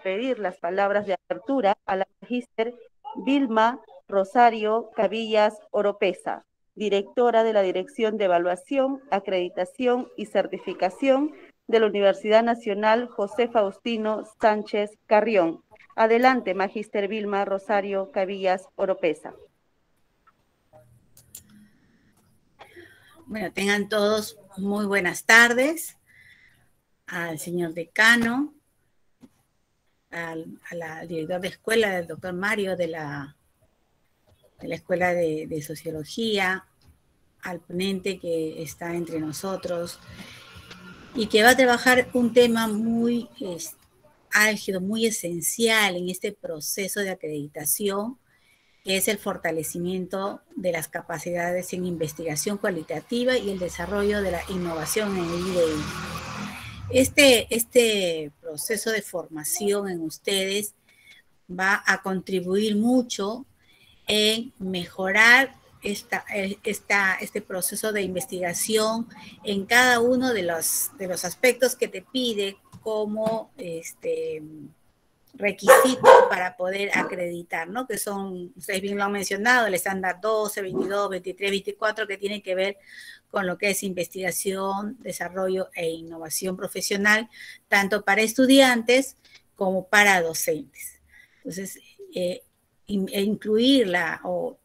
pedir las palabras de apertura a la magíster Vilma Rosario Cabillas Oropesa, directora de la Dirección de Evaluación, Acreditación y Certificación de la Universidad Nacional José Faustino Sánchez Carrión. Adelante, magíster Vilma Rosario Cabillas Oropesa. Bueno, tengan todos muy buenas tardes. Al señor decano, al director de escuela, del doctor Mario de la Escuela de Sociología, al ponente que está entre nosotros y que va a trabajar un tema muy álgido, muy esencial en este proceso de acreditación, que es el fortalecimiento de las capacidades en investigación cualitativa y el desarrollo de la innovación en el IDI. Este proceso de formación en ustedes va a contribuir mucho en mejorar este proceso de investigación en cada uno de los aspectos que te pide como requisito para poder acreditar, ¿no? Que son, ustedes bien lo han mencionado, el estándar 12, 22, 23, 24, que tiene que ver con lo que es investigación, desarrollo e innovación profesional, tanto para estudiantes como para docentes. Entonces, incluir la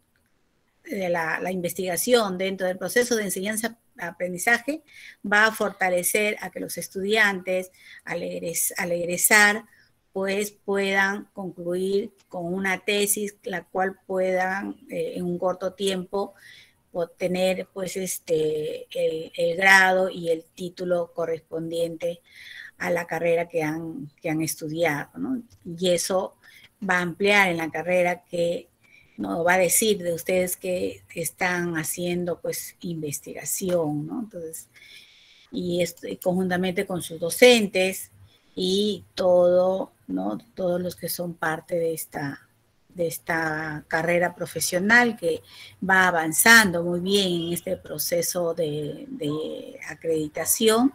investigación dentro del proceso de enseñanza-aprendizaje va a fortalecer a que los estudiantes, al egresar, pues puedan concluir con una tesis, la cual puedan en un corto tiempo obtener pues el grado y el título correspondiente a la carrera que han estudiado, ¿no? Y eso va a ampliar en la carrera que no va a decir de ustedes que están haciendo pues investigación, ¿no? Entonces, y conjuntamente con sus docentes y todo, ¿no? Todos los que son parte de esta carrera profesional que va avanzando muy bien en este proceso de acreditación,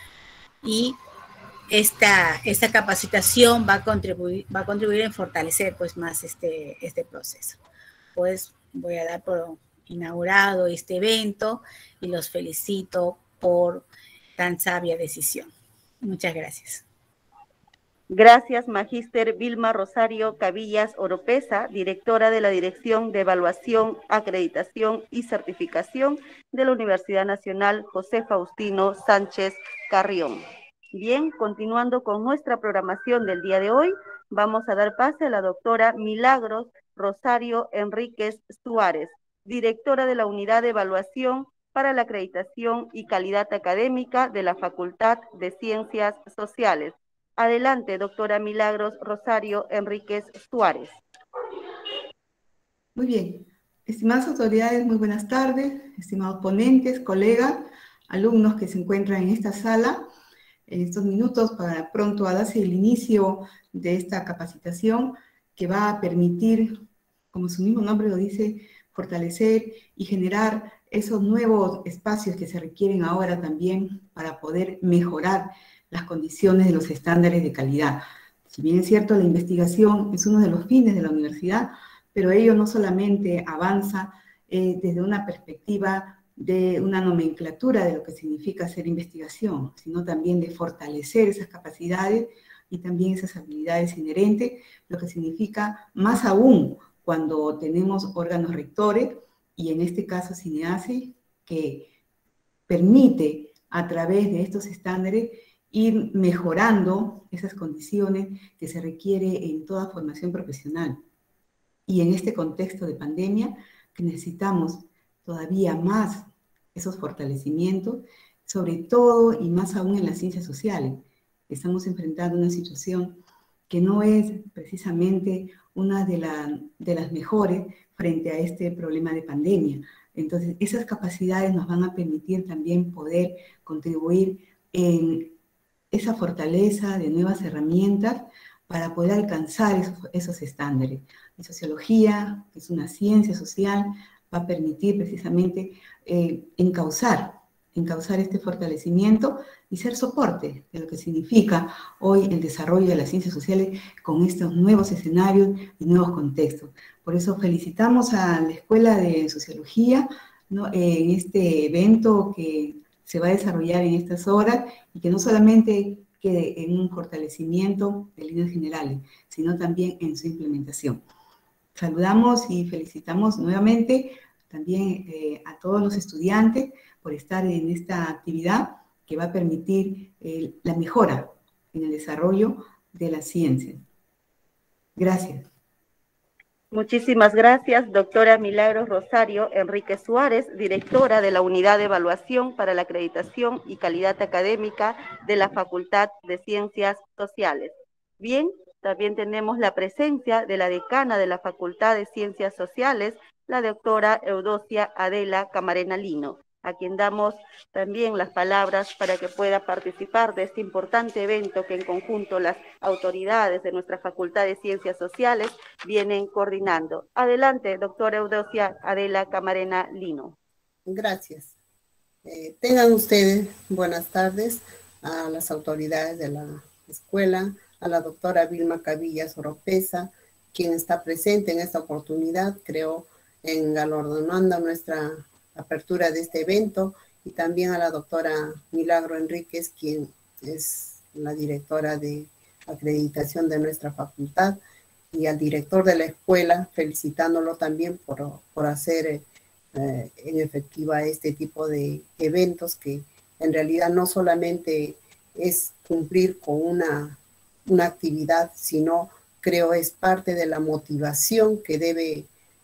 y esta capacitación va a contribuir en fortalecer pues más este proceso. Pues voy a dar por inaugurado este evento y los felicito por tan sabia decisión. Muchas gracias. Gracias, magíster Vilma Rosario Cabillas Oropesa, directora de la Dirección de Evaluación, Acreditación y Certificación de la Universidad Nacional José Faustino Sánchez Carrión. Bien, continuando con nuestra programación del día de hoy, vamos a dar pase a la doctora Milagros Rosario Enríquez Suárez, directora de la Unidad de Evaluación para la Acreditación y Calidad Académica de la Facultad de Ciencias Sociales. Adelante, doctora Milagros Rosario Enríquez Suárez. Muy bien. Estimadas autoridades, muy buenas tardes. Estimados ponentes, colegas, alumnos que se encuentran en esta sala, en estos minutos para pronto a darse el inicio de esta capacitación que va a permitir, como su mismo nombre lo dice, fortalecer y generar esos nuevos espacios que se requieren ahora también para poder mejorar las condiciones de los estándares de calidad. Si bien es cierto, la investigación es uno de los fines de la universidad, pero ello no solamente avanza desde una perspectiva de una nomenclatura de lo que significa hacer investigación, sino también de fortalecer esas capacidades y también esas habilidades inherentes, lo que significa más aún cuando tenemos órganos rectores, y en este caso CINEACE, que permite a través de estos estándares ir mejorando esas condiciones que se requiere en toda formación profesional. Y en este contexto de pandemia, que necesitamos todavía más esos fortalecimientos, sobre todo y más aún en las ciencias sociales. Estamos enfrentando una situación que no es precisamente una de las mejores frente a este problema de pandemia. Entonces, esas capacidades nos van a permitir también poder contribuir en esa fortaleza de nuevas herramientas para poder alcanzar esos estándares. La sociología, que es una ciencia social, va a permitir precisamente encauzar encauzar este fortalecimiento y ser soporte de lo que significa hoy el desarrollo de las ciencias sociales con estos nuevos escenarios y nuevos contextos. Por eso felicitamos a la Escuela de Sociología, ¿no?, en este evento que se va a desarrollar en estas horas y que no solamente quede en un fortalecimiento de líneas generales, sino también en su implementación. Saludamos y felicitamos nuevamente también a todos los estudiantes por estar en esta actividad que va a permitir la mejora en el desarrollo de la ciencia. Gracias. Muchísimas gracias, doctora Milagros Rosario Enríquez Suárez, directora de la Unidad de Evaluación para la Acreditación y Calidad Académica de la Facultad de Ciencias Sociales. Bien, también tenemos la presencia de la decana de la Facultad de Ciencias Sociales, la doctora Eudocia Adela Camarena Lino, a quien damos también las palabras para que pueda participar de este importante evento que en conjunto las autoridades de nuestra Facultad de Ciencias Sociales vienen coordinando. Adelante, doctora Eudocia Adela Camarena Lino. Gracias. Tengan ustedes buenas tardes a las autoridades de la escuela, a la doctora Vilma Cabillas Oropesa, quien está presente en esta oportunidad, creo, en galardonando nuestra apertura de este evento, y también a la doctora Milagro Enríquez, quien es la directora de acreditación de nuestra facultad, y al director de la escuela, felicitándolo también por hacer en efectiva este tipo de eventos que en realidad no solamente es cumplir con una actividad, sino creo es parte de la motivación que debe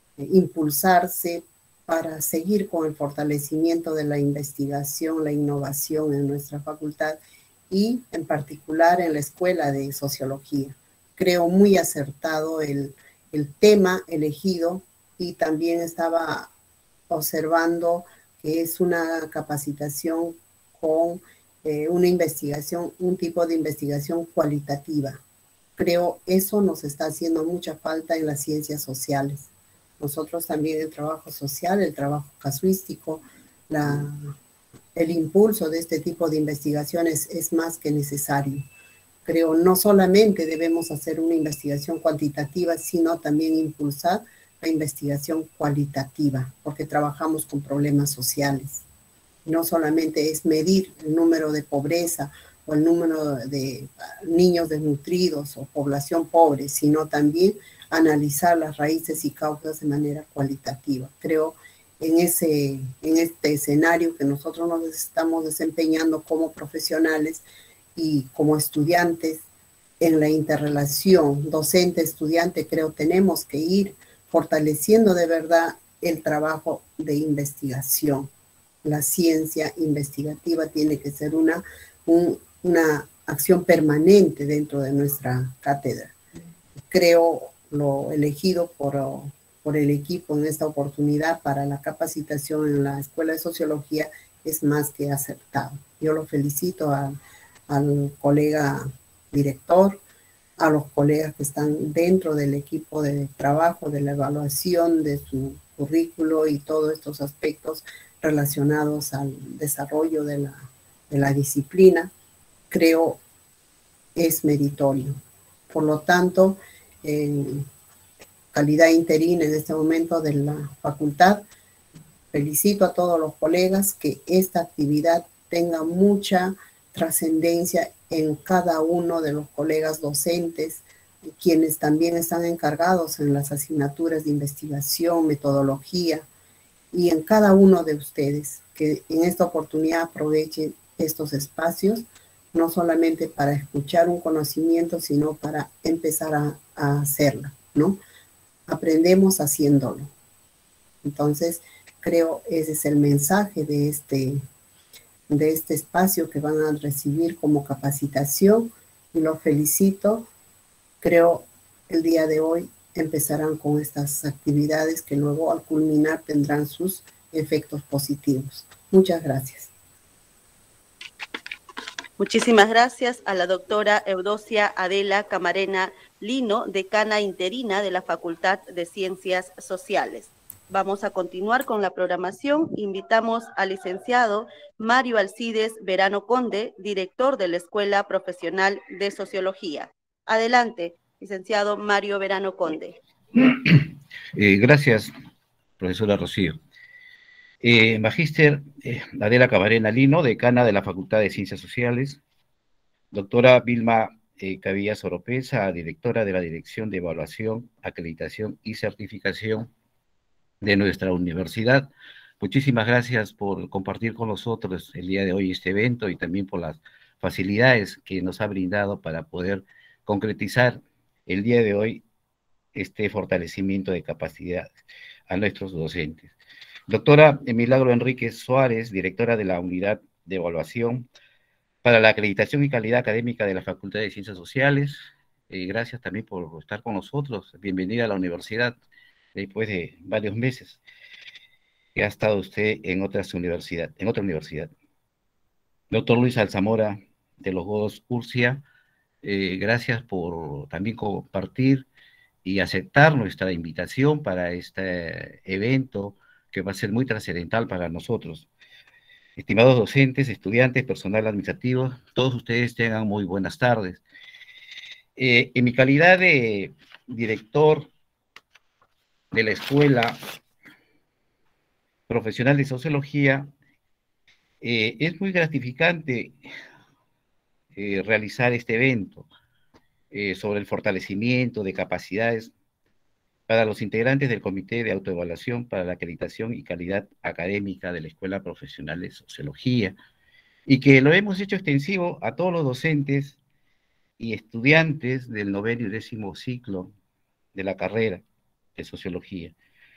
impulsarse para seguir con el fortalecimiento de la investigación, la innovación en nuestra facultad y en particular en la Escuela de Sociología. Creo muy acertado el tema elegido, y también estaba observando que es una capacitación con una investigación, un tipo de investigación cualitativa. Creo eso nos está haciendo mucha falta en las ciencias sociales. Nosotros también el trabajo social, el trabajo casuístico, el impulso de este tipo de investigaciones es más que necesario. Creo no solamente debemos hacer una investigación cuantitativa, sino también impulsar la investigación cualitativa, porque trabajamos con problemas sociales. No solamente es medir el número de pobreza o el número de niños desnutridos o población pobre, sino también analizar las raíces y causas de manera cualitativa. Creo en este escenario que nosotros nos estamos desempeñando como profesionales y como estudiantes en la interrelación docente-estudiante, creo tenemos que ir fortaleciendo de verdad el trabajo de investigación. La ciencia investigativa tiene que ser una acción permanente dentro de nuestra cátedra. Creo lo elegido por el equipo en esta oportunidad para la capacitación en la Escuela de Sociología es más que acertado. Yo lo felicito al colega director, a los colegas que están dentro del equipo de trabajo, de la evaluación de su currículo y todos estos aspectos relacionados al desarrollo de la disciplina. Creo es meritorio. Por lo tanto, en calidad interina en este momento de la facultad, felicito a todos los colegas que esta actividad tenga mucha trascendencia en cada uno de los colegas docentes, quienes también están encargados en las asignaturas de investigación, metodología, y en cada uno de ustedes, que en esta oportunidad aprovechen estos espacios, no solamente para escuchar un conocimiento, sino para empezar a hacerlo, ¿no? Aprendemos haciéndolo. Entonces, creo ese es el mensaje de este espacio que van a recibir como capacitación, y los felicito. Creo el día de hoy empezarán con estas actividades que luego al culminar tendrán sus efectos positivos. Muchas gracias. Muchísimas gracias a la doctora Eudocia Adela Camarena Lino, decana interina de la Facultad de Ciencias Sociales. Vamos a continuar con la programación. Invitamos al licenciado Mario Alcides Verano Conde, director de la Escuela Profesional de Sociología. Adelante, licenciado Mario Verano Conde. Gracias, profesora Rocío. Magíster Adela Camarena Lino, decana de la Facultad de Ciencias Sociales. Doctora Vilma Cabillas Oropesa, directora de la Dirección de Evaluación, Acreditación y Certificación de nuestra universidad. Muchísimas gracias por compartir con nosotros el día de hoy este evento y también por las facilidades que nos ha brindado para poder concretizar el día de hoy este fortalecimiento de capacidades a nuestros docentes. Doctora Milagro Enríquez Suárez, directora de la Unidad de Evaluación para la Acreditación y Calidad Académica de la Facultad de Ciencias Sociales. Gracias también por estar con nosotros. Bienvenida a la universidad después de varios meses que ha estado usted en otra universidad. Doctor Luis Alzamora de los Godos Urcia, gracias por también compartir y aceptar nuestra invitación para este evento que va a ser muy trascendental para nosotros. Estimados docentes, estudiantes, personal administrativo, todos ustedes tengan muy buenas tardes. En mi calidad de director de la Escuela Profesional de Sociología, es muy gratificante realizar este evento sobre el fortalecimiento de capacidades para los integrantes del Comité de Autoevaluación para la Acreditación y Calidad Académica de la Escuela Profesional de Sociología, y que lo hemos hecho extensivo a todos los docentes y estudiantes del 9º y 10º ciclo de la carrera de Sociología.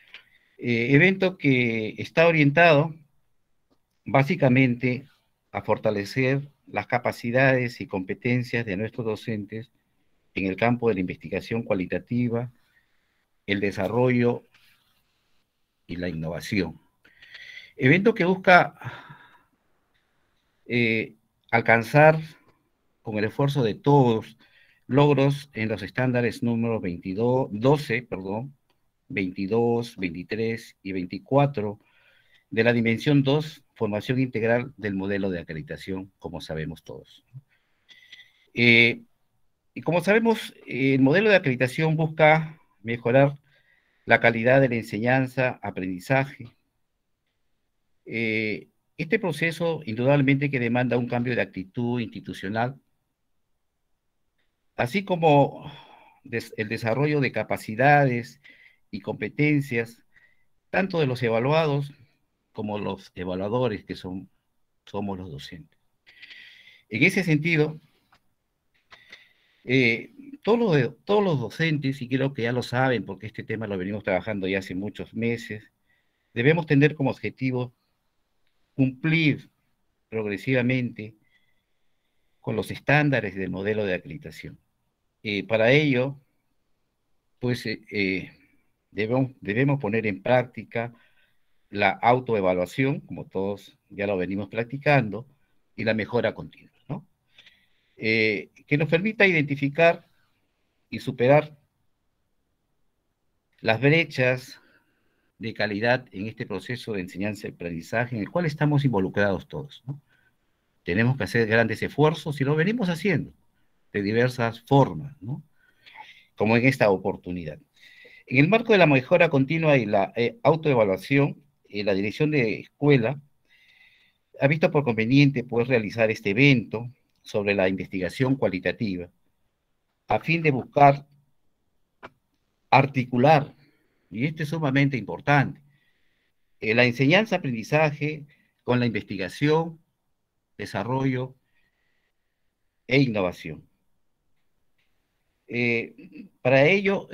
Evento que está orientado básicamente a fortalecer las capacidades y competencias de nuestros docentes en el campo de la investigación cualitativa, el desarrollo y la innovación. Evento que busca alcanzar, con el esfuerzo de todos, logros en los estándares números 12, 22, 23 y 24 de la dimensión 2, formación integral del modelo de acreditación, como sabemos todos. Y como sabemos, el modelo de acreditación busca mejorar la calidad de la enseñanza, aprendizaje. Este proceso, indudablemente, que demanda un cambio de actitud institucional, así como el desarrollo de capacidades y competencias, tanto de los evaluados como los evaluadores, que somos los docentes. En ese sentido, todos los docentes, y creo que ya lo saben, porque este tema lo venimos trabajando ya hace muchos meses, debemos tener como objetivo cumplir progresivamente con los estándares del modelo de acreditación. Para ello, pues, debemos poner en práctica la autoevaluación, como todos ya lo venimos practicando, y la mejora continua, ¿no? Que nos permita identificar y superar las brechas de calidad en este proceso de enseñanza y aprendizaje en el cual estamos involucrados todos, ¿no? Tenemos que hacer grandes esfuerzos y lo venimos haciendo de diversas formas, ¿no? Como en esta oportunidad. En el marco de la mejora continua y la autoevaluación, la dirección de escuela ha visto por conveniente poder realizar este evento sobre la investigación cualitativa a fin de buscar articular, y esto es sumamente importante, la enseñanza-aprendizaje con la investigación, desarrollo e innovación. Para ello,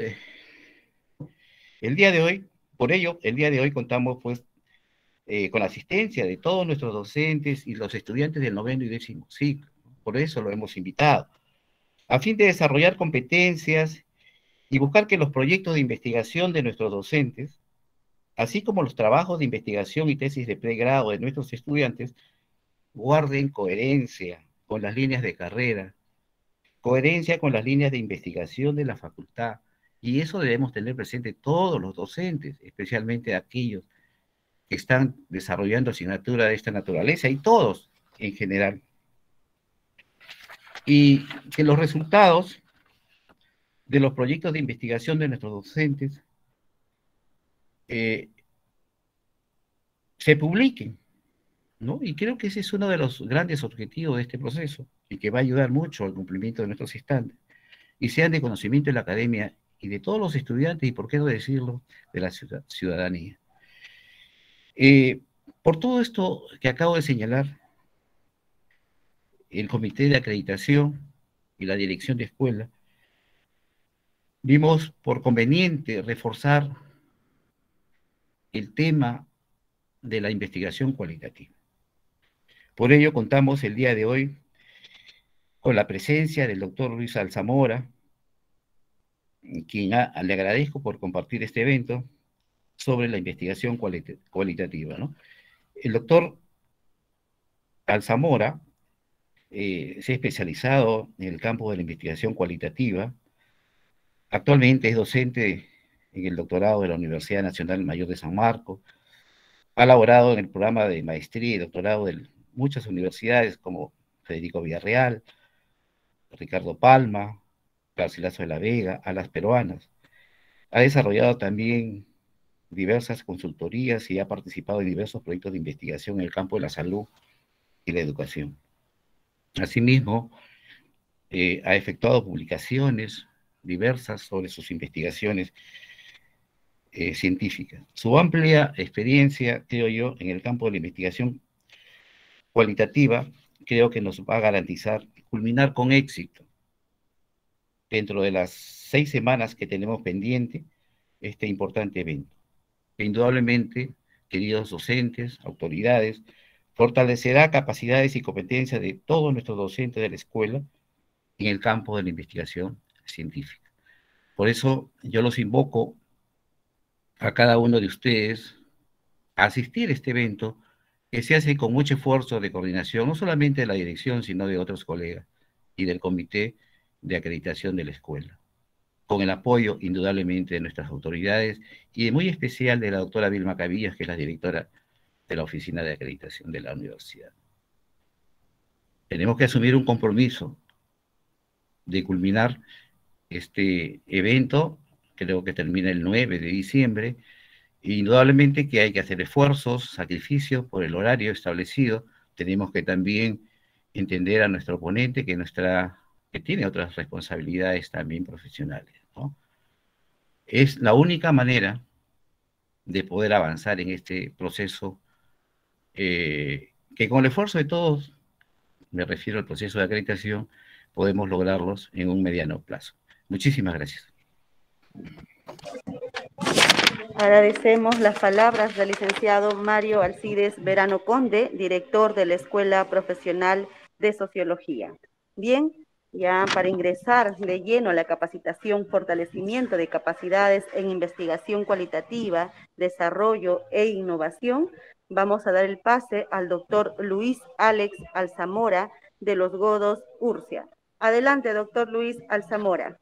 el día de hoy contamos pues con la asistencia de todos nuestros docentes y los estudiantes del 9º y 10º ciclo. Por eso lo hemos invitado, a fin de desarrollar competencias y buscar que los proyectos de investigación de nuestros docentes, así como los trabajos de investigación y tesis de pregrado de nuestros estudiantes, guarden coherencia con las líneas de carrera, coherencia con las líneas de investigación de la facultad Y eso debemos tener presente todos los docentes, especialmente aquellos que están desarrollando asignatura de esta naturaleza, y todos en general. Y que los resultados de los proyectos de investigación de nuestros docentes se publiquen, ¿no? Y creo que ese es uno de los grandes objetivos de este proceso, y que va a ayudar mucho al cumplimiento de nuestros estándares, y sean de conocimiento de la academia y de todos los estudiantes, y por qué no decirlo, de la ciudadanía. Por todo esto que acabo de señalar, el Comité de Acreditación y la Dirección de Escuela vimos por conveniente reforzar el tema de la investigación cualitativa. Por ello contamos el día de hoy con la presencia del doctor Luis Alzamora, quien le agradezco por compartir este evento sobre la investigación cualitativa, ¿no? El doctor Alzamora se ha especializado en el campo de la investigación cualitativa. Actualmente es docente en el doctorado de la Universidad Nacional Mayor de San Marcos. Ha laborado en el programa de maestría y doctorado de muchas universidades como Federico Villarreal, Ricardo Palma, Garcilaso de la Vega, a las peruanas. Ha desarrollado también diversas consultorías y ha participado en diversos proyectos de investigación en el campo de la salud y la educación. Asimismo, ha efectuado publicaciones diversas sobre sus investigaciones científicas. Su amplia experiencia, creo yo, en el campo de la investigación cualitativa, creo que nos va a garantizar culminar con éxito dentro de las 6 semanas que tenemos pendiente este importante evento, que indudablemente, queridos docentes, autoridades, fortalecerá capacidades y competencias de todos nuestros docentes de la escuela en el campo de la investigación científica. Por eso yo los invoco a cada uno de ustedes a asistir a este evento, que se hace con mucho esfuerzo de coordinación, no solamente de la dirección, sino de otros colegas y del comité de acreditación de la escuela, con el apoyo indudablemente de nuestras autoridades y de muy especial de la doctora Vilma Cabillas, que es la directora de la Oficina de Acreditación de la Universidad. Tenemos que asumir un compromiso de culminar este evento, creo que termina el 9 de diciembre, e indudablemente que hay que hacer esfuerzos, sacrificios por el horario establecido. Tenemos que también entender a nuestro oponente que tiene otras responsabilidades también profesionales, ¿no? Es la única manera de poder avanzar en este proceso, que con el esfuerzo de todos, me refiero al proceso de acreditación, podemos lograrlos en un mediano plazo. Muchísimas gracias. Agradecemos las palabras del licenciado Mario Alcides Verano Conde, director de la Escuela Profesional de Sociología. Bien, ya para ingresar de lleno a la capacitación, fortalecimiento de capacidades en investigación cualitativa, desarrollo e innovación, vamos a dar el pase al doctor Luis Alex Alzamora de los Godos Urcia. Adelante, doctor Luis Alzamora.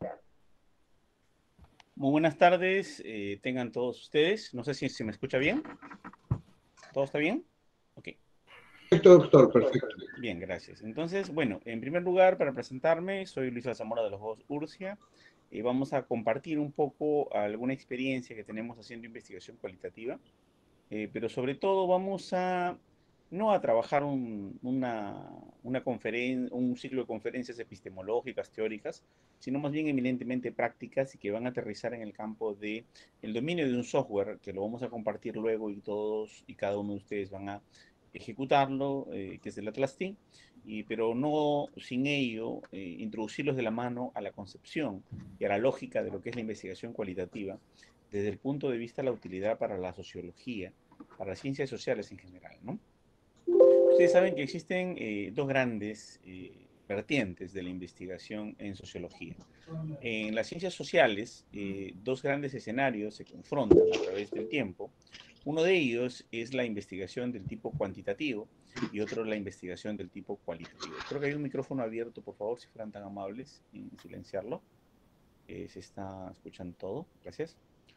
Muy buenas tardes, tengan todos ustedes. No sé si se me escucha bien. ¿Todo está bien? Ok. Perfecto, doctor, perfecto. Bien, gracias. Entonces, bueno, en primer lugar, para presentarme, soy Luis Alzamora de los Godos Urcia. Vamos a compartir un poco alguna experiencia que tenemos haciendo investigación cualitativa, pero sobre todo vamos a no a trabajar un ciclo de conferencias epistemológicas, teóricas, sino más bien eminentemente prácticas y que van a aterrizar en el campo del dominio de un software que lo vamos a compartir luego y todos y cada uno de ustedes van a ejecutarlo, que es el Atlas-T, pero no sin ello introducirlos de la mano a la concepción y a la lógica de lo que es la investigación cualitativa desde el punto de vista de la utilidad para la sociología, para las ciencias sociales en general, ¿no? Ustedes saben que existen dos grandes vertientes de la investigación en sociología. En las ciencias sociales, dos grandes escenarios se confrontan a través del tiempo. Uno de ellos es la investigación del tipo cuantitativo y otro la investigación del tipo cualitativo. Creo que hay un micrófono abierto, por favor, si fueran tan amables en silenciarlo. se está escuchando todo. Gracias.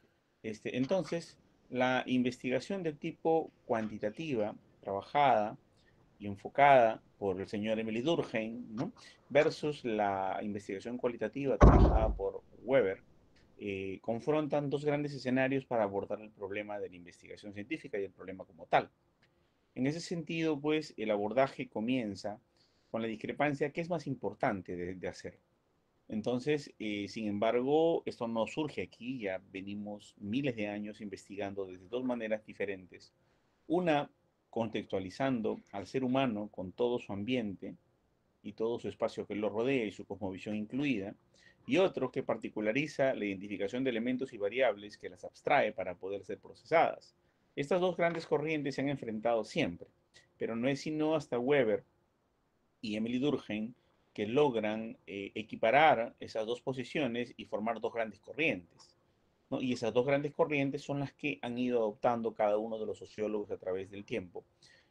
Entonces, la investigación de tipo cuantitativa, trabajada y enfocada por el señor Emily Durkheim, ¿no? Versus la investigación cualitativa trabajada por Weber, confrontan dos grandes escenarios para abordar el problema de la investigación científica y el problema como tal. En ese sentido, pues, el abordaje comienza con la discrepancia, ¿qué es más importante de hacer? Entonces, sin embargo, esto no surge aquí, ya venimos miles de años investigando desde dos maneras diferentes. Una, contextualizando al ser humano con todo su ambiente y todo su espacio que lo rodea y su cosmovisión incluida, y otro que particulariza la identificación de elementos y variables que las abstrae para poder ser procesadas. Estas dos grandes corrientes se han enfrentado siempre, pero no es sino hasta Weber y Emily Durkheim que logran equiparar esas dos posiciones y formar dos grandes corrientes, ¿no? Y esas dos grandes corrientes son las que han ido adoptando cada uno de los sociólogos a través del tiempo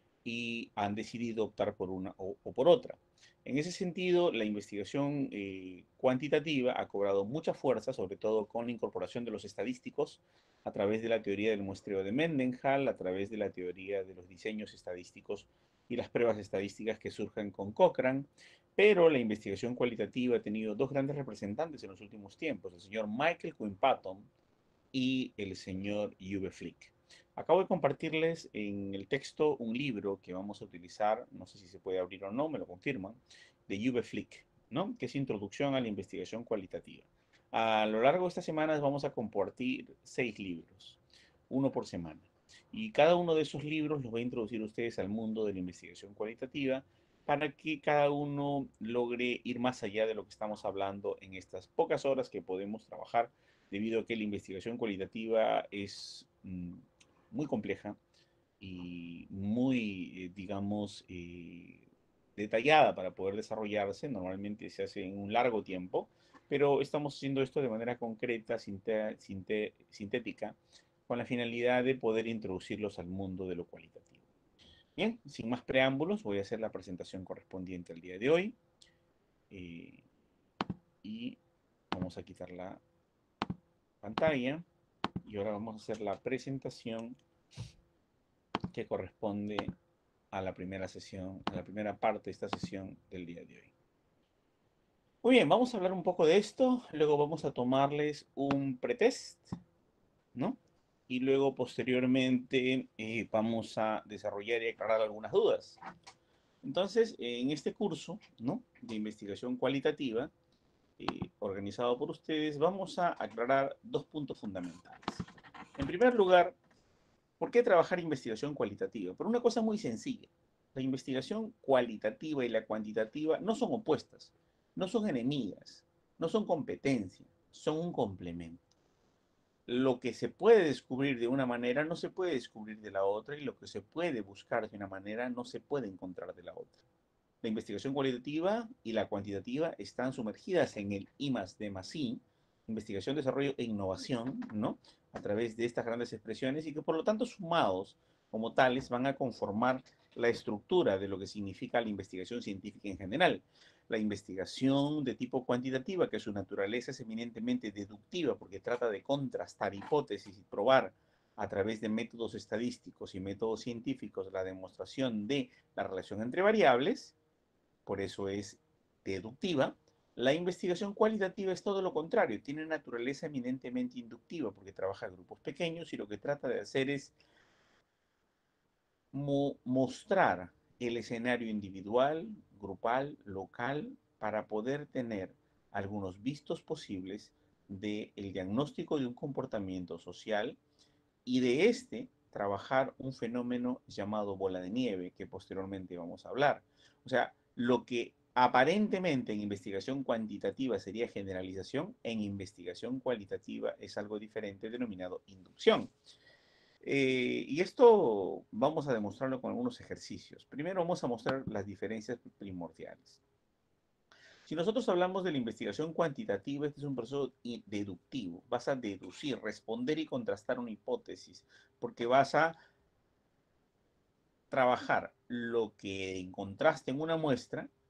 y han decidido optar por una o por otra. En ese sentido, la investigación cuantitativa ha cobrado mucha fuerza, sobre todo con la incorporación de los estadísticos a través de la teoría del muestreo de Mendenhall, a través de la teoría de los diseños estadísticos y las pruebas estadísticas que surgen con Cochrane, pero la investigación cualitativa ha tenido dos grandes representantes en los últimos tiempos, el señor Michael Quinn Patton y el señor Uwe Flick. Acabo de compartirles en el texto un libro que vamos a utilizar, no sé si se puede abrir o no, me lo confirman, de Uwe Flick, ¿no? Que es Introducción a la Investigación Cualitativa. A lo largo de estas semanas vamos a compartir 6 libros, uno por semana. Y cada uno de esos libros los va a introducir ustedes al mundo de la investigación cualitativa para que cada uno logre ir más allá de lo que estamos hablando en estas pocas horas que podemos trabajar, debido a que la investigación cualitativa es muy compleja y muy, digamos, detallada para poder desarrollarse. Normalmente se hace en un largo tiempo, pero estamos haciendo esto de manera concreta, sintética, con la finalidad de poder introducirlos al mundo de lo cualitativo. Bien, sin más preámbulos, voy a hacer la presentación correspondiente al día de hoy. Y vamos a quitar la pantalla. Y ahora vamos a hacer la presentación que corresponde a la primera sesión, a la primera parte de esta sesión del día de hoy. Muy bien, vamos a hablar un poco de esto, luego vamos a tomarles un pretest, ¿no? Y luego posteriormente vamos a desarrollar y aclarar algunas dudas. Entonces, en este curso, ¿no?, de investigación cualitativa, organizado por ustedes, vamos a aclarar dos puntos fundamentales. En primer lugar, ¿por qué trabajar investigación cualitativa? Por una cosa muy sencilla. La investigación cualitativa y la cuantitativa no son opuestas, no son enemigas, no son competencia, son un complemento. Lo que se puede descubrir de una manera no se puede descubrir de la otra, y lo que se puede buscar de una manera no se puede encontrar de la otra. La investigación cualitativa y la cuantitativa están sumergidas en el I+D+I, investigación, desarrollo e innovación, ¿no?, a través de estas grandes expresiones, y que por lo tanto sumados como tales van a conformar la estructura de lo que significa la investigación científica en general. La investigación de tipo cuantitativa, que su naturaleza es eminentemente deductiva porque trata de contrastar hipótesis y probar a través de métodos estadísticos y métodos científicos la demostración de la relación entre variables, por eso es deductiva. La investigación cualitativa es todo lo contrario, tiene naturaleza eminentemente inductiva porque trabaja en grupos pequeños y lo que trata de hacer es mostrar el escenario individual, grupal, local, para poder tener algunos vistos posibles del diagnóstico de un comportamiento social y de este trabajar un fenómeno llamado bola de nieve, que posteriormente vamos a hablar. O sea, lo que aparentemente en investigación cuantitativa sería generalización, en investigación cualitativa es algo diferente, denominado inducción. Y esto vamos a demostrarlo con algunos ejercicios. Primero vamos a mostrar las diferencias primordiales. Si nosotros hablamos de la investigación cuantitativa, este es un proceso deductivo. Vas a deducir, responder y contrastar una hipótesis, porque vas a trabajar lo que encontraste en una muestra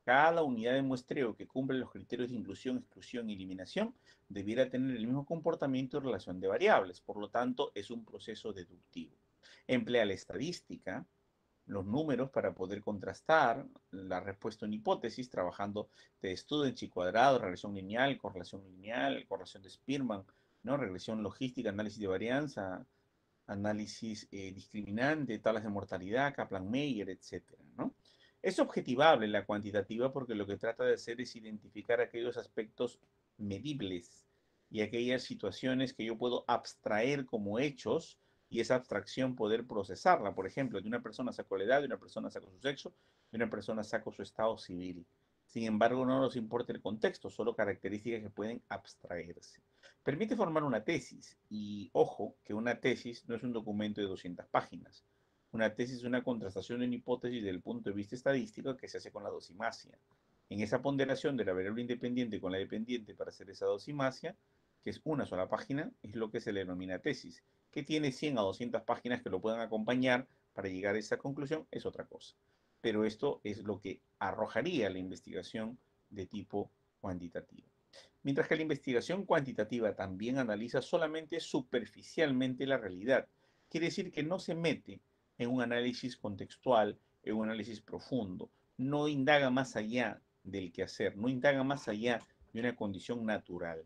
Cada unidad de muestreo que cumple los criterios de inclusión, exclusión y eliminación debiera tener el mismo comportamiento y relación de variables. Por lo tanto, es un proceso deductivo. Emplea la estadística, los números para poder contrastar la respuesta a una hipótesis, trabajando de Student y cuadrado, regresión lineal, correlación de Spearman, ¿no? Regresión logística, análisis de varianza, análisis discriminante, tablas de mortalidad, Kaplan-Meier, etcétera, ¿no? Es objetivable la cuantitativa porque lo que trata de hacer es identificar aquellos aspectos medibles y aquellas situaciones que yo puedo abstraer como hechos y esa abstracción poder procesarla. Por ejemplo, de una persona saco la edad, de una persona saco su sexo, de una persona saco su estado civil. Sin embargo, no nos importa el contexto, solo características que pueden abstraerse. Permite formar una tesis y, ojo, que una tesis no es un documento de 200 páginas. Una tesis es una contrastación de una hipótesis desde el punto de vista estadístico que se hace con la dosimasia. En esa ponderación de la variable independiente con la dependiente para hacer esa dosimasia, que es una sola página, es lo que se le denomina tesis. Que tiene 100 a 200 páginas que lo puedan acompañar para llegar a esa conclusión, es otra cosa. Pero esto es lo que arrojaría la investigación de tipo cuantitativo. Mientras que la investigación cuantitativa también analiza solamente superficialmente la realidad. Quiere decir que no se mete en un análisis contextual, en un análisis profundo. No indaga más allá del quehacer, no indaga más allá de una condición natural.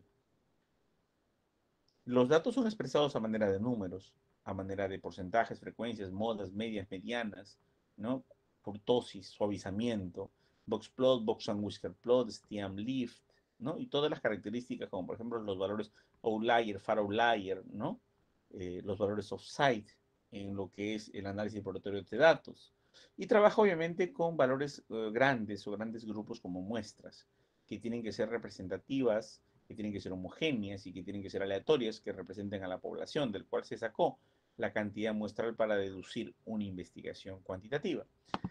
Los datos son expresados a manera de números, a manera de porcentajes, frecuencias, modas, medias, medianas, ¿no? Kurtosis, suavizamiento, boxplot, box and whisker plot, Stiam lift, ¿no? Y todas las características, como por ejemplo los valores outlier, far outlier, ¿no? Los valores offside en lo que es el análisis exploratorio de datos. Y trabaja obviamente con valores grandes o grandes grupos como muestras, que tienen que ser representativas, que tienen que ser homogéneas y que tienen que ser aleatorias, que representen a la población, del cual se sacó la cantidad muestral para deducir una investigación cuantitativa.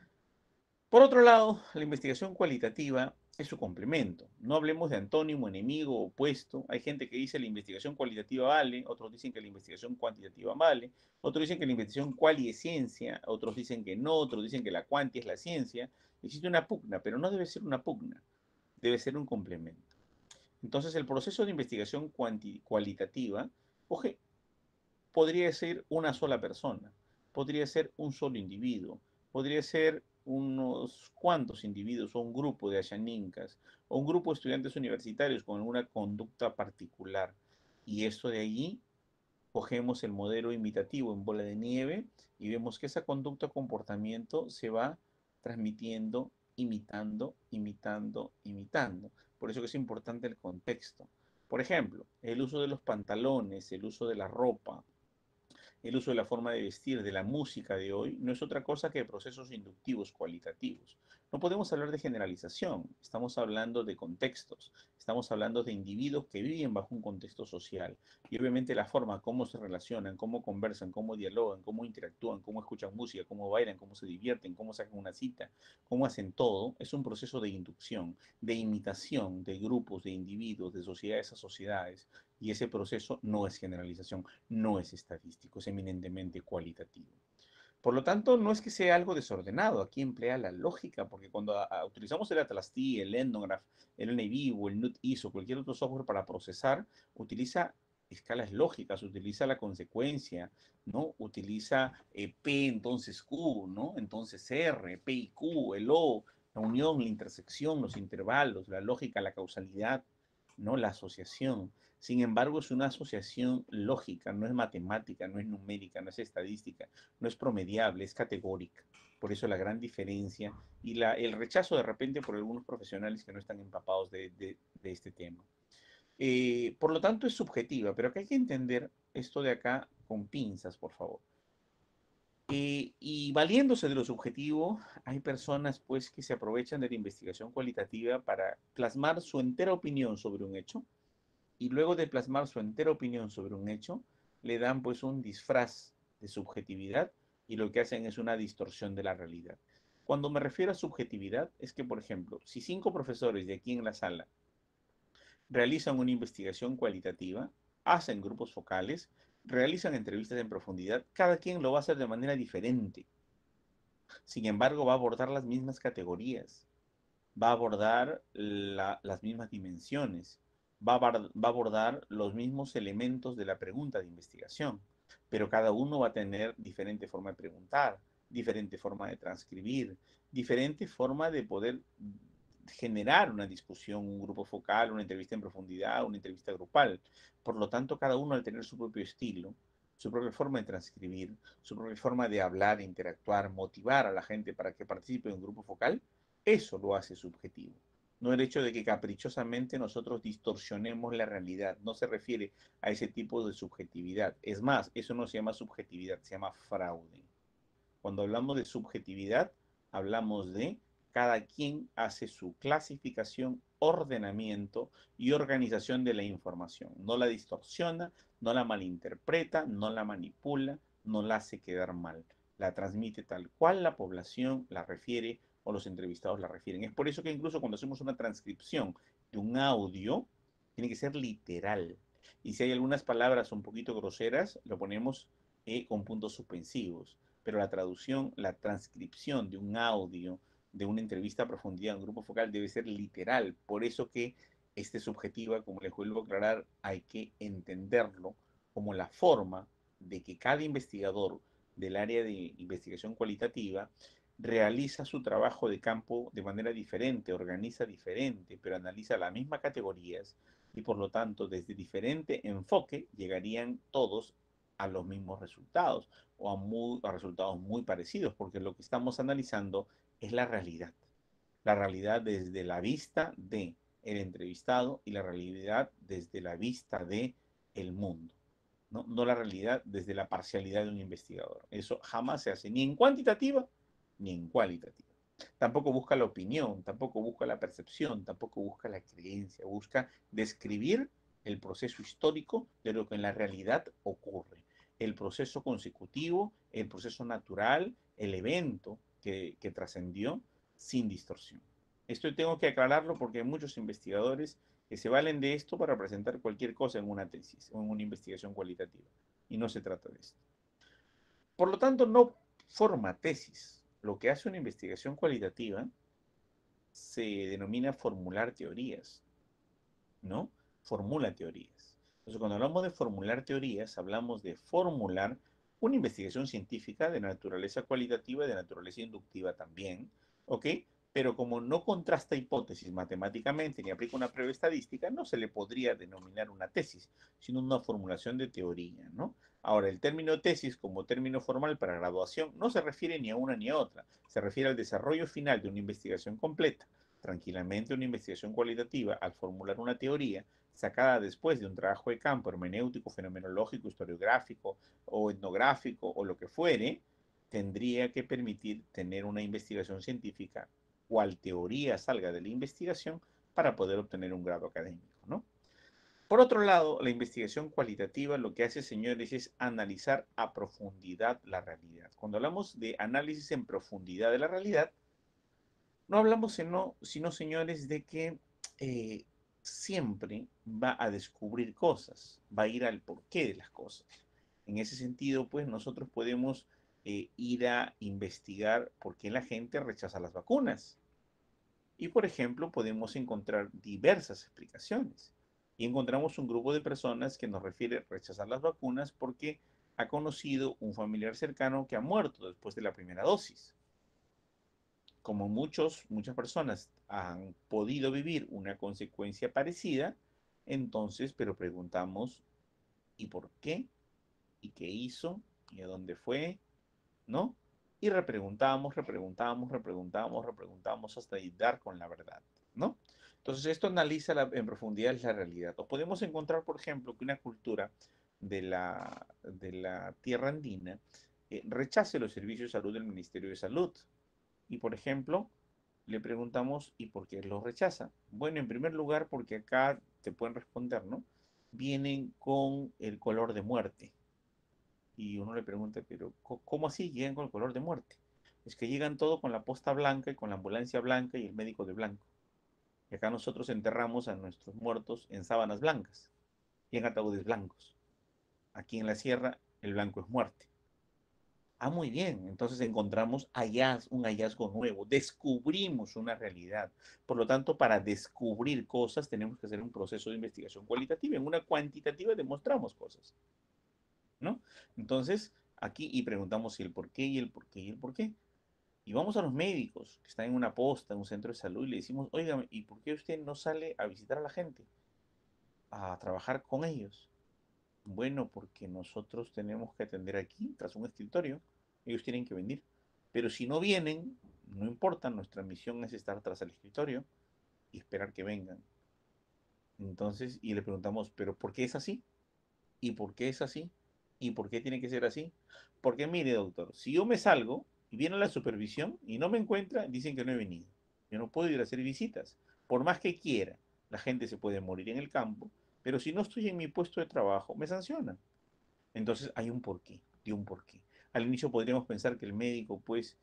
Por otro lado, la investigación cualitativa es su complemento. No hablemos de antónimo, enemigo, opuesto. Hay gente que dice la investigación cualitativa vale, otros dicen que la investigación cuantitativa vale, otros dicen que la investigación quali es ciencia, otros dicen que no, otros dicen que la cuanti es la ciencia. Existe una pugna, pero no debe ser una pugna, debe ser un complemento. Entonces, el proceso de investigación cualitativa, oje, podría ser una sola persona, podría ser un solo individuo, podría ser unos cuantos individuos o un grupo de ashanincas o un grupo de estudiantes universitarios con una conducta particular. Y esto de allí cogemos el modelo imitativo en bola de nieve y vemos que esa conducta o comportamiento se va transmitiendo, imitando, imitando, imitando. Por eso que es importante el contexto. Por ejemplo, el uso de los pantalones, el uso de la ropa, el uso de la forma de vestir, de la música de hoy, no es otra cosa que procesos inductivos cualitativos. No podemos hablar de generalización, estamos hablando de contextos, estamos hablando de individuos que viven bajo un contexto social. Y obviamente la forma, cómo se relacionan, cómo conversan, cómo dialogan, cómo interactúan, cómo escuchan música, cómo bailan, cómo se divierten, cómo sacan una cita, cómo hacen todo, es un proceso de inducción, de imitación de grupos, de individuos, de sociedades a sociedades. Y ese proceso no es generalización, no es estadístico, es eminentemente cualitativo. Por lo tanto, no es que sea algo desordenado, aquí emplea la lógica, porque cuando utilizamos el Atlas T, el Endograph, el NAV o el NUT-ISO, cualquier otro software para procesar, utiliza escalas lógicas, utiliza la consecuencia, ¿no? Utiliza P, entonces Q, ¿no? Entonces R, P y Q, el O, la unión, la intersección, los intervalos, la lógica, la causalidad, ¿no? La asociación. Sin embargo, es una asociación lógica, no es matemática, no es numérica, no es estadística, no es promediable, es categórica. Por eso la gran diferencia y el rechazo de repente por algunos profesionales que no están empapados de este tema. Por lo tanto, es subjetiva, pero acá hay que entender esto de acá con pinzas, por favor. Y valiéndose de lo subjetivo, hay personas pues que se aprovechan de la investigación cualitativa para plasmar su entera opinión sobre un hecho y luego de plasmar su entera opinión sobre un hecho, le dan pues un disfraz de subjetividad y lo que hacen es una distorsión de la realidad. Cuando me refiero a subjetividad es que, por ejemplo, si 5 profesores de aquí en la sala realizan una investigación cualitativa, hacen grupos focales, realizan entrevistas en profundidad, cada quien lo va a hacer de manera diferente. Sin embargo, va a abordar las mismas categorías, va a abordar las mismas dimensiones, va a abordar los mismos elementos de la pregunta de investigación, pero cada uno va a tener diferente forma de preguntar, diferente forma de transcribir, diferente forma de poder generar una discusión, un grupo focal, una entrevista en profundidad, una entrevista grupal. Por lo tanto, cada uno al tener su propio estilo, su propia forma de transcribir, su propia forma de hablar, interactuar, motivar a la gente para que participe en un grupo focal, eso lo hace subjetivo. No el hecho de que caprichosamente nosotros distorsionemos la realidad. No se refiere a ese tipo de subjetividad. Es más, eso no se llama subjetividad, se llama fraude. Cuando hablamos de subjetividad, hablamos de cada quien hace su clasificación, ordenamiento y organización de la información. No la distorsiona, no la malinterpreta, no la manipula, no la hace quedar mal. La transmite tal cual la población la refiere o los entrevistados la refieren. Es por eso que incluso cuando hacemos una transcripción de un audio, tiene que ser literal. Y si hay algunas palabras un poquito groseras, lo ponemos con puntos suspensivos. Pero la traducción, la transcripción de un audio, de una entrevista a profundidad en un grupo focal debe ser literal. Por eso que este subjetiva, como les vuelvo a aclarar, hay que entenderlo como la forma de que cada investigador del área de investigación cualitativa realiza su trabajo de campo de manera diferente, organiza diferente, pero analiza las mismas categorías y por lo tanto desde diferente enfoque llegarían todos a los mismos resultados o a resultados muy parecidos, porque lo que estamos analizando es la realidad desde la vista de el entrevistado y la realidad desde la vista de el mundo. No la realidad desde la parcialidad de un investigador. Eso jamás se hace ni en cuantitativa ni en cualitativa. Tampoco busca la opinión, tampoco busca la percepción, tampoco busca la creencia, busca describir el proceso histórico de lo que en la realidad ocurre, el proceso consecutivo, el proceso natural, el evento que trascendió sin distorsión. Esto tengo que aclararlo porque hay muchos investigadores que se valen de esto para presentar cualquier cosa en una tesis o en una investigación cualitativa. Y no se trata de esto. Por lo tanto, no forma tesis. Lo que hace una investigación cualitativa se denomina formular teorías, ¿no? Formula teorías. Entonces, cuando hablamos de formular teorías, hablamos de formular una investigación científica de naturaleza cualitativa y de naturaleza inductiva también, ¿ok? Pero como no contrasta hipótesis matemáticamente ni aplica una prueba estadística, no se le podría denominar una tesis, sino una formulación de teoría, ¿no? Ahora, el término tesis como término formal para graduación no se refiere ni a una ni a otra, se refiere al desarrollo final de una investigación completa. Tranquilamente una investigación cualitativa, al formular una teoría sacada después de un trabajo de campo hermenéutico, fenomenológico, historiográfico o etnográfico o lo que fuere, tendría que permitir tener una investigación científica cual teoría salga de la investigación para poder obtener un grado académico, ¿no? Por otro lado, la investigación cualitativa lo que hace, señores, es analizar a profundidad la realidad. Cuando hablamos de análisis en profundidad de la realidad, no hablamos sino, señores, de que siempre va a descubrir cosas, va a ir al porqué de las cosas. En ese sentido, pues nosotros podemos ir a investigar por qué la gente rechaza las vacunas. Y, por ejemplo, podemos encontrar diversas explicaciones. Y encontramos un grupo de personas que nos refiere rechazar las vacunas porque ha conocido un familiar cercano que ha muerto después de la primera dosis. Como muchas personas han podido vivir una consecuencia parecida, entonces, pero preguntamos, ¿y por qué? ¿Y qué hizo? ¿Y a dónde fue? ¿No? Y repreguntamos hasta dar con la verdad, ¿no? Entonces, esto analiza en profundidad la realidad. O podemos encontrar, por ejemplo, que una cultura de la tierra andina rechace los servicios de salud del Ministerio de Salud. Y, por ejemplo, le preguntamos, ¿y por qué los rechaza? Bueno, en primer lugar, porque acá te pueden responder, ¿no? Vienen con el color de muerte. Y uno le pregunta, pero ¿cómo así llegan con el color de muerte? Es que llegan todo con la posta blanca y con la ambulancia blanca y el médico de blanco. Y acá nosotros enterramos a nuestros muertos en sábanas blancas y en ataúdes blancos. Aquí en la sierra, el blanco es muerte. Ah, muy bien. Entonces encontramos un hallazgo nuevo, descubrimos una realidad. Por lo tanto, para descubrir cosas tenemos que hacer un proceso de investigación cualitativa. En una cuantitativa demostramos cosas, ¿no? Entonces, aquí y preguntamos si el por qué y el por qué y el por qué. Y vamos a los médicos que están en una posta, en un centro de salud, y le decimos, oiga, ¿y por qué usted no sale a visitar a la gente, a trabajar con ellos? Bueno, porque nosotros tenemos que atender aquí, tras un escritorio. Ellos tienen que venir. Pero si no vienen, no importa, nuestra misión es estar tras el escritorio y esperar que vengan. Entonces, y le preguntamos, ¿pero por qué es así? ¿Y por qué es así? ¿Y por qué tiene que ser así? Porque mire, doctor, si yo me salgo y viene a la supervisión y no me encuentra, dicen que no he venido. Yo no puedo ir a hacer visitas. Por más que quiera, la gente se puede morir en el campo, pero si no estoy en mi puesto de trabajo, me sancionan. Entonces hay un porqué, de un porqué. Al inicio podríamos pensar que el médico, pues,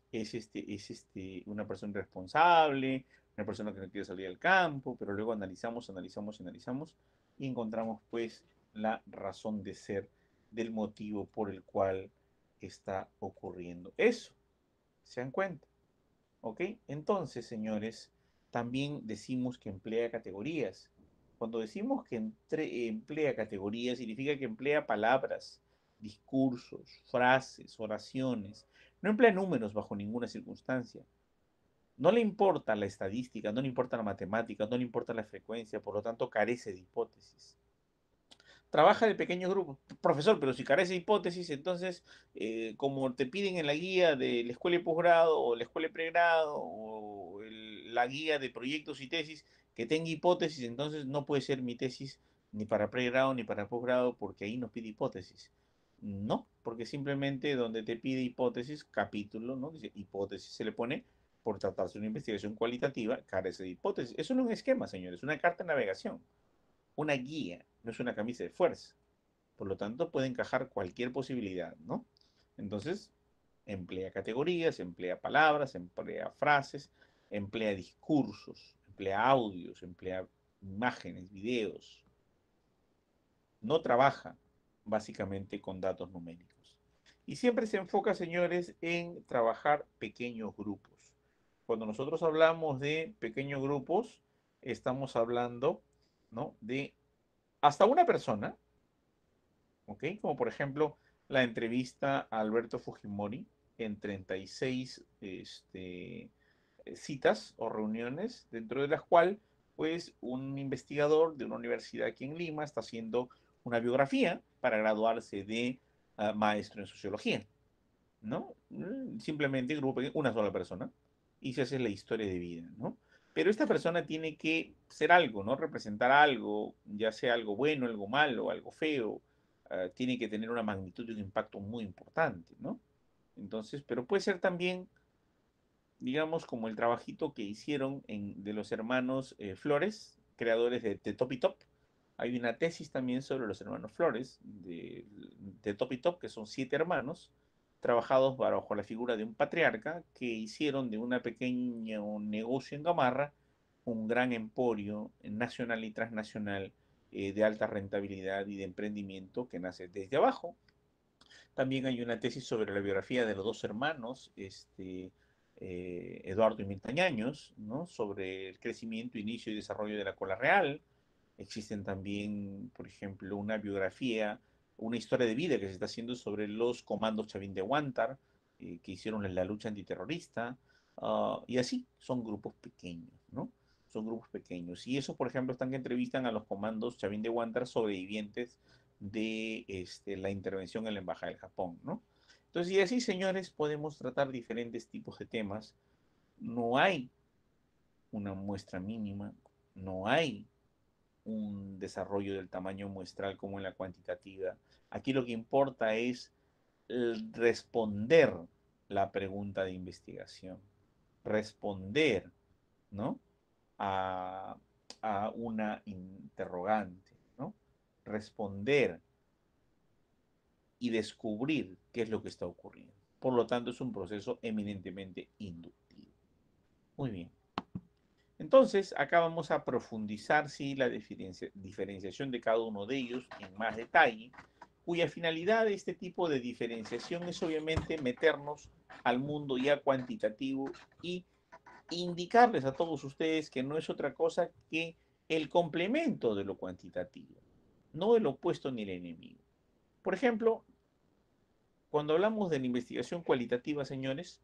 una persona irresponsable, una persona que no quiere salir al campo, pero luego analizamos y encontramos, pues, la razón de ser del motivo por el cual está ocurriendo eso. ¿Se dan cuenta? ¿Ok? Entonces, señores, también decimos que emplea categorías. Cuando decimos que emplea categorías, significa que emplea palabras, discursos, frases, oraciones. No emplea números bajo ninguna circunstancia. No le importa la estadística, no le importa la matemática, no le importa la frecuencia, por lo tanto carece de hipótesis. Trabaja de pequeños grupos. Profesor, pero si carece de hipótesis, entonces, como te piden en la guía de la escuela de posgrado o la escuela de pregrado o la guía de proyectos y tesis que tenga hipótesis, entonces no puede ser mi tesis ni para pregrado ni para posgrado porque ahí nos pide hipótesis. No, porque simplemente donde te pide hipótesis, capítulo, ¿no? Dice hipótesis, se le pone por tratarse de una investigación cualitativa, carece de hipótesis. Eso no es un esquema, señores, es una carta de navegación, una guía, no es una camisa de fuerza. Por lo tanto, puede encajar cualquier posibilidad, ¿no? Entonces, emplea categorías, emplea palabras, emplea frases, emplea discursos, emplea audios, emplea imágenes, videos. No trabaja básicamente con datos numéricos. Y siempre se enfoca, señores, en trabajar pequeños grupos. Cuando nosotros hablamos de pequeños grupos, estamos hablando, ¿no?, de hasta una persona, ¿ok? Como por ejemplo la entrevista a Alberto Fujimori en 36 citas o reuniones, dentro de las cuales pues un investigador de una universidad aquí en Lima está haciendo una biografía para graduarse de maestro en sociología, ¿no? Simplemente grupo, una sola persona, y se hace la historia de vida, ¿no? Pero esta persona tiene que ser algo, ¿no? Representar algo, ya sea algo bueno, algo malo, algo feo, tiene que tener una magnitud y un impacto muy importante, ¿no? Entonces, pero puede ser también, digamos, como el trabajito que hicieron de los hermanos Flores, creadores de Top y Top. Hay una tesis también sobre los hermanos Flores, de Top y Top, que son 7 hermanos, trabajados bajo la figura de un patriarca, que hicieron de un pequeño negocio en Gamarra un gran emporio nacional y transnacional de alta rentabilidad y de emprendimiento que nace desde abajo. También hay una tesis sobre la biografía de los dos hermanos, Eduardo y Miltañaños, ¿no?, sobre el crecimiento, inicio y desarrollo de la Cola Real. Existen también, por ejemplo, una biografía, una historia de vida que se está haciendo sobre los comandos Chavín de Huántar, que hicieron la lucha antiterrorista, y así, son grupos pequeños, ¿no? Son grupos pequeños. Y eso, por ejemplo, están que entrevistan a los comandos Chavín de Huántar sobrevivientes de la intervención en la Embajada del Japón, ¿no? Entonces, y así, señores, podemos tratar diferentes tipos de temas. No hay una muestra mínima, no hay un desarrollo del tamaño muestral como en la cuantitativa. Aquí lo que importa es responder la pregunta de investigación, responder, ¿no?, a, a una interrogante, ¿no? Responder y descubrir qué es lo que está ocurriendo. Por lo tanto, es un proceso eminentemente inductivo. Muy bien. Entonces, acá vamos a profundizar, sí, la diferenciación de cada uno de ellos en más detalle. cuya finalidad de este tipo de diferenciación es obviamente meternos al mundo ya cuantitativo y indicarles a todos ustedes que no es otra cosa que el complemento de lo cuantitativo, no el opuesto ni el enemigo. Por ejemplo, cuando hablamos de la investigación cualitativa, señores,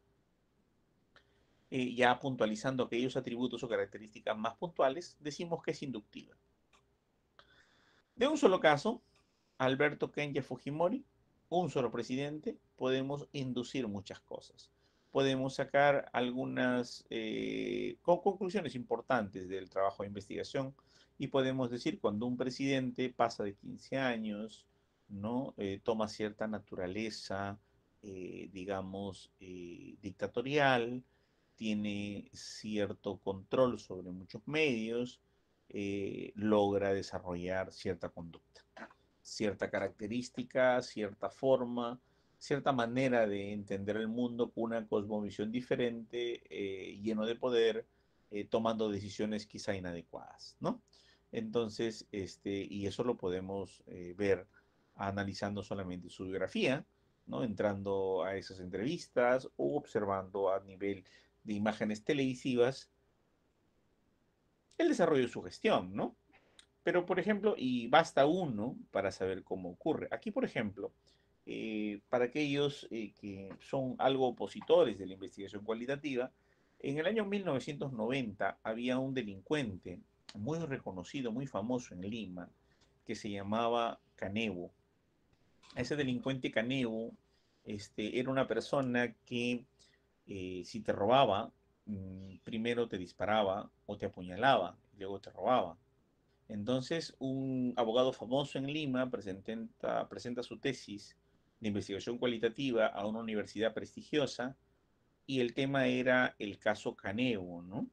ya puntualizando aquellos atributos o características más puntuales, decimos que es inductiva. De un solo caso, Alberto Kenya Fujimori, un solo presidente, podemos inducir muchas cosas. Podemos sacar algunas conclusiones importantes del trabajo de investigación y podemos decir cuando un presidente pasa de 15 años, ¿no? Toma cierta naturaleza, digamos, dictatorial, tiene cierto control sobre muchos medios, logra desarrollar cierta conducta, cierta característica, cierta forma, cierta manera de entender el mundo con una cosmovisión diferente, lleno de poder, tomando decisiones quizá inadecuadas, ¿no? Entonces, y eso lo podemos ver analizando solamente su biografía, ¿no? Entrando a esas entrevistas o observando a nivel de imágenes televisivas el desarrollo de su gestión, ¿no? Pero, por ejemplo, y basta uno para saber cómo ocurre. Aquí, por ejemplo, para aquellos que son algo opositores de la investigación cualitativa, en el año 1990 había un delincuente muy reconocido, muy famoso en Lima, que se llamaba Canevo. Ese delincuente Canevo era una persona que si te robaba, primero te disparaba o te apuñalaba, y luego te robaba. Entonces, un abogado famoso en Lima presenta su tesis de investigación cualitativa a una universidad prestigiosa y el tema era el caso Canevo, ¿no?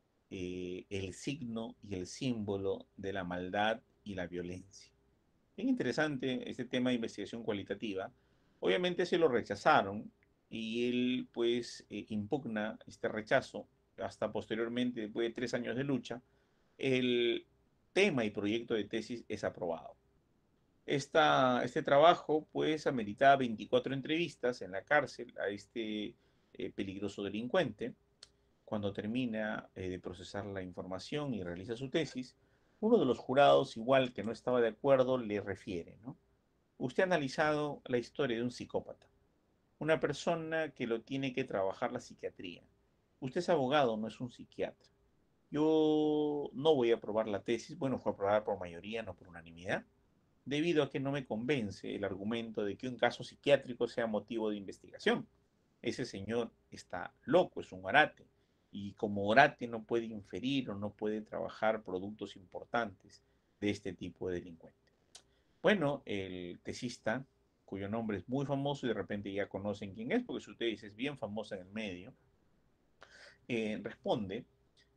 El signo y el símbolo de la maldad y la violencia. Bien interesante este tema de investigación cualitativa. Obviamente se lo rechazaron y él pues impugna este rechazo hasta posteriormente, después de 3 años de lucha, el tema y proyecto de tesis es aprobado. Este trabajo pues ameritaba 24 entrevistas en la cárcel a este peligroso delincuente. Cuando termina de procesar la información y realiza su tesis, uno de los jurados, igual que no estaba de acuerdo, le refiere, ¿no? Usted ha analizado la historia de un psicópata, una persona que lo tiene que trabajar la psiquiatría. Usted es abogado, no es un psiquiatra. Yo no voy a aprobar la tesis, bueno, fue aprobada por mayoría, no por unanimidad, debido a que no me convence el argumento de que un caso psiquiátrico sea motivo de investigación. Ese señor está loco, es un orate, y como orate no puede inferir o no puede trabajar productos importantes de este tipo de delincuente. Bueno, el tesista, cuyo nombre es muy famoso y de repente ya conocen quién es, porque su tesis es bien famosa en el medio, responde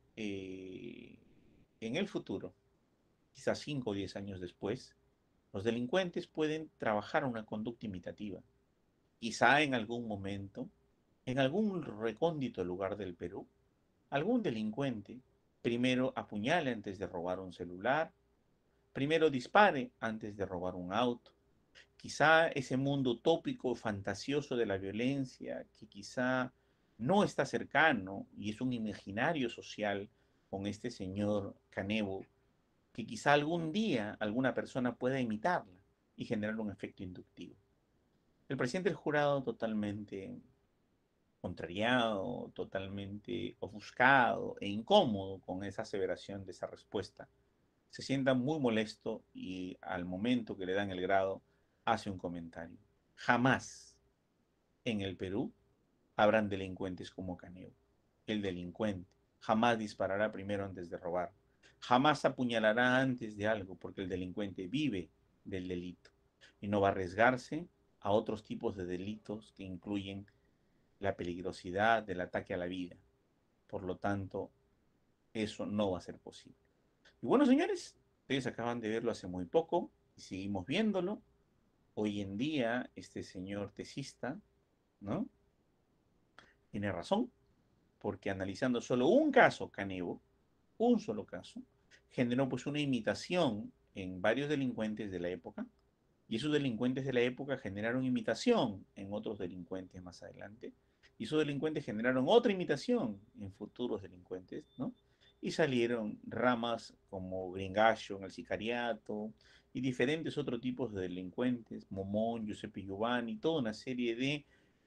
eh, en el futuro, quizás 5 o 10 años después, los delincuentes pueden trabajar una conducta imitativa. Quizá en algún momento, en algún recóndito lugar del Perú, algún delincuente primero apuñale antes de robar un celular, primero dispare antes de robar un auto. Quizá ese mundo utópico, fantasioso de la violencia, que quizá no está cercano y es un imaginario social con este señor Canevo, que quizá algún día alguna persona pueda imitarla y generar un efecto inductivo. El presidente del jurado totalmente contrariado, totalmente ofuscado e incómodo con esa aseveración de esa respuesta, se sienta muy molesto y al momento que le dan el grado hace un comentario. Jamás en el Perú habrán delincuentes como Canevo. El delincuente jamás disparará primero antes de robar. Jamás apuñalará antes de algo porque el delincuente vive del delito y no va a arriesgarse a otros tipos de delitos que incluyen la peligrosidad del ataque a la vida. Por lo tanto, eso no va a ser posible. Y bueno, señores, ustedes acaban de verlo hace muy poco y seguimos viéndolo. Hoy en día, este señor tesista, ¿no? Tiene razón, porque analizando solo un caso, Canevo, un solo caso, generó pues una imitación en varios delincuentes de la época Y esos delincuentes de la época generaron imitación en otros delincuentes más adelante. Y esos delincuentes generaron otra imitación en futuros delincuentes, ¿no? Y salieron ramas como Gringallo en el sicariato y diferentes otros tipos de delincuentes, Momón, Giuseppe Giovanni, toda una serie de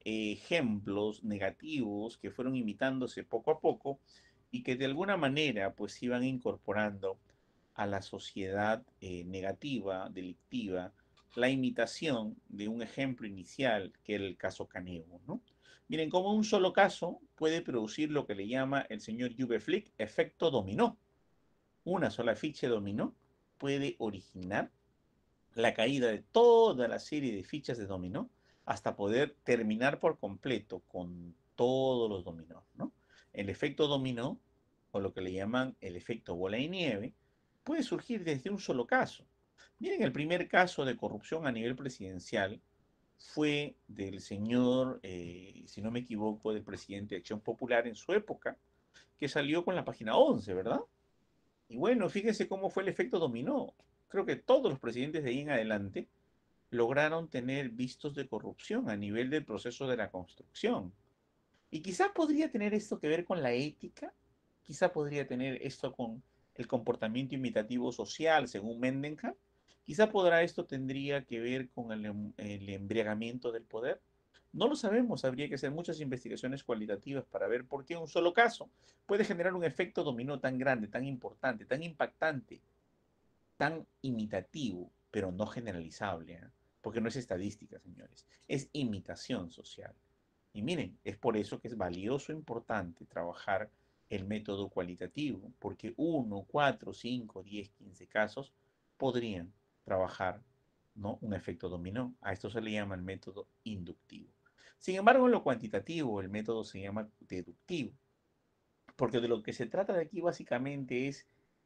ejemplos negativos que fueron imitándose poco a poco y que de alguna manera pues iban incorporando a la sociedad negativa, delictiva, la imitación de un ejemplo inicial que era el caso Caneo, ¿no? Miren, como un solo caso puede producir lo que le llama el señor Juve Flick efecto dominó. Una sola ficha dominó puede originar la caída de toda la serie de fichas de dominó hasta poder terminar por completo con todos los dominós, ¿no? El efecto dominó, o lo que le llaman el efecto bola y nieve, puede surgir desde un solo caso. Miren, el primer caso de corrupción a nivel presidencial fue del señor, si no me equivoco, del presidente de Acción Popular en su época, que salió con la página 11, ¿verdad? Y bueno, fíjense cómo fue el efecto dominó. Creo que todos los presidentes de ahí en adelante lograron tener vistos de corrupción a nivel del proceso de la construcción. Y quizá podría tener esto que ver con la ética, quizá podría tener esto con el comportamiento imitativo social, según Mendenhall, quizá podrá esto tendría que ver con el embriagamiento del poder. No lo sabemos, habría que hacer muchas investigaciones cualitativas para ver por qué un solo caso puede generar un efecto dominó tan grande, tan importante, tan impactante, tan imitativo, pero no generalizable, ¿eh? Porque no es estadística, señores, es imitación social. Y miren, es por eso que es valioso, e importante trabajar el método cualitativo, porque 1, 4, 5, 10, 15 casos podrían trabajar, ¿no?, un efecto dominó. A esto se le llama el método inductivo. Sin embargo, en lo cuantitativo, el método se llama deductivo, porque de lo que se trata de aquí básicamente es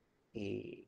eh,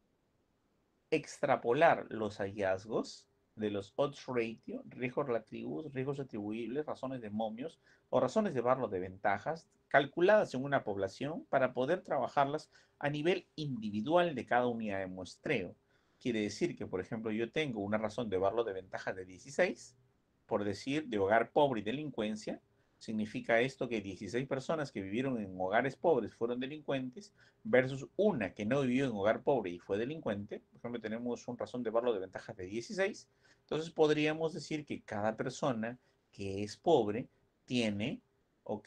extrapolar los hallazgos de los odds ratio, riesgos relativos, riesgos atribuibles, razones de momios o razones de Barlow de ventajas, calculadas en una población para poder trabajarlas a nivel individual de cada unidad de muestreo. Quiere decir que, por ejemplo, yo tengo una razón de Barlow de ventaja de 16, por decir, de hogar pobre y delincuencia. Significa esto que 16 personas que vivieron en hogares pobres fueron delincuentes versus una que no vivió en hogar pobre y fue delincuente. Por ejemplo, tenemos un razón de verlo de ventajas de 16. Entonces podríamos decir que cada persona que es pobre tiene, ok,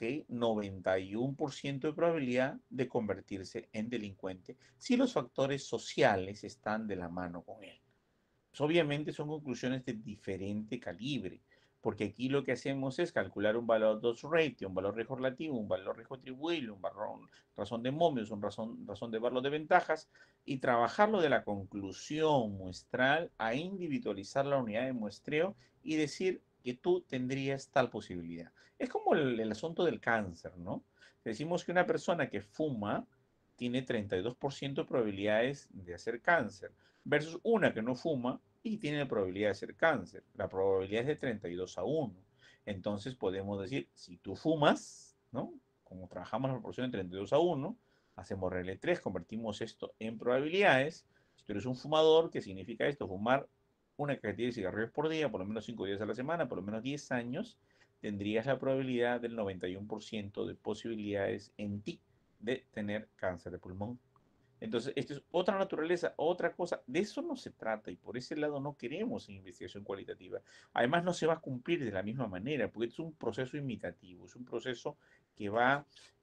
91% de probabilidad de convertirse en delincuente si los factores sociales están de la mano con él. Pues obviamente son conclusiones de diferente calibre, porque aquí lo que hacemos es calcular un valor de odds ratio, un valor riesgo relativo, un valor riesgo atribuible, un valor razón de momios, un razón de valor de ventajas, y trabajarlo de la conclusión muestral a individualizar la unidad de muestreo y decir que tú tendrías tal posibilidad. Es como el asunto del cáncer, ¿no? Decimos que una persona que fuma tiene 32% de probabilidades de hacer cáncer versus una que no fuma y tiene probabilidad de ser cáncer. La probabilidad es de 32-1. Entonces podemos decir, si tú fumas, ¿no?, como trabajamos la proporción de 32-1, hacemos regla 3, convertimos esto en probabilidades. Si tú eres un fumador, ¿qué significa esto? Fumar una cajetilla de cigarrillos por día, por lo menos 5 días a la semana, por lo menos 10 años, tendrías la probabilidad del 91% de posibilidades en ti de tener cáncer de pulmón. Entonces, esto es otra naturaleza, otra cosa. De eso no se trata y por ese lado no queremos investigación cualitativa. Además, no se va a cumplir de la misma manera porque es un proceso imitativo, es un proceso que va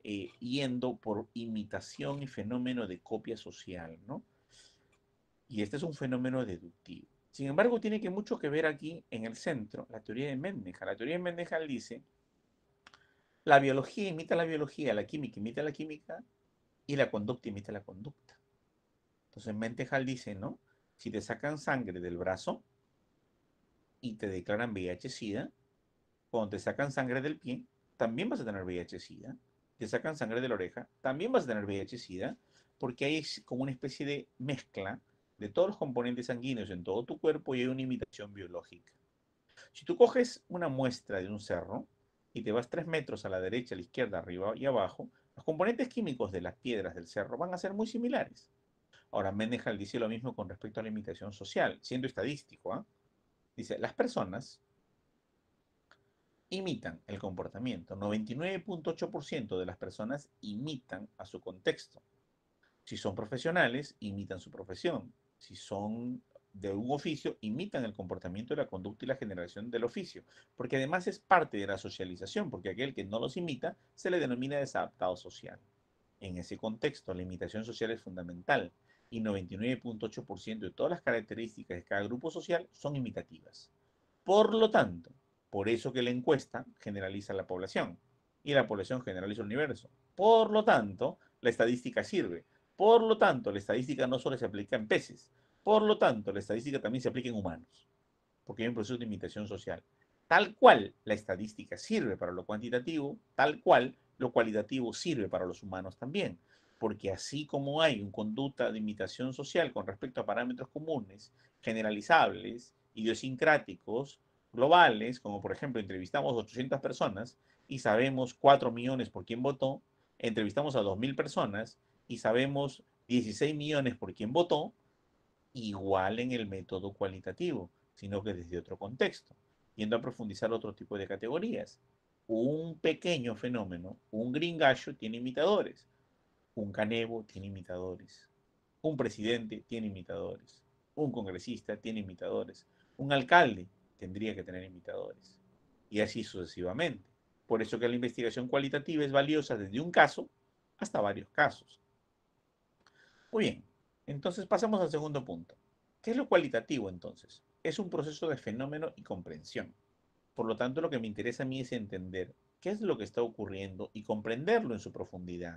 yendo por imitación y fenómeno de copia social, ¿no? Y este es un fenómeno deductivo. Sin embargo, tiene que mucho que ver aquí en el centro la teoría de Mendenhall. La teoría de Mendenhall dice, la biología imita la biología, la química imita la química y la conducta imita la conducta. Entonces Mendenhall dice, ¿no? Si te sacan sangre del brazo y te declaran VIH-Sida, cuando te sacan sangre del pie, también vas a tener VIH-Sida. Te sacan sangre de la oreja, también vas a tener VIH-Sida, porque hay como una especie de mezcla de todos los componentes sanguíneos en todo tu cuerpo y hay una imitación biológica. Si tú coges una muestra de un cerro y te vas 3 metros a la derecha, a la izquierda, arriba y abajo, los componentes químicos de las piedras del cerro van a ser muy similares. Ahora, Mendenhall dice lo mismo con respecto a la imitación social, siendo estadístico, ¿eh? Dice, las personas imitan el comportamiento. 99.8% de las personas imitan a su contexto. Si son profesionales, imitan su profesión. Si son de un oficio, imitan el comportamiento, la conducta y la generación del oficio. Porque además es parte de la socialización, porque aquel que no los imita se le denomina desadaptado social. En ese contexto, la imitación social es fundamental y 99.8% de todas las características de cada grupo social son imitativas. Por lo tanto, por eso que la encuesta generaliza la población y la población generaliza el universo. Por lo tanto, la estadística sirve. Por lo tanto, la estadística no solo se aplica en peces. Por lo tanto, la estadística también se aplica en humanos, porque hay un proceso de imitación social. Tal cual la estadística sirve para lo cuantitativo, tal cual lo cualitativo sirve para los humanos también. Porque así como hay una conducta de imitación social con respecto a parámetros comunes, generalizables, idiosincráticos, globales, como por ejemplo entrevistamos 800 personas y sabemos 4 millones por quién votó, entrevistamos a 2.000 personas y sabemos 16 millones por quién votó, igual en el método cualitativo, sino que desde otro contexto, yendo a profundizar otro tipo de categorías. Un pequeño fenómeno, un gringallo tiene imitadores, un canevo tiene imitadores, un presidente tiene imitadores, un congresista tiene imitadores, un alcalde tendría que tener imitadores, y así sucesivamente. Por eso que la investigación cualitativa es valiosa desde un caso hasta varios casos. Muy bien, entonces pasamos al segundo punto. ¿Qué es lo cualitativo entonces? Es un proceso de fenómeno y comprensión. Por lo tanto, lo que me interesa a mí es entender qué es lo que está ocurriendo y comprenderlo en su profundidad.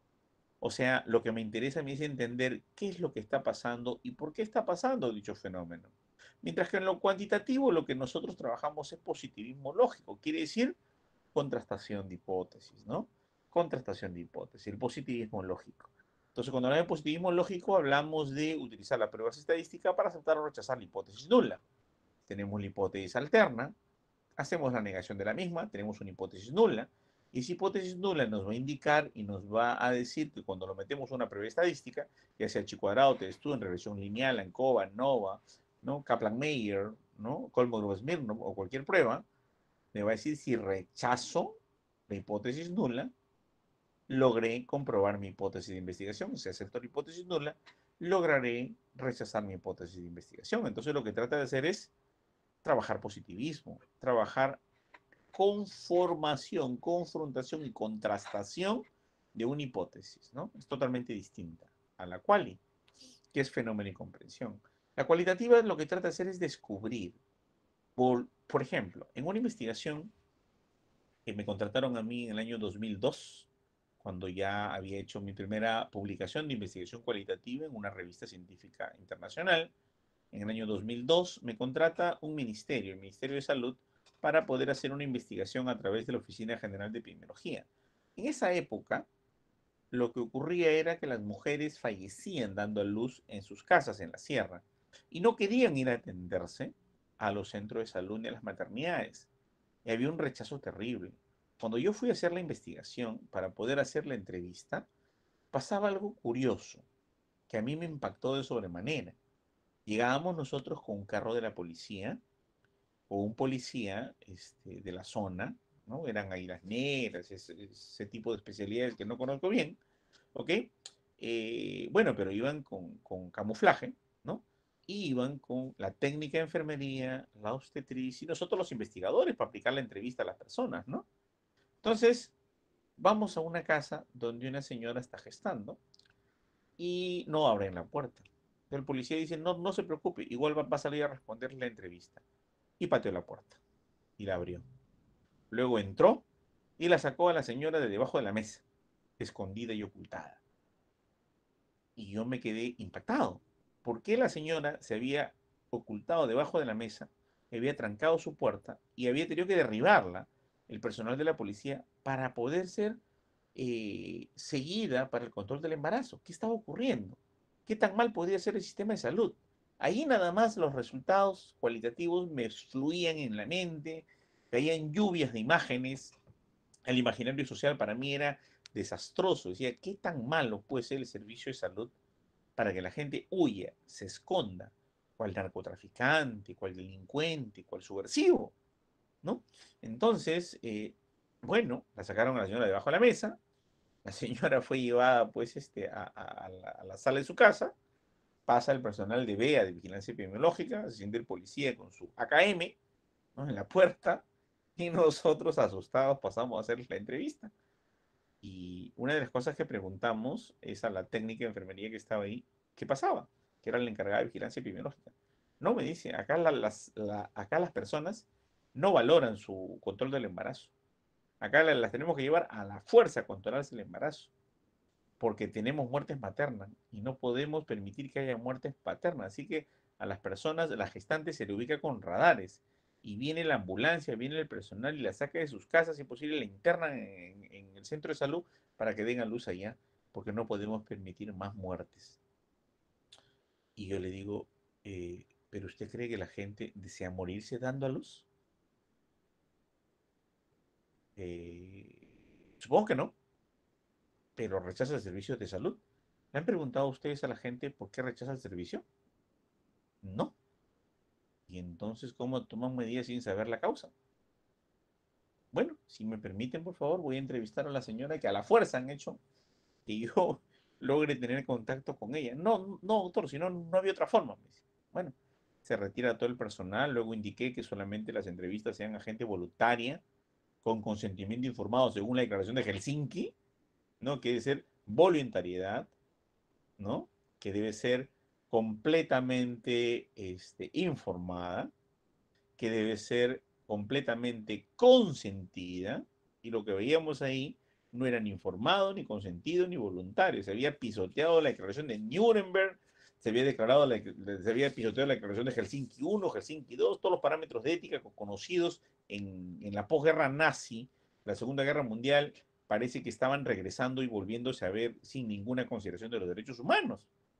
O sea, lo que me interesa a mí es entender qué es lo que está pasando y por qué está pasando dicho fenómeno. Mientras que en lo cuantitativo lo que nosotros trabajamos es positivismo lógico, quiere decir contrastación de hipótesis, ¿no? Contrastación de hipótesis, el positivismo lógico. Entonces, cuando hablamos de positivismo lógico, hablamos de utilizar la prueba estadística para aceptar o rechazar la hipótesis nula. Tenemos la hipótesis alterna, hacemos la negación de la misma, tenemos una hipótesis nula, y esa hipótesis nula nos va a indicar y nos va a decir que cuando lo metemos a una prueba estadística, ya sea chi cuadrado, TestStudent, regresión lineal, ANCOVA, NOVA, ¿no? Kaplan-Meier, ¿no? Kolmogorov-Smirnov o cualquier prueba, me va a decir si rechazo la hipótesis nula, logré comprobar mi hipótesis de investigación. Si acepto la hipótesis nula, lograré rechazar mi hipótesis de investigación. Entonces lo que trata de hacer es trabajar positivismo, trabajar conformación, confrontación y contrastación de una hipótesis, ¿no? Es totalmente distinta a la quali, que es fenómeno y comprensión. La cualitativa lo que trata de hacer es descubrir, por ejemplo, en una investigación que me contrataron a mí en el año 2002, cuando ya había hecho mi primera publicación de investigación cualitativa en una revista científica internacional. En el año 2002 me contrata un ministerio, el Ministerio de Salud, para poder hacer una investigación a través de la Oficina General de Epidemiología. En esa época, lo que ocurría era que las mujeres fallecían dando a luz en sus casas, en la sierra, y no querían ir a atenderse a los centros de salud ni a las maternidades. Y había un rechazo terrible. Cuando yo fui a hacer la investigación para poder hacer la entrevista, pasaba algo curioso que a mí me impactó de sobremanera. Llegábamos nosotros con un carro de la policía o un policía de la zona, ¿no? Eran águilas negras, ese tipo de especialidades que no conozco bien, ¿ok? Bueno, pero iban con camuflaje, ¿no? Y iban con la técnica de enfermería, la obstetricia y nosotros los investigadores para aplicar la entrevista a las personas, ¿no? Entonces, vamos a una casa donde una señora está gestando y no abren la puerta. El policía dice, no, no se preocupe, igual va a salir a responder la entrevista. Y pateó la puerta y la abrió. Luego entró y la sacó a la señora de debajo de la mesa, escondida y ocultada. Y yo me quedé impactado. ¿Por qué la señora se había ocultado debajo de la mesa, había trancado su puerta y había tenido que derribarla el personal de la policía para poder ser seguida para el control del embarazo? ¿Qué estaba ocurriendo? ¿Qué tan mal podía ser el sistema de salud? Ahí nada más los resultados cualitativos me fluían en la mente, caían lluvias de imágenes. El imaginario social para mí era desastroso. Decía, ¿qué tan malo puede ser el servicio de salud para que la gente huya, se esconda cuál narcotraficante, cuál delincuente, cuál subversivo, ¿no? Entonces, bueno, la sacaron a la señora debajo de la mesa, la señora fue llevada pues a la sala de su casa, pasa el personal de VEA, de Vigilancia Epidemiológica, se siente el policía con su AKM, ¿no?, en la puerta, y nosotros asustados pasamos a hacer la entrevista. Y una de las cosas que preguntamos es a la técnica de enfermería que estaba ahí, ¿qué pasaba? Que era la encargada de vigilancia epidemiológica. No, me dice, acá, acá las personas no valoran su control del embarazo. Acá las tenemos que llevar a la fuerza a controlarse el embarazo, porque tenemos muertes maternas y no podemos permitir que haya muertes paternas. Así que a las personas, las gestantes, se le ubica con radares y viene la ambulancia, viene el personal y la saca de sus casas, si es posible la internan en el centro de salud para que den a luz allá, porque no podemos permitir más muertes. Y yo le digo, ¿pero usted cree que la gente desea morirse dando a luz? Supongo que no, pero rechaza el servicio de salud. ¿Le han preguntado ustedes a la gente por qué rechaza el servicio? No. Y entonces, ¿cómo toman medidas sin saber la causa? Bueno, si me permiten, por favor, voy a entrevistar a la señora que a la fuerza han hecho que yo logre tener contacto con ella. No, no, doctor, si no, no había otra forma. Me dice. Bueno, se retira todo el personal, luego indiqué que solamente las entrevistas sean a gente voluntaria, con consentimiento informado según la declaración de Helsinki, ¿no? Que debe ser voluntariedad, ¿no? Que debe ser completamente informada, que debe ser completamente consentida, y lo que veíamos ahí no era ni informado, ni consentido, ni voluntario. Se había pisoteado la declaración de Nuremberg, se había pisoteado la declaración de Helsinki I, Helsinki II, todos los parámetros de ética conocidos en la posguerra nazi, la Segunda Guerra Mundial, parece que estaban regresando y volviéndose a ver sin ninguna consideración de los derechos humanos.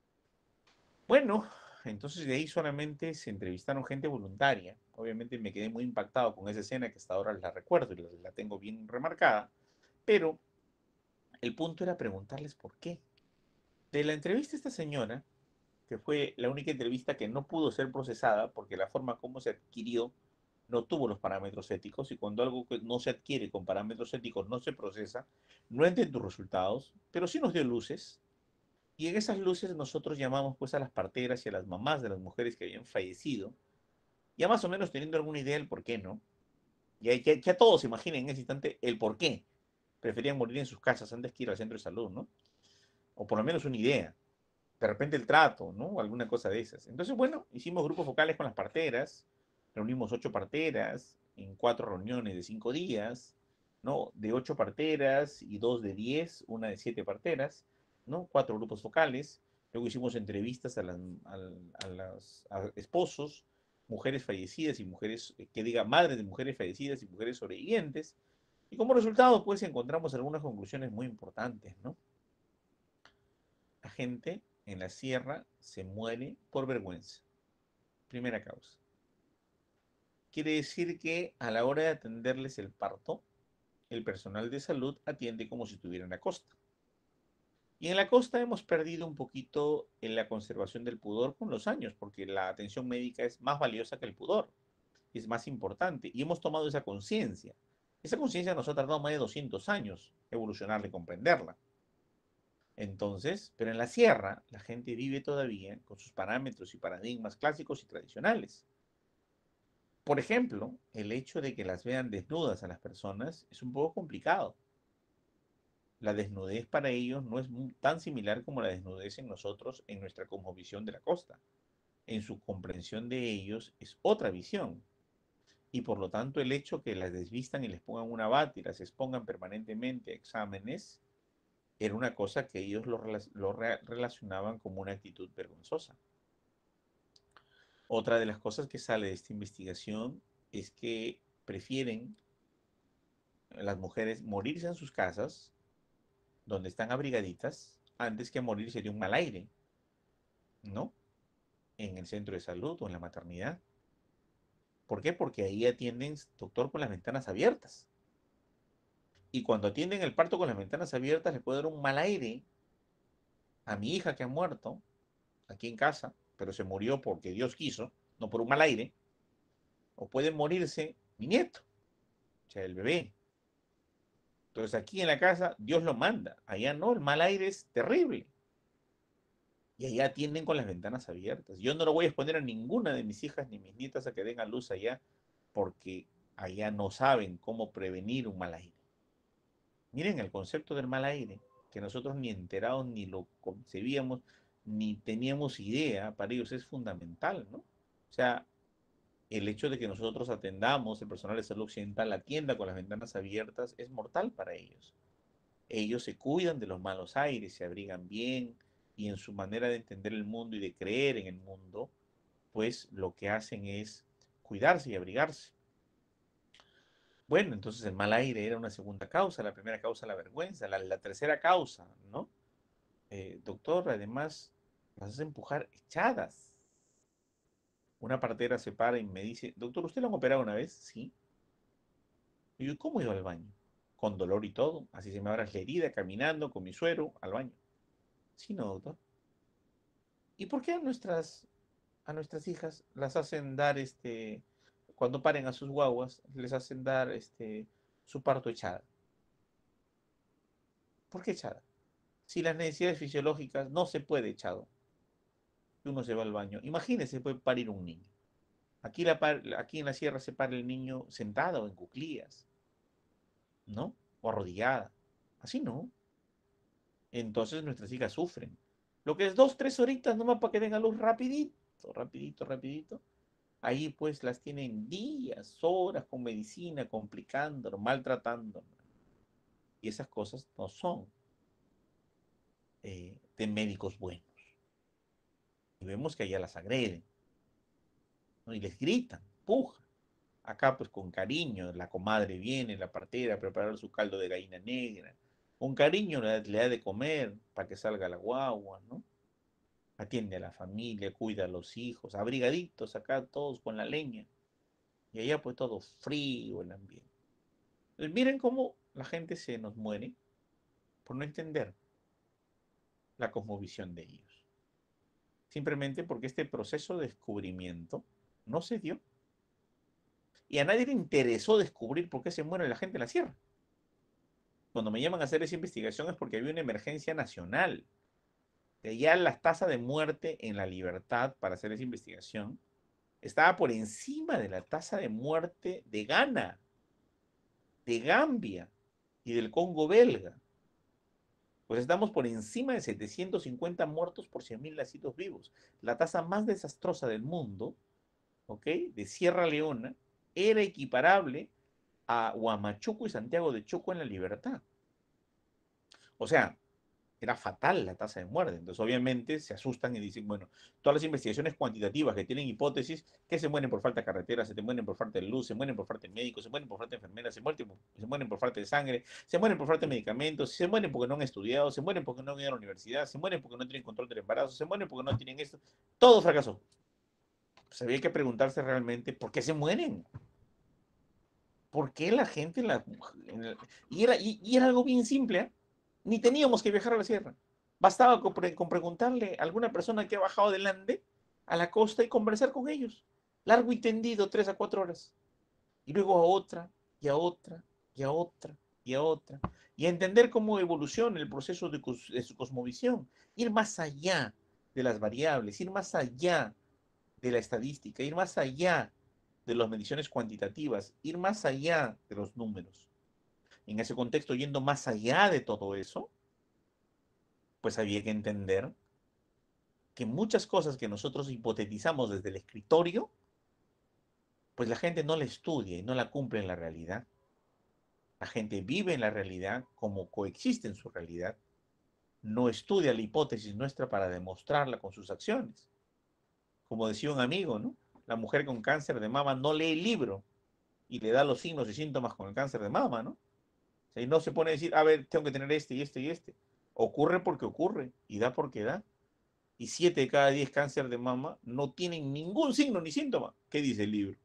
Bueno, entonces de ahí solamente se entrevistaron gente voluntaria. Obviamente me quedé muy impactado con esa escena que hasta ahora la recuerdo y la tengo bien remarcada, pero el punto era preguntarles por qué. De la entrevista a esta señora, que fue la única entrevista que no pudo ser procesada porque la forma como se adquirió no tuvo los parámetros éticos, y cuando algo que no se adquiere con parámetros éticos no se procesa, no entra en tus resultados, pero sí nos dio luces. Y en esas luces nosotros llamamos pues a las parteras y a las mamás de las mujeres que habían fallecido, ya más o menos teniendo alguna idea del por qué, ¿no? Ya todos se imaginen en ese instante el por qué preferían morir en sus casas antes que ir al centro de salud, ¿no? O por lo menos una idea. De repente el trato, ¿no? O alguna cosa de esas. Entonces, bueno, hicimos grupos focales con las parteras, reunimos 8 parteras en 4 reuniones de 5 días, ¿no? De 8 parteras y 2 de 10, una de 7 parteras, ¿no? 4 grupos focales. Luego hicimos entrevistas a esposos, mujeres fallecidas y mujeres, que diga, madres de mujeres fallecidas y mujeres sobrevivientes. Y como resultado, pues encontramos algunas conclusiones muy importantes, ¿no? La gente en la sierra se muere por vergüenza. Primera causa. Quiere decir que a la hora de atenderles el parto, el personal de salud atiende como si estuviera en la costa. Y en la costa hemos perdido un poquito en la conservación del pudor con los años, porque la atención médica es más valiosa que el pudor, es más importante, y hemos tomado esa conciencia. Esa conciencia nos ha tardado más de 200 años evolucionarla y comprenderla. Entonces, pero en la sierra la gente vive todavía con sus parámetros y paradigmas clásicos y tradicionales. Por ejemplo, el hecho de que las vean desnudas a las personas es un poco complicado. La desnudez para ellos no es tan similar como la desnudez en nosotros en nuestra cosmovisión de la costa. En su comprensión de ellos es otra visión. Y por lo tanto el hecho que las desvistan y les pongan una bata y las expongan permanentemente a exámenes era una cosa que ellos lo relacionaban como una actitud vergonzosa. Otra de las cosas que sale de esta investigación es que prefieren las mujeres morirse en sus casas, donde están abrigaditas, antes que morirse de un mal aire, ¿no? En el centro de salud o en la maternidad. ¿Por qué? Porque ahí atienden, doctor, con las ventanas abiertas. Y cuando atienden el parto con las ventanas abiertas, le puede dar un mal aire a mi hija que ha muerto aquí en casa, pero se murió porque Dios quiso, no por un mal aire, o puede morirse mi nieto, o sea, el bebé. Entonces aquí en la casa Dios lo manda, allá no, el mal aire es terrible. Y allá atienden con las ventanas abiertas. Yo no lo voy a exponer a ninguna de mis hijas ni mis nietas a que den a luz allá, porque allá no saben cómo prevenir un mal aire. Miren el concepto del mal aire, que nosotros ni enterados ni lo concebíamos, ni teníamos idea, para ellos es fundamental, ¿no? O sea, el hecho de que nosotros atendamos, el personal de salud occidental atienda con las ventanas abiertas, es mortal para ellos. Ellos se cuidan de los malos aires, se abrigan bien y en su manera de entender el mundo y de creer en el mundo, pues lo que hacen es cuidarse y abrigarse. Bueno, entonces el mal aire era una segunda causa, la primera causa la vergüenza, la tercera causa, ¿no? Doctor, además las hace empujar echadas. Una partera se para y me dice, doctor, ¿usted lo han operado una vez? Sí. Y yo, ¿cómo iba al baño? Con dolor y todo, así se me abra la herida, caminando con mi suero al baño. Sí, no, doctor. ¿Y por qué a nuestras hijas las hacen dar cuando paren a sus guaguas, les hacen dar su parto echada? ¿Por qué echada? Si las necesidades fisiológicas no se puede echado, uno se va al baño. Imagínese, puede parir un niño. Aquí en la sierra se para el niño sentado en cuclillas, ¿no? O arrodillada. Así no. Entonces nuestras hijas sufren. Lo que es 2, 3 horitas nomás para que den a luz rapidito, rapidito, rapidito. Ahí pues las tienen días, horas con medicina, complicando, maltratando. Y esas cosas no son de médicos buenos. Y vemos que allá las agreden, ¿no? Y les gritan, pujan. Acá pues con cariño, la comadre viene, la partera, a preparar su caldo de gallina negra. Con cariño le da de comer para que salga la guagua, ¿no? Atiende a la familia, cuida a los hijos, abrigaditos acá todos con la leña. Y allá pues todo frío el ambiente. Entonces, miren cómo la gente se nos muere por no entender la cosmovisión de ellos. Simplemente porque este proceso de descubrimiento no se dio. Y a nadie le interesó descubrir por qué se muere la gente en la sierra. Cuando me llaman a hacer esa investigación es porque había una emergencia nacional. Ya la tasa de muerte en la Libertad para hacer esa investigación estaba por encima de la tasa de muerte de Ghana, de Gambia y del Congo belga. Pues estamos por encima de 750 muertos por 100.000 nacidos vivos. La tasa más desastrosa del mundo, ¿ok? De Sierra Leona, era equiparable a Huamachuco y Santiago de Chuco en la Libertad. O sea, era fatal la tasa de muerte. Entonces, obviamente, se asustan y dicen, bueno, todas las investigaciones cuantitativas que tienen hipótesis, que se mueren por falta de carretera, se mueren por falta de luz, se mueren por falta de médicos, se mueren por falta de enfermeras, se mueren por falta de sangre, se mueren por falta de medicamentos, se mueren porque no han estudiado, se mueren porque no han ido a la universidad, se mueren porque no tienen control del embarazo, se mueren porque no tienen esto. Todo fracasó. Pues había que preguntarse realmente por qué se mueren. ¿Por qué la gente, y era algo bien simple, ¿eh? Ni teníamos que viajar a la sierra. Bastaba con preguntarle a alguna persona que ha bajado del Ande a la costa y conversar con ellos. Largo y tendido, 3 a 4 horas. Y luego a otra, y a otra, y a otra, y a otra. Y a entender cómo evoluciona el proceso de su cosmovisión. Ir más allá de las variables, ir más allá de la estadística, ir más allá de las mediciones cuantitativas, ir más allá de los números. En ese contexto, yendo más allá de todo eso, pues había que entender que muchas cosas que nosotros hipotetizamos desde el escritorio, pues la gente no la estudia y no la cumple en la realidad. La gente vive en la realidad como coexiste en su realidad. No estudia la hipótesis nuestra para demostrarla con sus acciones. Como decía un amigo, ¿no? La mujer con cáncer de mama no lee el libro y le da los signos y síntomas con el cáncer de mama, ¿no? O sea, y no se pone a decir, a ver, tengo que tener este y este y este. Ocurre porque ocurre y da porque da. Y 7 de cada 10 cáncer de mama no tienen ningún signo ni síntoma. ¿Qué dice el libro?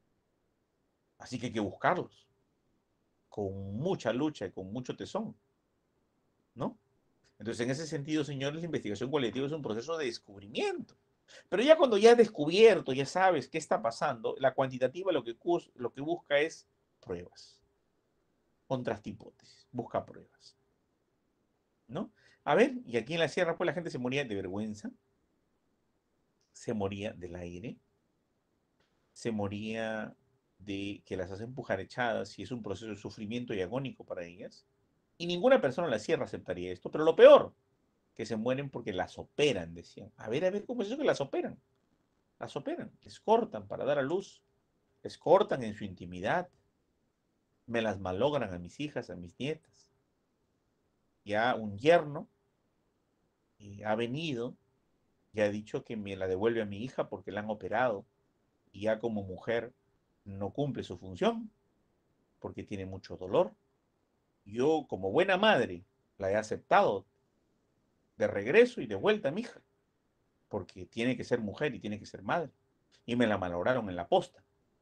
Así que hay que buscarlos con mucha lucha y con mucho tesón, ¿no? Entonces, en ese sentido, señores, la investigación cualitativa es un proceso de descubrimiento. Pero ya cuando ya has descubierto, ya sabes qué está pasando, la cuantitativa lo que busca es pruebas, contrasta hipótesis, busca pruebas, ¿no? A ver, y aquí en la sierra pues la gente se moría de vergüenza, se moría del aire, se moría de que las hacen pujarechadas y es un proceso de sufrimiento y agónico para ellas. Y ninguna persona en la sierra aceptaría esto, pero lo peor, que se mueren porque las operan, decían. A ver, ¿cómo es eso que las operan? Las operan, les cortan para dar a luz, les cortan en su intimidad, me las malogran a mis hijas, a mis nietas. Ya un yerno ha venido y ha dicho que me la devuelve a mi hija porque la han operado y ya como mujer no cumple su función porque tiene mucho dolor. Yo como buena madre la he aceptado de regreso y de vuelta a mi hija porque tiene que ser mujer y tiene que ser madre. Y me la malograron en la posta.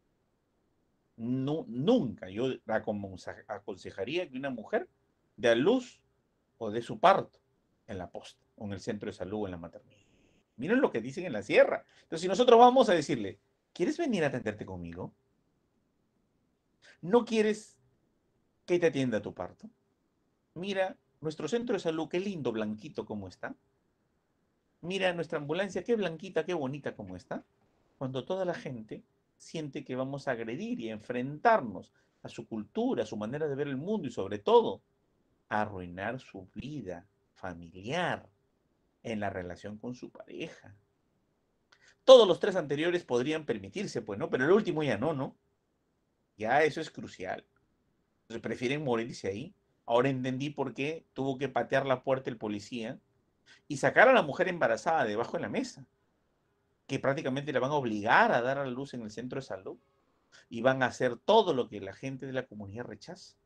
No, nunca yo aconsejaría que una mujer dé a luz o dé su parto en la posta o en el centro de salud o en la maternidad. Miren lo que dicen en la sierra. Entonces, si nosotros vamos a decirle, ¿quieres venir a atenderte conmigo? ¿No quieres que te atienda tu parto? Mira, nuestro centro de salud, qué lindo, blanquito como está. Mira, nuestra ambulancia, qué blanquita, qué bonita como está. Cuando toda la gente siente que vamos a agredir y a enfrentarnos a su cultura, a su manera de ver el mundo y sobre todo a arruinar su vida familiar en la relación con su pareja. Todos los tres anteriores podrían permitirse, pues, ¿no? Pero el último ya no, ¿no? Ya eso es crucial. Entonces prefieren morirse ahí. Ahora entendí por qué tuvo que patear la puerta el policía y sacar a la mujer embarazada debajo de la mesa, que prácticamente la van a obligar a dar a la luz en el centro de salud y van a hacer todo lo que la gente de la comunidad rechaza.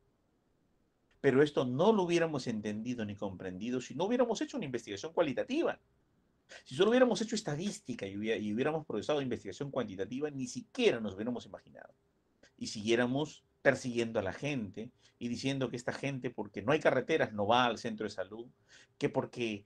Pero esto no lo hubiéramos entendido ni comprendido si no hubiéramos hecho una investigación cualitativa. Si solo hubiéramos hecho estadística y hubiéramos procesado investigación cuantitativa, ni siquiera nos hubiéramos imaginado. Y siguiéramos persiguiendo a la gente y diciendo que esta gente, porque no hay carreteras, no va al centro de salud, que porque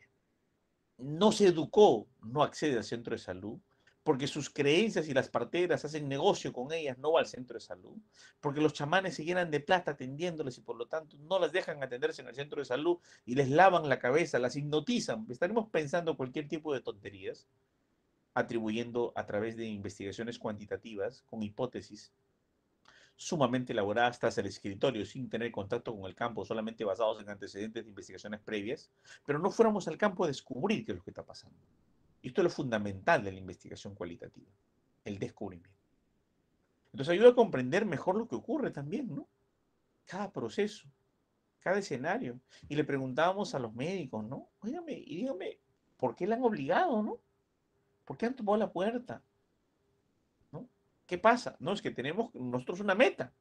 no se educó, no accede al centro de salud, porque sus creencias y las parteras hacen negocio con ellas, no va al centro de salud, porque los chamanes se llenan de plata atendiéndoles y por lo tanto no las dejan atenderse en el centro de salud y les lavan la cabeza, las hipnotizan. Estaremos pensando cualquier tipo de tonterías, atribuyendo a través de investigaciones cuantitativas con hipótesis sumamente elaboradas tras el escritorio, sin tener contacto con el campo, solamente basados en antecedentes de investigaciones previas, pero no fuéramos al campo a descubrir qué es lo que está pasando. Y esto es lo fundamental de la investigación cualitativa, el descubrimiento. Entonces ayuda a comprender mejor lo que ocurre también, ¿no? Cada proceso, cada escenario. Y le preguntábamos a los médicos, ¿no? Óigame, y dígame, ¿por qué le han obligado, no? ¿Por qué han tomado la puerta? ¿No? ¿Qué pasa? No, es que tenemos nosotros una meta.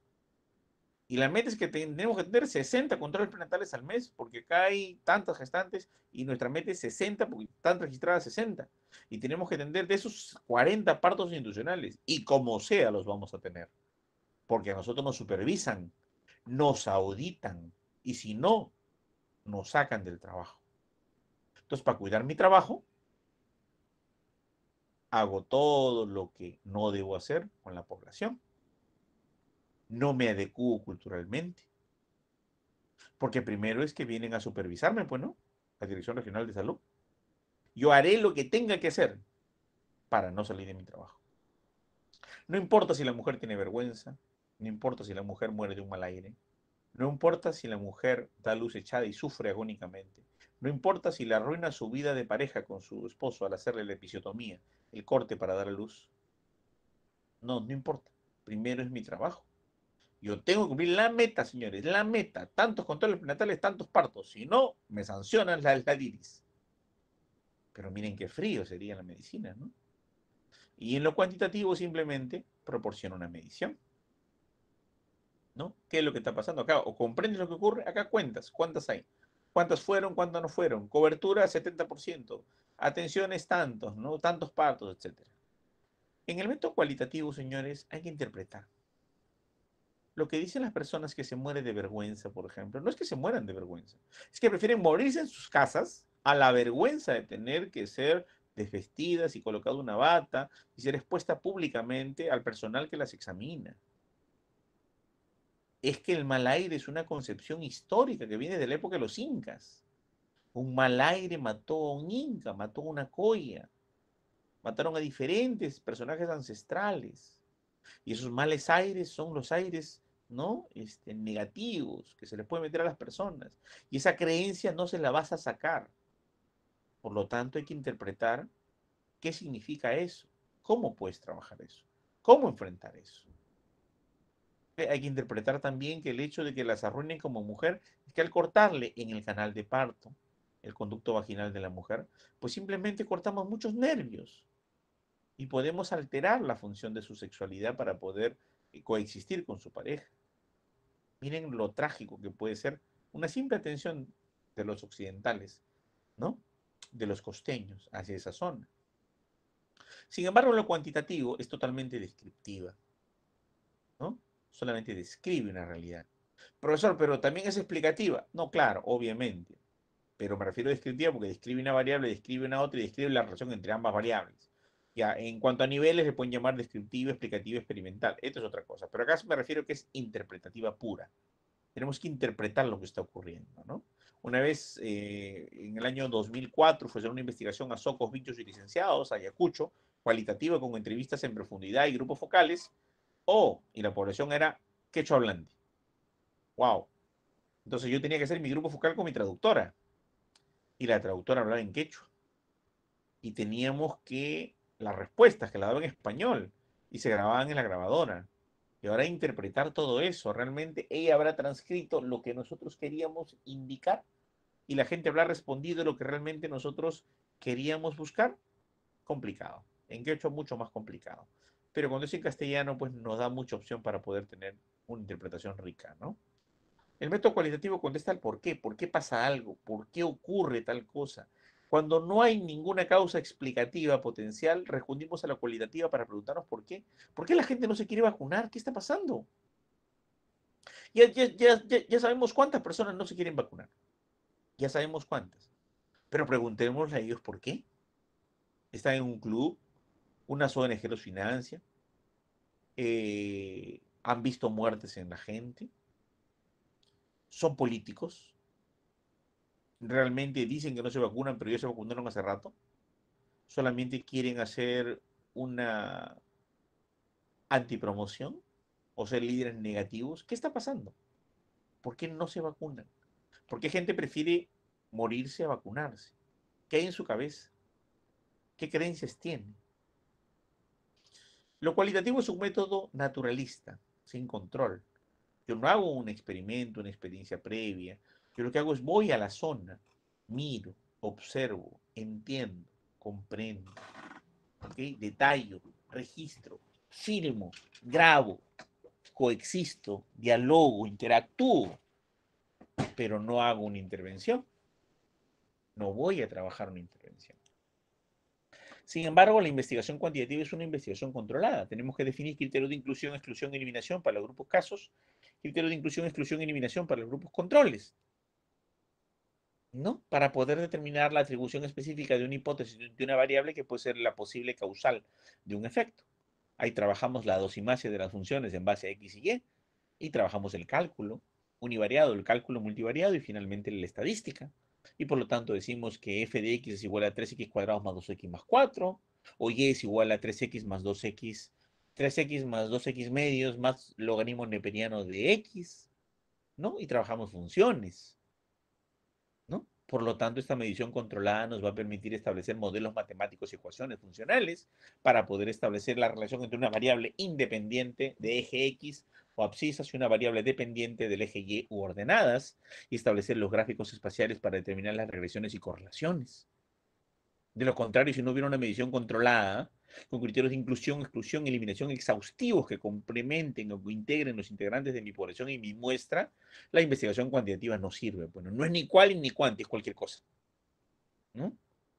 Y la meta es que tenemos que tener 60 controles prenatales al mes, porque acá hay tantas gestantes y nuestra meta es 60, porque están registradas 60. Y tenemos que atender de esos 40 partos institucionales. Y como sea, los vamos a tener. Porque a nosotros nos supervisan, nos auditan. Y si no, nos sacan del trabajo. Entonces, para cuidar mi trabajo, hago todo lo que no debo hacer con la población. No me adecuo culturalmente. Porque primero es que vienen a supervisarme, pues, ¿no? La Dirección Regional de Salud. Yo haré lo que tenga que hacer para no salir de mi trabajo. No importa si la mujer tiene vergüenza, no importa si la mujer muere de un mal aire, no importa si la mujer da luz echada y sufre agónicamente, no importa si le arruina su vida de pareja con su esposo al hacerle la episiotomía, el corte para dar a luz. No, no importa. Primero es mi trabajo. Yo tengo que cumplir la meta, señores, la meta. Tantos controles prenatales, tantos partos. Si no, me sancionan la DIRIS. Pero miren qué frío sería la medicina, ¿no? Y en lo cuantitativo simplemente proporciona una medición, ¿no? ¿Qué es lo que está pasando acá? O comprendes lo que ocurre, acá cuentas, ¿cuántas hay? ¿Cuántas fueron, cuántas no fueron? Cobertura 70%, atenciones tantos, ¿no? Tantos partos, etc. En el método cualitativo, señores, hay que interpretar. Lo que dicen las personas que se mueren de vergüenza, por ejemplo, no es que se mueran de vergüenza, es que prefieren morirse en sus casas a la vergüenza de tener que ser desvestidas y colocado una bata y ser expuesta públicamente al personal que las examina. Es que el mal aire es una concepción histórica que viene de la época de los incas. Un mal aire mató a un inca, mató a una coya, mataron a diferentes personajes ancestrales. Y esos males aires son los aires, ¿no? Negativos que se les puede meter a las personas. Y esa creencia no se la vas a sacar. Por lo tanto, hay que interpretar qué significa eso, cómo puedes trabajar eso, cómo enfrentar eso. Hay que interpretar también que el hecho de que las arruinen como mujer es que al cortarle en el canal de parto, el conducto vaginal de la mujer, pues simplemente cortamos muchos nervios y podemos alterar la función de su sexualidad para poder coexistir con su pareja. Miren lo trágico que puede ser una simple atención de los occidentales, ¿no? De los costeños hacia esa zona. Sin embargo, lo cuantitativo es totalmente descriptiva, ¿no? Solamente describe una realidad. Profesor, pero también es explicativa. No, claro, obviamente. Pero me refiero a descriptiva porque describe una variable, describe una otra y describe la relación entre ambas variables. Ya, en cuanto a niveles, le pueden llamar descriptiva, explicativa, experimental. Esto es otra cosa. Pero acá me refiero que es interpretativa pura. Tenemos que interpretar lo que está ocurriendo, ¿no? Una vez, en el año 2004, fue hacer una investigación a socos, bichos y licenciados, a Ayacucho, cualitativa con entrevistas en profundidad y grupos focales. Y la población era quechua hablante. ¡Wow! Entonces yo tenía que hacer mi grupo focal con mi traductora. Y la traductora hablaba en quechua. Y teníamos que, las respuestas que la daba en español, y se grababan en la grabadora. Y ahora interpretar todo eso, realmente ella habrá transcrito lo que nosotros queríamos indicar y la gente habrá respondido lo que realmente nosotros queríamos buscar. Complicado. En quechua mucho más complicado. Pero cuando es en castellano, pues nos da mucha opción para poder tener una interpretación rica, ¿no? El método cualitativo contesta el por qué pasa algo, por qué ocurre tal cosa. Cuando no hay ninguna causa explicativa potencial, respondimos a la cualitativa para preguntarnos por qué. ¿Por qué la gente no se quiere vacunar? ¿Qué está pasando? Ya sabemos cuántas personas no se quieren vacunar. Ya sabemos cuántas. Pero preguntémosle a ellos por qué. ¿Están en un club? ¿Unas ONG los financian? ¿Han visto muertes en la gente? ¿Son políticos? ¿Realmente dicen que no se vacunan, pero ya se vacunaron hace rato? ¿Solamente quieren hacer una antipromoción o ser líderes negativos? ¿Qué está pasando? ¿Por qué no se vacunan? ¿Por qué gente prefiere morirse a vacunarse? ¿Qué hay en su cabeza? ¿Qué creencias tiene? Lo cualitativo es un método naturalista, sin control. Yo no hago un experimento, una experiencia previa. Yo lo que hago es voy a la zona, miro, observo, entiendo, comprendo, ¿okay? Detallo, registro, filmo, grabo, coexisto, dialogo, interactúo, pero no hago una intervención. No voy a trabajar una intervención. Sin embargo, la investigación cuantitativa es una investigación controlada. Tenemos que definir criterios de inclusión, exclusión y eliminación para los grupos casos, criterios de inclusión, exclusión y eliminación para los grupos controles, ¿no? Para poder determinar la atribución específica de una hipótesis de una variable que puede ser la posible causal de un efecto. Ahí trabajamos la dosimasia de las funciones en base a X y Y trabajamos el cálculo univariado, el cálculo multivariado y finalmente la estadística. Y por lo tanto decimos que f de x es igual a 3x cuadrados más 2x más 4, o y es igual a 3x más 2x, 3x más 2x medios más logaritmo neperiano de x, ¿no? Y trabajamos funciones, ¿no? Por lo tanto, esta medición controlada nos va a permitir establecer modelos matemáticos y ecuaciones funcionales para poder establecer la relación entre una variable independiente de eje X o abscisas y una variable dependiente del eje Y u ordenadas y establecer los gráficos espaciales para determinar las regresiones y correlaciones. De lo contrario, si no hubiera una medición controlada, con criterios de inclusión, exclusión, eliminación exhaustivos que complementen o integren los integrantes de mi población y mi muestra, la investigación cuantitativa no sirve. Bueno, no es ni cual ni cuanti, es cualquier cosa, ¿no?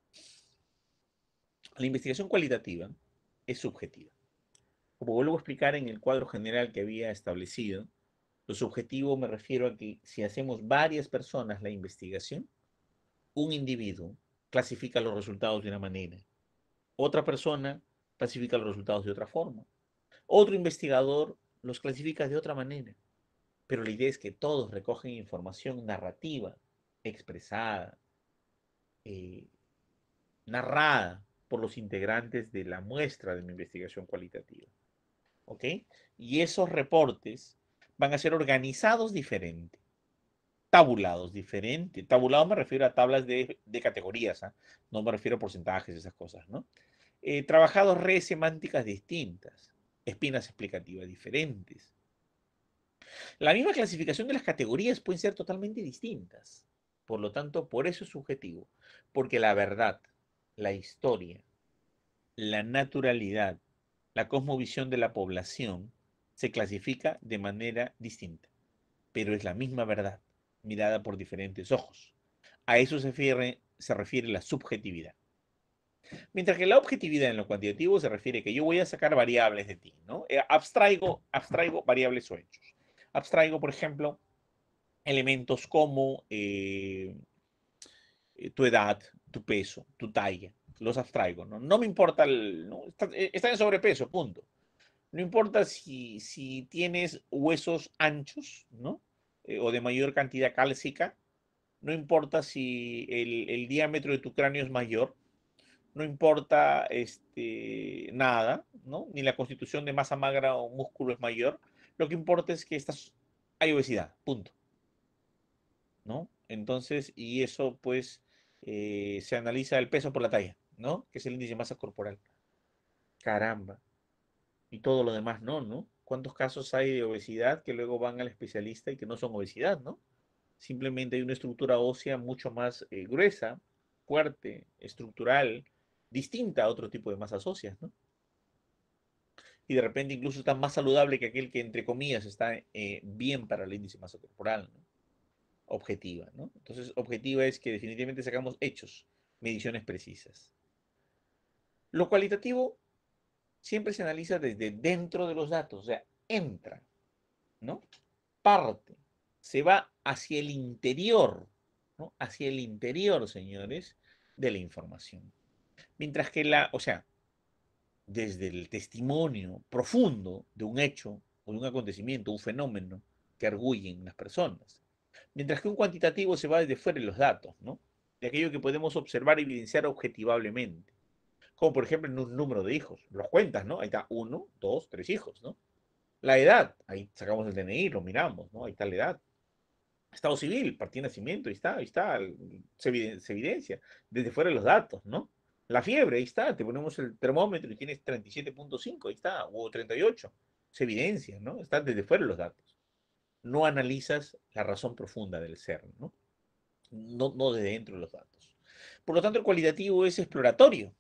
La investigación cualitativa es subjetiva. Como vuelvo a explicar en el cuadro general que había establecido, lo subjetivo me refiero a que si hacemos varias personas la investigación, un individuo clasifica los resultados de una manera Otra persona clasifica los resultados de otra forma. Otro investigador los clasifica de otra manera. Pero la idea es que todos recogen información narrativa, expresada, eh, narrada por los integrantes de la muestra de mi investigación cualitativa. ¿Ok? Y esos reportes van a ser organizados diferente, tabulados diferente. Tabulados me refiero a tablas de categorías, ¿eh? No me refiero a porcentajes, esas cosas, ¿no? Trabajados redes semánticas distintas, espinas explicativas diferentes. La misma clasificación de las categorías pueden ser totalmente distintas. Por lo tanto, por eso es subjetivo. Porque la verdad, la historia, la naturalidad, la cosmovisión de la población se clasifica de manera distinta. Pero es la misma verdad, mirada por diferentes ojos. A eso se refiere la subjetividad. Mientras que la objetividad en lo cuantitativo se refiere que yo voy a sacar variables de ti, ¿no? Abstraigo variables o hechos. Abstraigo, por ejemplo, elementos como tu edad, tu peso, tu talla. Los abstraigo, ¿no? No me importa, ¿no? Está en sobrepeso, punto. No importa si tienes huesos anchos, ¿no? O de mayor cantidad cálcica. No importa si el diámetro de tu cráneo es mayor. No importa nada, ¿no? Ni la constitución de masa magra o músculo es mayor. Lo que importa es que hay obesidad, punto. ¿No? Entonces, y eso pues se analiza el peso por la talla, ¿no? Que es el índice de masa corporal. Caramba. Y todo lo demás no, ¿no? ¿Cuántos casos hay de obesidad que luego van al especialista y que no son obesidad, ¿no? Simplemente hay una estructura ósea mucho más gruesa, fuerte, estructural, distinta a otro tipo de masas óseas, ¿no? Y de repente incluso está más saludable que aquel que, entre comillas, está bien para el índice de masa corporal, ¿no? Objetiva, ¿no? Entonces, objetiva es que definitivamente sacamos hechos, mediciones precisas. Lo cualitativo siempre se analiza desde dentro de los datos, o sea, entra, ¿no? Parte, se va hacia el interior, ¿no? Hacia el interior, señores, de la información. Mientras que o sea, desde el testimonio profundo de un hecho o de un acontecimiento, un fenómeno que arguyen las personas. Mientras que un cuantitativo se va desde fuera de los datos, ¿no? De aquello que podemos observar y evidenciar objetivablemente. Como por ejemplo en un número de hijos. Los cuentas, ¿no? Ahí está 1, 2, 3 hijos, ¿no? La edad, ahí sacamos el DNI, lo miramos, ¿no? Ahí está la edad. Estado civil, partida de nacimiento, ahí está, se evidencia, desde fuera de los datos, ¿no? La fiebre, ahí está, te ponemos el termómetro y tienes 37.5, ahí está, o 38, se evidencia, ¿no? Está desde fuera de los datos. No analizas la razón profunda del ser, ¿no? No desde dentro de los datos. Por lo tanto, el cualitativo es exploratorio.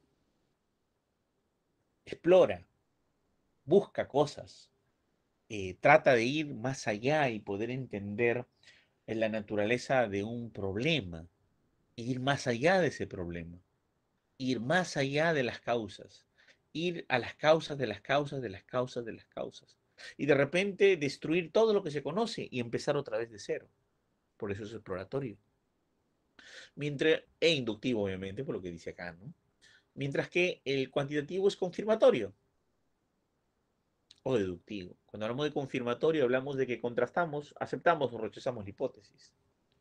Explora, busca cosas, trata de ir más allá y poder entender la naturaleza de un problema, ir más allá de ese problema, ir más allá de las causas, ir a las causas de las causas de las causas de las causas. Y de repente destruir todo lo que se conoce y empezar otra vez de cero. Por eso es exploratorio. E inductivo, obviamente, por lo que dice acá, ¿no? Mientras que el cuantitativo es confirmatorio o deductivo. Cuando hablamos de confirmatorio, hablamos de que contrastamos, aceptamos o rechazamos la hipótesis.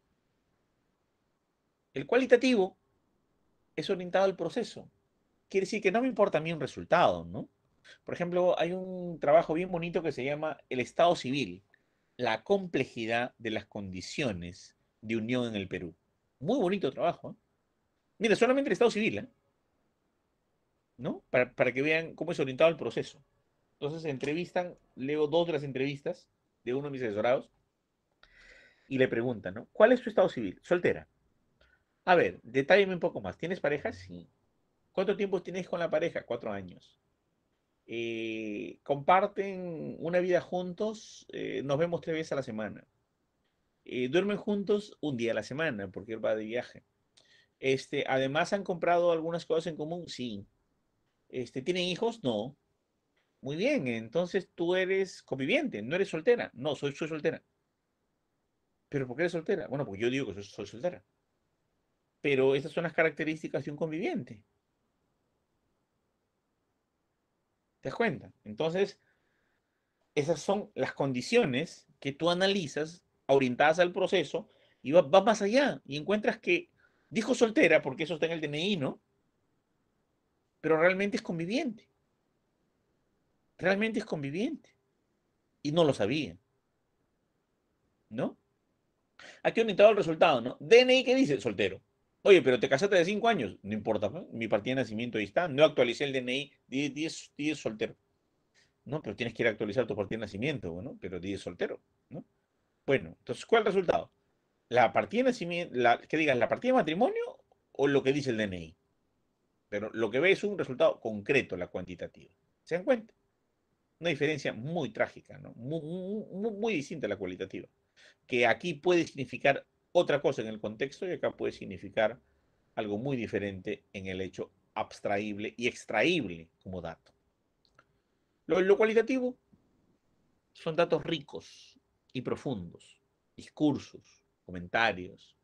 El cualitativo es orientado al proceso. Quiere decir que no me importa a mí un resultado, ¿no? Por ejemplo, hay un trabajo bien bonito que se llama El Estado Civil, la complejidad de las condiciones de unión en el Perú. Muy bonito trabajo, ¿eh? Mira, solamente el Estado Civil, ¿eh? ¿No? Para que vean cómo es orientado el proceso. Entonces se entrevistan, leo dos de las entrevistas de uno de mis asesorados y le preguntan, ¿no? ¿Cuál es tu estado civil? Soltera. A ver, detállame un poco más. ¿Tienes pareja? Sí. ¿Cuánto tiempo tienes con la pareja? 4 años. Comparten una vida juntos, nos vemos 3 veces a la semana. Duermen juntos un día a la semana porque él va de viaje. Además han comprado algunas cosas en común, sí. ¿Tienen hijos? No. Muy bien, entonces tú eres conviviente, no eres soltera. No, soy soltera. ¿Pero por qué eres soltera? Bueno, porque yo digo que soy soltera. Pero estas son las características de un conviviente. ¿Te das cuenta? Entonces, esas son las condiciones que tú analizas orientadas al proceso y vas más allá y encuentras que dijo soltera porque eso está en el DNI, ¿no? Pero realmente es conviviente. Realmente es conviviente. Y no lo sabía, ¿no? Aquí orientado al resultado, ¿no? DNI, ¿qué dice? Soltero. Oye, pero te casaste de 5 años. No importa, ¿no? Mi partida de nacimiento ahí está. No actualicé el DNI. 10 soltero. No, pero tienes que ir a actualizar tu partida de nacimiento, ¿no? Pero 10 soltero, ¿no? Bueno, entonces, ¿cuál es el resultado? La partida de nacimiento, que digas, la partida de matrimonio o lo que dice el DNI. Pero lo que ve es un resultado concreto, la cuantitativa. ¿Se dan cuenta? Una diferencia muy trágica, ¿no? Muy distinta a la cualitativa. Que aquí puede significar otra cosa en el contexto y acá puede significar algo muy diferente en el hecho abstraíble y extraíble como dato. Lo cualitativo son datos ricos y profundos, discursos, comentarios,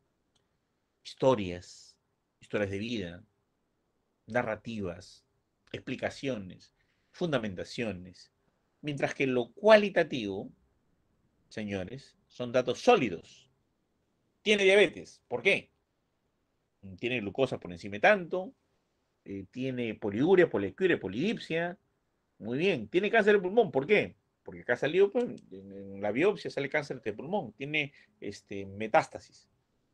historias de vida, narrativas, explicaciones, fundamentaciones, mientras que lo cualitativo, señores, son datos sólidos. Tiene diabetes, ¿por qué? Tiene glucosa por encima de tanto, tiene poliuria, poliacuria, polidipsia, muy bien, tiene cáncer de pulmón, ¿por qué? Porque acá salió, pues, en la biopsia sale cáncer de pulmón, tiene metástasis.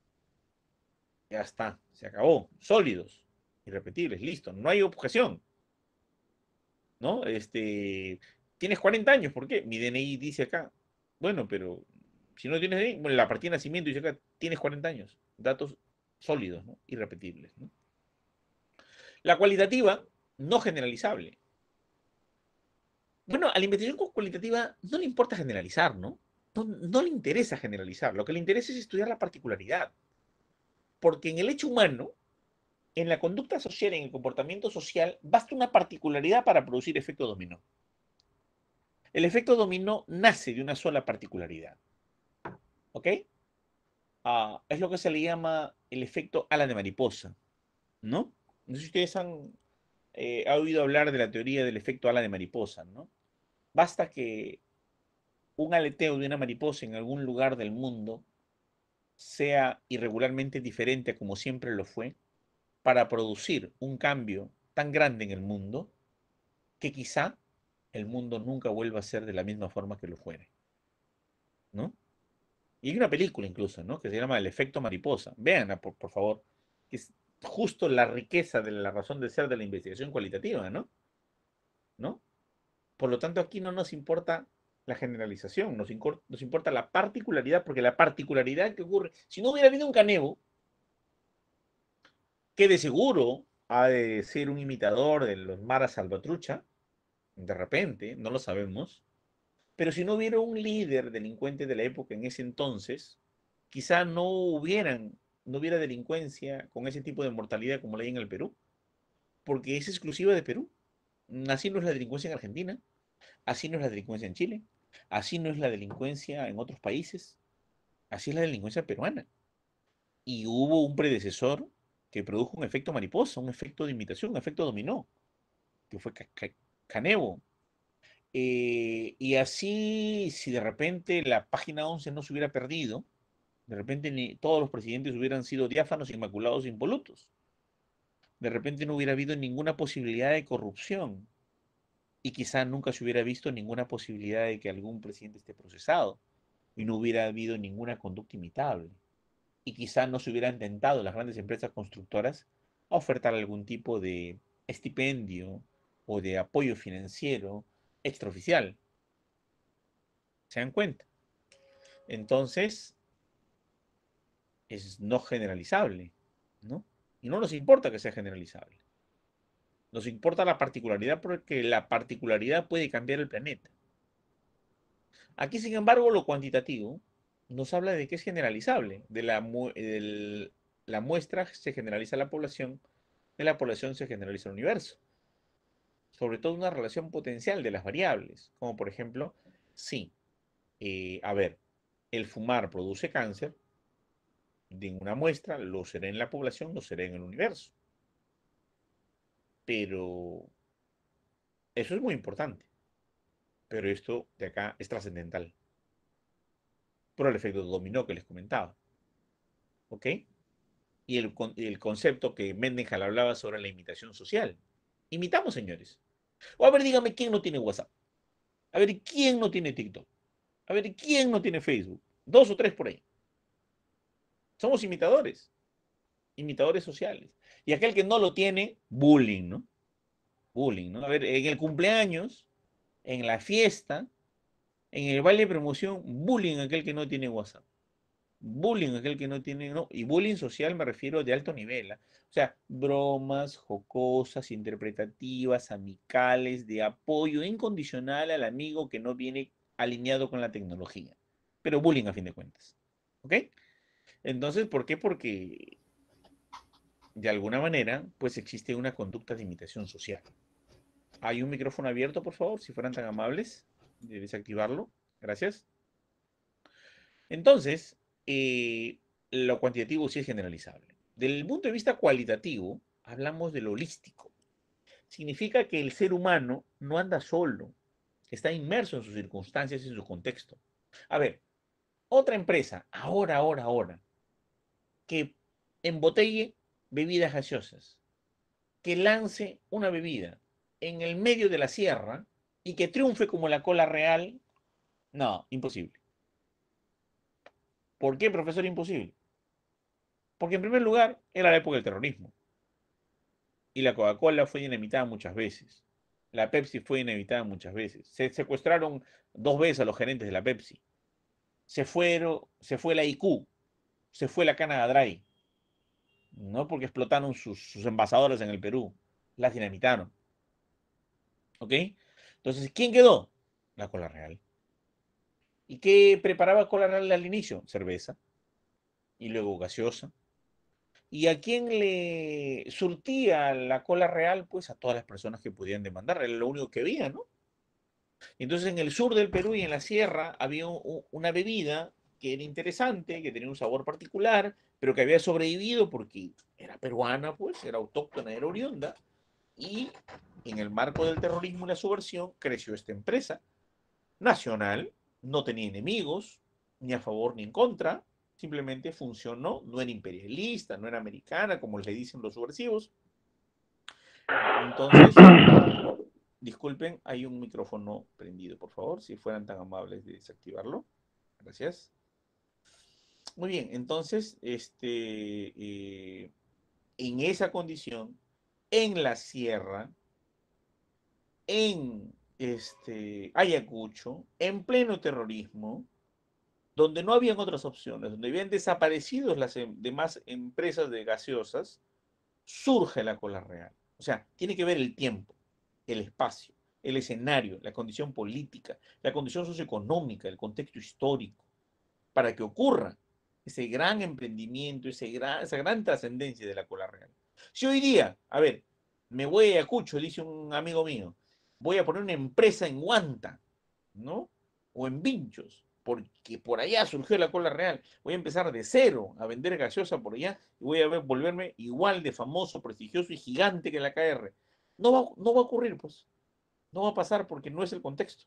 Ya está, se acabó. Sólidos, irrepetibles, listo, no hay objeción, ¿no? Tienes 40 años, ¿por qué? Mi DNI dice acá. Bueno, pero si no tienes DNI, bueno, la partida de nacimiento dice acá, tienes 40 años. Datos sólidos, ¿no? Irrepetibles, ¿no? La cualitativa, no generalizable. Bueno, a la investigación cualitativa no le importa generalizar, ¿no? No le interesa generalizar. Lo que le interesa es estudiar la particularidad. Porque en el hecho humano, en la conducta social, en el comportamiento social, basta una particularidad para producir efecto dominó. El efecto dominó nace de una sola particularidad. ¿Ok? Es lo que se le llama el efecto ala de mariposa, ¿no? No sé si ustedes han oído hablar de la teoría del efecto ala de mariposa, ¿no? Basta que un aleteo de una mariposa en algún lugar del mundo sea irregularmente diferente a como siempre lo fue, para producir un cambio tan grande en el mundo que quizá el mundo nunca vuelva a ser de la misma forma que lo fuere, ¿no? Y hay una película incluso, ¿no? Que se llama El efecto mariposa. Véanla, por favor. Que es justo la riqueza de la razón de ser de la investigación cualitativa, ¿no? ¿No? Por lo tanto, aquí no nos importa la generalización, nos importa la particularidad, porque la particularidad que ocurre, si no hubiera habido un Canevo, que de seguro ha de ser un imitador de los Mara Salvatrucha, de repente, no lo sabemos, pero si no hubiera un líder delincuente de la época en ese entonces, quizá no hubiera delincuencia con ese tipo de mortalidad como la hay en el Perú, porque es exclusiva de Perú. Así no es la delincuencia en Argentina, así no es la delincuencia en Chile, así no es la delincuencia en otros países, así es la delincuencia peruana. Y hubo un predecesor que produjo un efecto mariposa, un efecto de imitación, un efecto dominó, que fue Canevo. Y así, si de repente la página 11 no se hubiera perdido, de repente todos los presidentes hubieran sido diáfanos, inmaculados, impolutos. De repente no hubiera habido ninguna posibilidad de corrupción y quizá nunca se hubiera visto ninguna posibilidad de que algún presidente esté procesado y no hubiera habido ninguna conducta imitable. Y quizá no se hubieran tentado las grandes empresas constructoras a ofertar algún tipo de estipendio o de apoyo financiero extraoficial. ¿Se dan cuenta? Entonces, es no generalizable, ¿no? Y no nos importa que sea generalizable. Nos importa la particularidad porque la particularidad puede cambiar el planeta. Aquí, sin embargo, lo cuantitativo nos habla de que es generalizable. La muestra se generaliza a la población, de la población se generaliza al universo. Sobre todo una relación potencial de las variables, como por ejemplo, sí, a ver, el fumar produce cáncer, de una muestra, lo será en la población, lo será en el universo. Pero Eso es muy importante. Pero esto de acá es trascendental. Por el efecto dominó que les comentaba. ¿Ok? Y el concepto que Mendenhall hablaba sobre la imitación social. Imitamos, señores. O a ver, dígame quién no tiene WhatsApp. A ver, quién no tiene TikTok. A ver, quién no tiene Facebook. 2 o 3 por ahí. Somos imitadores. Imitadores sociales. Y aquel que no lo tiene, bullying, ¿no? Bullying, ¿no? A ver, en el cumpleaños, en la fiesta, en el baile de promoción, bullying aquel que no tiene WhatsApp. Bullying aquel que no tiene, no, y bullying social me refiero de alto nivel, ¿eh? O sea, bromas jocosas, interpretativas, amicales, de apoyo incondicional al amigo que no viene alineado con la tecnología. Pero bullying a fin de cuentas. ¿Ok? Entonces, ¿por qué? Porque de alguna manera, pues existe una conducta de imitación social. ¿Hay un micrófono abierto, por favor? Si fueran tan amables de desactivarlo. Gracias. Entonces, lo cuantitativo sí es generalizable. Desde el punto de vista cualitativo, hablamos de lo holístico. Significa que el ser humano no anda solo, está inmerso en sus circunstancias y en su contexto. A ver, otra empresa, ahora, que embotelle bebidas gaseosas, que lance una bebida en el medio de la sierra y que triunfe como la Cola Real, no, imposible. ¿Por qué, profesor, imposible? Porque en primer lugar, era la época del terrorismo. Y la Coca-Cola fue inhabitada muchas veces. La Pepsi fue inhabitada muchas veces. Se secuestraron 2 veces a los gerentes de la Pepsi. Se fue la IQ, se fue la Canada Dry. No porque explotaron sus envasadoras en el Perú. Las dinamitaron. ¿Ok? Entonces, ¿quién quedó? La Cola Real. ¿Y qué preparaba Cola Real al inicio? Cerveza. Y luego gaseosa. ¿Y a quién le surtía la Cola Real? Pues a todas las personas que podían demandar. Era lo único que había, ¿no? Entonces en el sur del Perú y en la sierra había una bebida que era interesante, que tenía un sabor particular, pero que había sobrevivido porque era peruana, pues, era autóctona, era oriunda, y en el marco del terrorismo y la subversión creció esta empresa nacional, no tenía enemigos, ni a favor ni en contra, simplemente funcionó, no era imperialista, no era americana, como le dicen los subversivos. Entonces, disculpen, hay un micrófono prendido, por favor, si fueran tan amables de desactivarlo. Gracias. Muy bien, entonces, en esa condición, en la sierra, en Ayacucho, en pleno terrorismo, donde no habían otras opciones, donde habían desaparecido las demás empresas de gaseosas, surge la Cola Real. O sea, tiene que ver el tiempo, el espacio, el escenario, la condición política, la condición socioeconómica, el contexto histórico, para que ocurra ese gran emprendimiento, esa gran trascendencia de la Cola Real. Si hoy día, a ver, me voy a Ayacucho, dice un amigo mío, voy a poner una empresa en Huanta, ¿no? O en Vinchos, porque por allá surgió la Cola Real. Voy a empezar de cero a vender gaseosa por allá y voy a volverme igual de famoso, prestigioso y gigante que la KR. No va a ocurrir, pues. No va a pasar porque no es el contexto.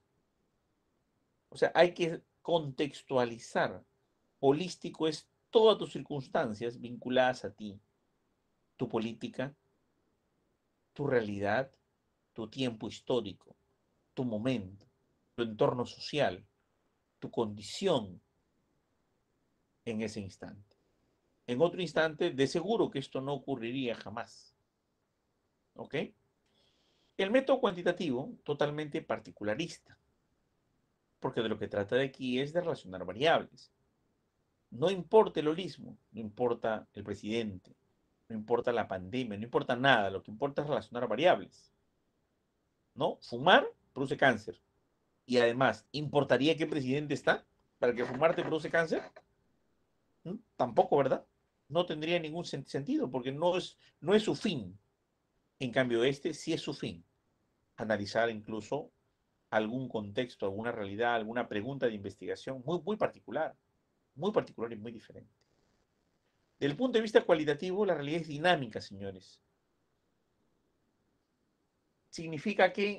O sea, hay que contextualizar. Holístico es todas tus circunstancias vinculadas a ti, tu política, tu realidad, tu tiempo histórico, tu momento, tu entorno social, tu condición en ese instante. En otro instante, de seguro que esto no ocurriría jamás. ¿Ok? El método cuantitativo, totalmente particularista, porque de lo que trata de aquí es de relacionar variables. No importa el holismo, no importa el presidente, no importa la pandemia, no importa nada, lo que importa es relacionar variables. ¿No? Fumar produce cáncer. Y además, ¿importaría qué presidente está para que fumar te produce cáncer? Tampoco, ¿verdad? No tendría ningún sentido porque no es su fin. En cambio, este sí es su fin. Analizar incluso algún contexto, alguna realidad, alguna pregunta de investigación muy particular y muy diferente. Desde el punto de vista cualitativo, la realidad es dinámica, señores. Significa que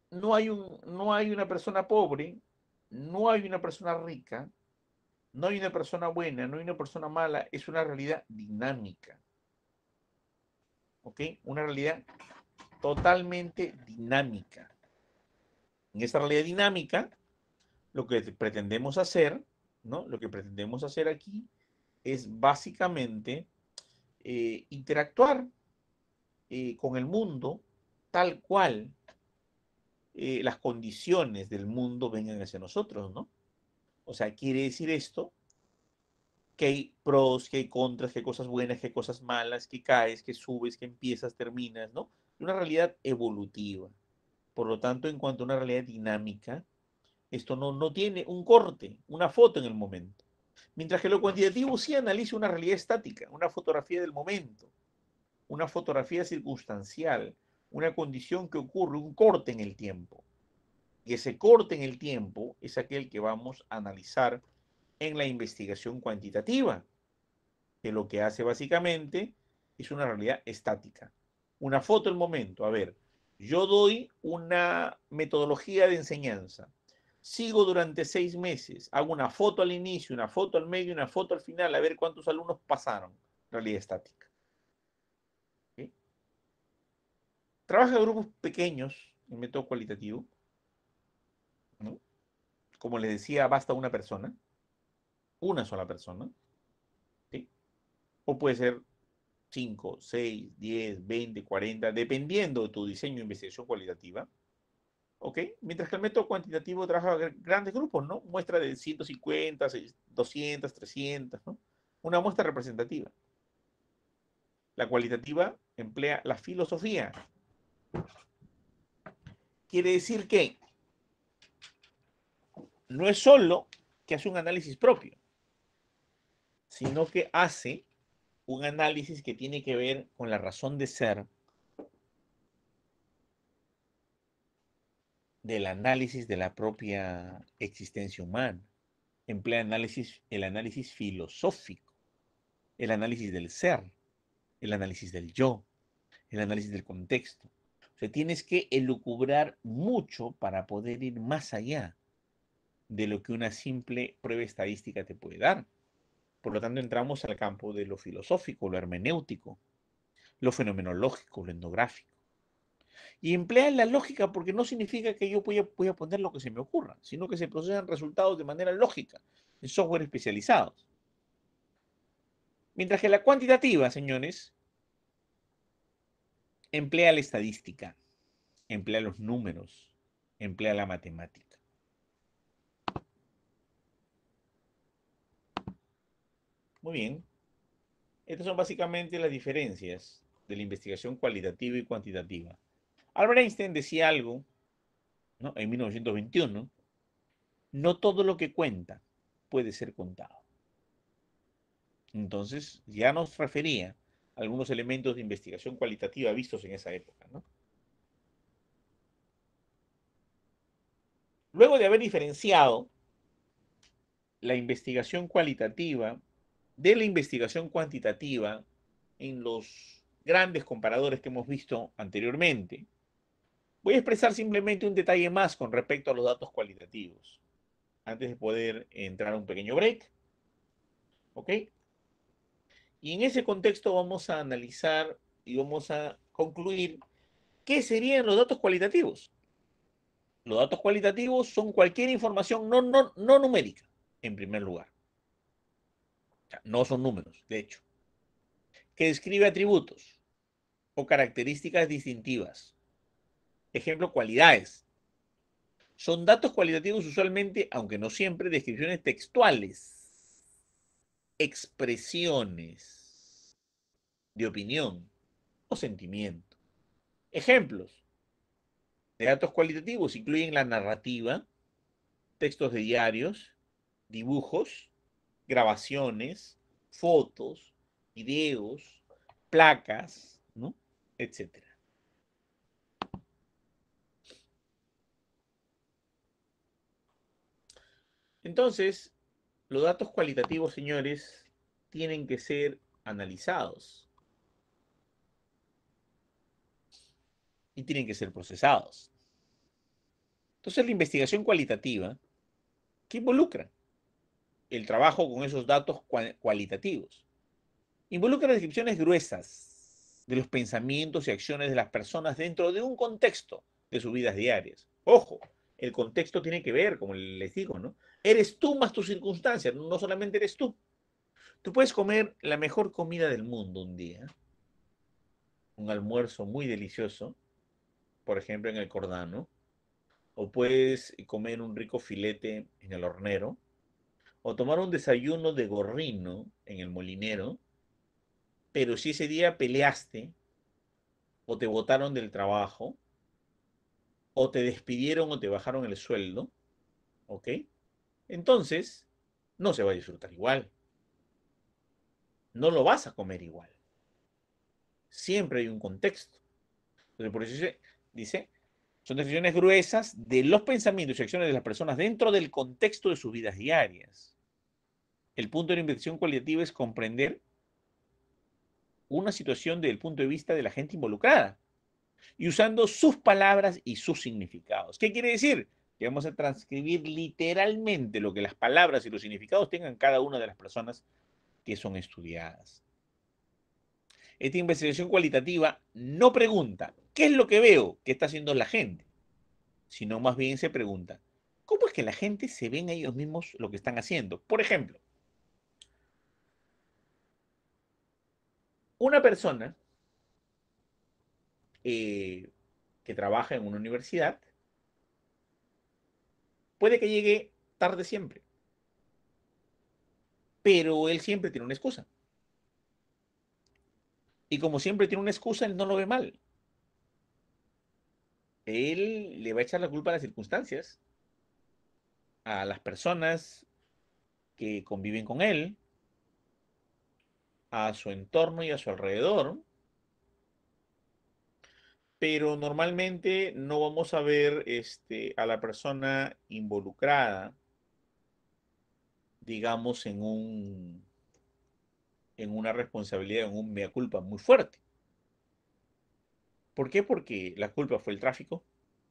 no hay una persona pobre, no hay una persona rica, no hay una persona buena, no hay una persona mala, es una realidad dinámica. ¿Ok? Una realidad totalmente dinámica. En esa realidad dinámica, lo que pretendemos hacer, ¿no? Lo que pretendemos hacer aquí es básicamente interactuar con el mundo tal cual las condiciones del mundo vengan hacia nosotros, ¿no? O sea, quiere decir esto que hay pros, que hay contras, que hay cosas buenas, que hay cosas malas, que caes, que subes, que empiezas, terminas, ¿no? Una realidad evolutiva. Por lo tanto, en cuanto a una realidad dinámica, esto no tiene un corte, una foto en el momento. Mientras que lo cuantitativo sí analiza una realidad estática, una fotografía del momento, una fotografía circunstancial, una condición que ocurre, un corte en el tiempo. Y ese corte en el tiempo es aquel que vamos a analizar en la investigación cuantitativa, que lo que hace básicamente es una realidad estática. Una foto del momento. A ver, yo doy una metodología de enseñanza. Sigo durante 6 meses. Hago una foto al inicio, una foto al medio, una foto al final, a ver cuántos alumnos pasaron. Realidad estática. ¿Sí? Trabaja en grupos pequeños, en método cualitativo, ¿no? Como les decía, basta una sola persona, ¿sí? O puede ser 5, 6, 10, 20, 40, dependiendo de tu diseño de investigación cualitativa, ¿ok? Mientras que el método cuantitativo trabaja grandes grupos, ¿no? Muestra de 150, 200, 300, ¿no? Una muestra representativa. La cualitativa emplea la filosofía. Quiere decir que no es solo que hace un análisis propio, sino que hace un análisis que tiene que ver con la razón de ser del análisis de la propia existencia humana. Emplea el análisis filosófico, el análisis del ser, el análisis del yo, el análisis del contexto. O sea, tienes que elucubrar mucho para poder ir más allá de lo que una simple prueba estadística te puede dar. Por lo tanto, entramos al campo de lo filosófico, lo hermenéutico, lo fenomenológico, lo etnográfico. Y emplea la lógica porque no significa que yo voy a poner lo que se me ocurra, sino que se procesan resultados de manera lógica, en software especializados. Mientras que la cuantitativa, señores, emplea la estadística, emplea los números, emplea la matemática. Muy bien. Estas son básicamente las diferencias de la investigación cualitativa y cuantitativa. Albert Einstein decía algo, ¿no? En 1921, no todo lo que cuenta puede ser contado. Entonces, ya nos refería a algunos elementos de investigación cualitativa vistos en esa época, ¿no? Luego de haber diferenciado la investigación cualitativa de la investigación cuantitativa en los grandes comparadores que hemos visto anteriormente, voy a expresar simplemente un detalle más con respecto a los datos cualitativos, antes de poder entrar a un pequeño break. ¿Ok? Y en ese contexto vamos a analizar y vamos a concluir qué serían los datos cualitativos. Los datos cualitativos son cualquier información no numérica, en primer lugar. O sea, no son números, de hecho, que describe atributos o características distintivas. Ejemplo, cualidades. Son datos cualitativos usualmente, aunque no siempre, descripciones textuales, expresiones de opinión o sentimiento. Ejemplos de datos cualitativos incluyen la narrativa, textos de diarios, dibujos, grabaciones, fotos, videos, placas, ¿no? Etcétera. Entonces, los datos cualitativos, señores, tienen que ser analizados y tienen que ser procesados. Entonces, la investigación cualitativa, ¿qué involucra? El trabajo con esos datos cualitativos. Involucra descripciones gruesas de los pensamientos y acciones de las personas dentro de un contexto de sus vidas diarias. Ojo, el contexto tiene que ver, como les digo, ¿no? Eres tú más tus circunstancias, no solamente eres tú. Tú puedes comer la mejor comida del mundo un día, un almuerzo muy delicioso, por ejemplo en el Cordano, o puedes comer un rico filete en el hornero, o tomar un desayuno de gorrino en el molinero, pero si ese día peleaste, o te botaron del trabajo, o te despidieron o te bajaron el sueldo, ¿ok? Entonces, no se va a disfrutar igual. No lo vas a comer igual. Siempre hay un contexto. Entonces, por eso dice, son decisiones gruesas de los pensamientos y acciones de las personas dentro del contexto de sus vidas diarias. El punto de la investigación cualitativa es comprender una situación desde el punto de vista de la gente involucrada y usando sus palabras y sus significados. ¿Qué quiere decir? Que vamos a transcribir literalmente lo que las palabras y los significados tengan cada una de las personas que son estudiadas. Esta investigación cualitativa no pregunta, ¿qué es lo que veo que está haciendo la gente? Sino más bien se pregunta, ¿cómo es que la gente se ven a ellos mismos lo que están haciendo? Por ejemplo, una persona que trabaja en una universidad puede que llegue tarde siempre, pero él siempre tiene una excusa. Y como siempre tiene una excusa, él no lo ve mal. Él le va a echar la culpa a las circunstancias, a las personas que conviven con él, a su entorno y a su alrededor, pero normalmente no vamos a ver a la persona involucrada, digamos, en una responsabilidad, en un mea culpa muy fuerte. ¿Por qué? Porque la culpa fue el tráfico,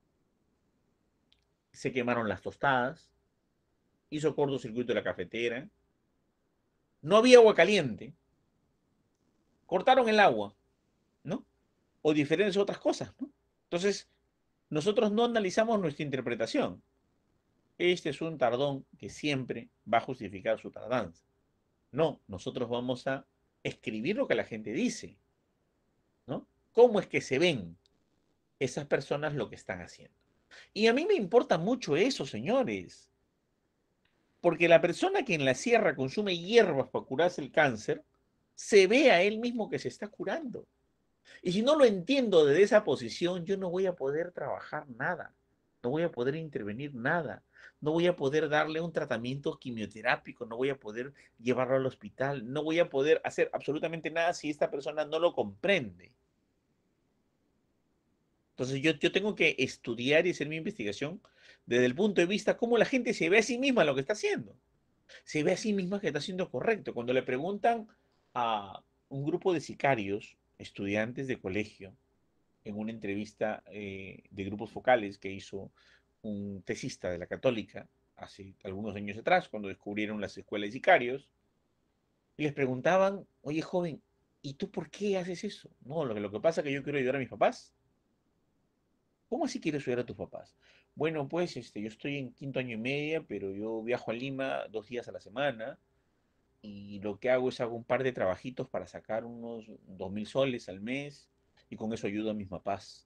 se quemaron las tostadas, hizo cortocircuito la cafetera, no había agua caliente, cortaron el agua, ¿no? O diferentes otras cosas, ¿no? Entonces, nosotros no analizamos nuestra interpretación. Este es un tardón que siempre va a justificar su tardanza. No, nosotros vamos a escribir lo que la gente dice, ¿no? ¿Cómo es que se ven esas personas lo que están haciendo? Y a mí me importa mucho eso, señores, porque la persona que en la sierra consume hierbas para curarse el cáncer, se ve a él mismo que se está curando. Y si no lo entiendo desde esa posición, yo no voy a poder trabajar nada, no voy a poder intervenir nada, no voy a poder darle un tratamiento quimioterápico, no voy a poder llevarlo al hospital, no voy a poder hacer absolutamente nada si esta persona no lo comprende. Entonces yo tengo que estudiar y hacer mi investigación desde el punto de vista cómo la gente se ve a sí misma lo que está haciendo. Se ve a sí misma que está haciendo correcto. Cuando le preguntan a un grupo de sicarios, estudiantes de colegio, en una entrevista de grupos focales que hizo un tesista de la Católica hace algunos años atrás, cuando descubrieron las escuelas de sicarios, y les preguntaban, oye joven, ¿y tú por qué haces eso? No, lo que pasa es que yo quiero ayudar a mis papás. ¿Cómo así quieres ayudar a tus papás? Bueno, pues yo estoy en quinto año y media, pero yo viajo a Lima 2 días a la semana y lo que hago es hago un par de trabajitos para sacar unos 2.000 soles al mes y con eso ayudo a mis papás.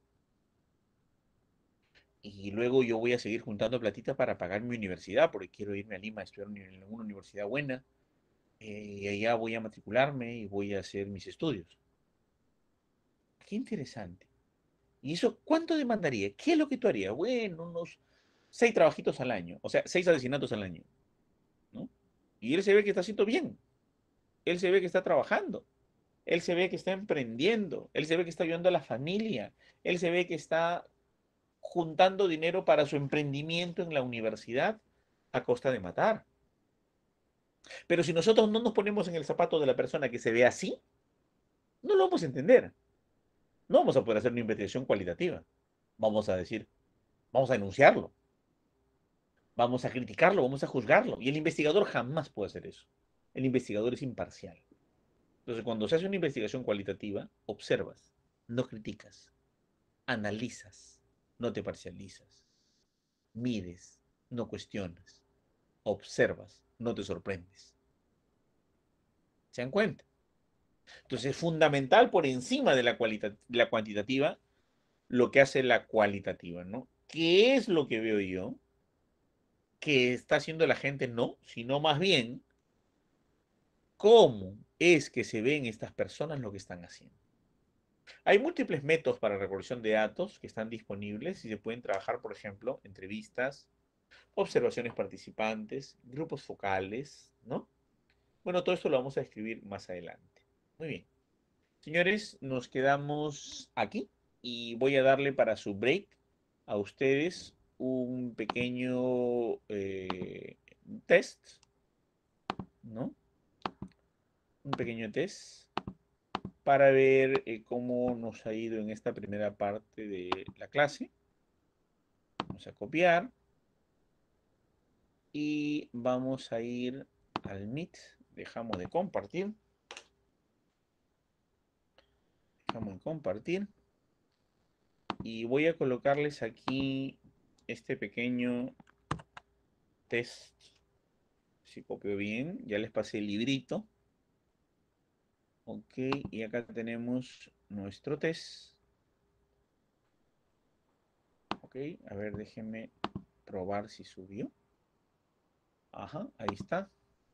Y luego yo voy a seguir juntando platita para pagar mi universidad, porque quiero irme a Lima a estudiar en una universidad buena. Y allá voy a matricularme y voy a hacer mis estudios. Qué interesante. ¿Y eso cuánto demandaría? ¿Qué es lo que tú harías? Bueno, unos 6 trabajitos al año, o sea, 6 asesinatos al año, ¿no? Y él se ve que está haciendo bien. Él se ve que está trabajando. Él se ve que está emprendiendo. Él se ve que está ayudando a la familia. Él se ve que está juntando dinero para su emprendimiento en la universidad a costa de matar. Pero si nosotros no nos ponemos en el zapato de la persona que se ve así, no lo vamos a entender. No vamos a poder hacer una investigación cualitativa. Vamos a decir, vamos a denunciarlo. Vamos a criticarlo, vamos a juzgarlo. Y el investigador jamás puede hacer eso. El investigador es imparcial. Entonces, cuando se hace una investigación cualitativa, observas, no criticas, analizas, no te parcializas, mides, no cuestionas, observas, no te sorprendes. ¿Se dan cuenta? Entonces, es fundamental por encima de la cuantitativa lo que hace la cualitativa, ¿no? ¿Qué es lo que veo yo? Que está haciendo la gente no, sino más bien cómo es que se ven estas personas lo que están haciendo. Hay múltiples métodos para recolección de datos que están disponibles y se pueden trabajar, por ejemplo, entrevistas, observaciones participantes, grupos focales, ¿no? Bueno, todo esto lo vamos a describir más adelante. Muy bien. Señores, nos quedamos aquí y voy a darle para su break a ustedes un pequeño test, ¿no? Un pequeño test para ver cómo nos ha ido en esta primera parte de la clase. Vamos a copiar y vamos a ir al Meet. Dejamos de compartir. Dejamos de compartir. Y voy a colocarles aquí este pequeño test. Si copio bien, ya les pasé el librito. Ok, y acá tenemos nuestro test. Ok, a ver, déjenme probar si subió. Ajá, ahí está.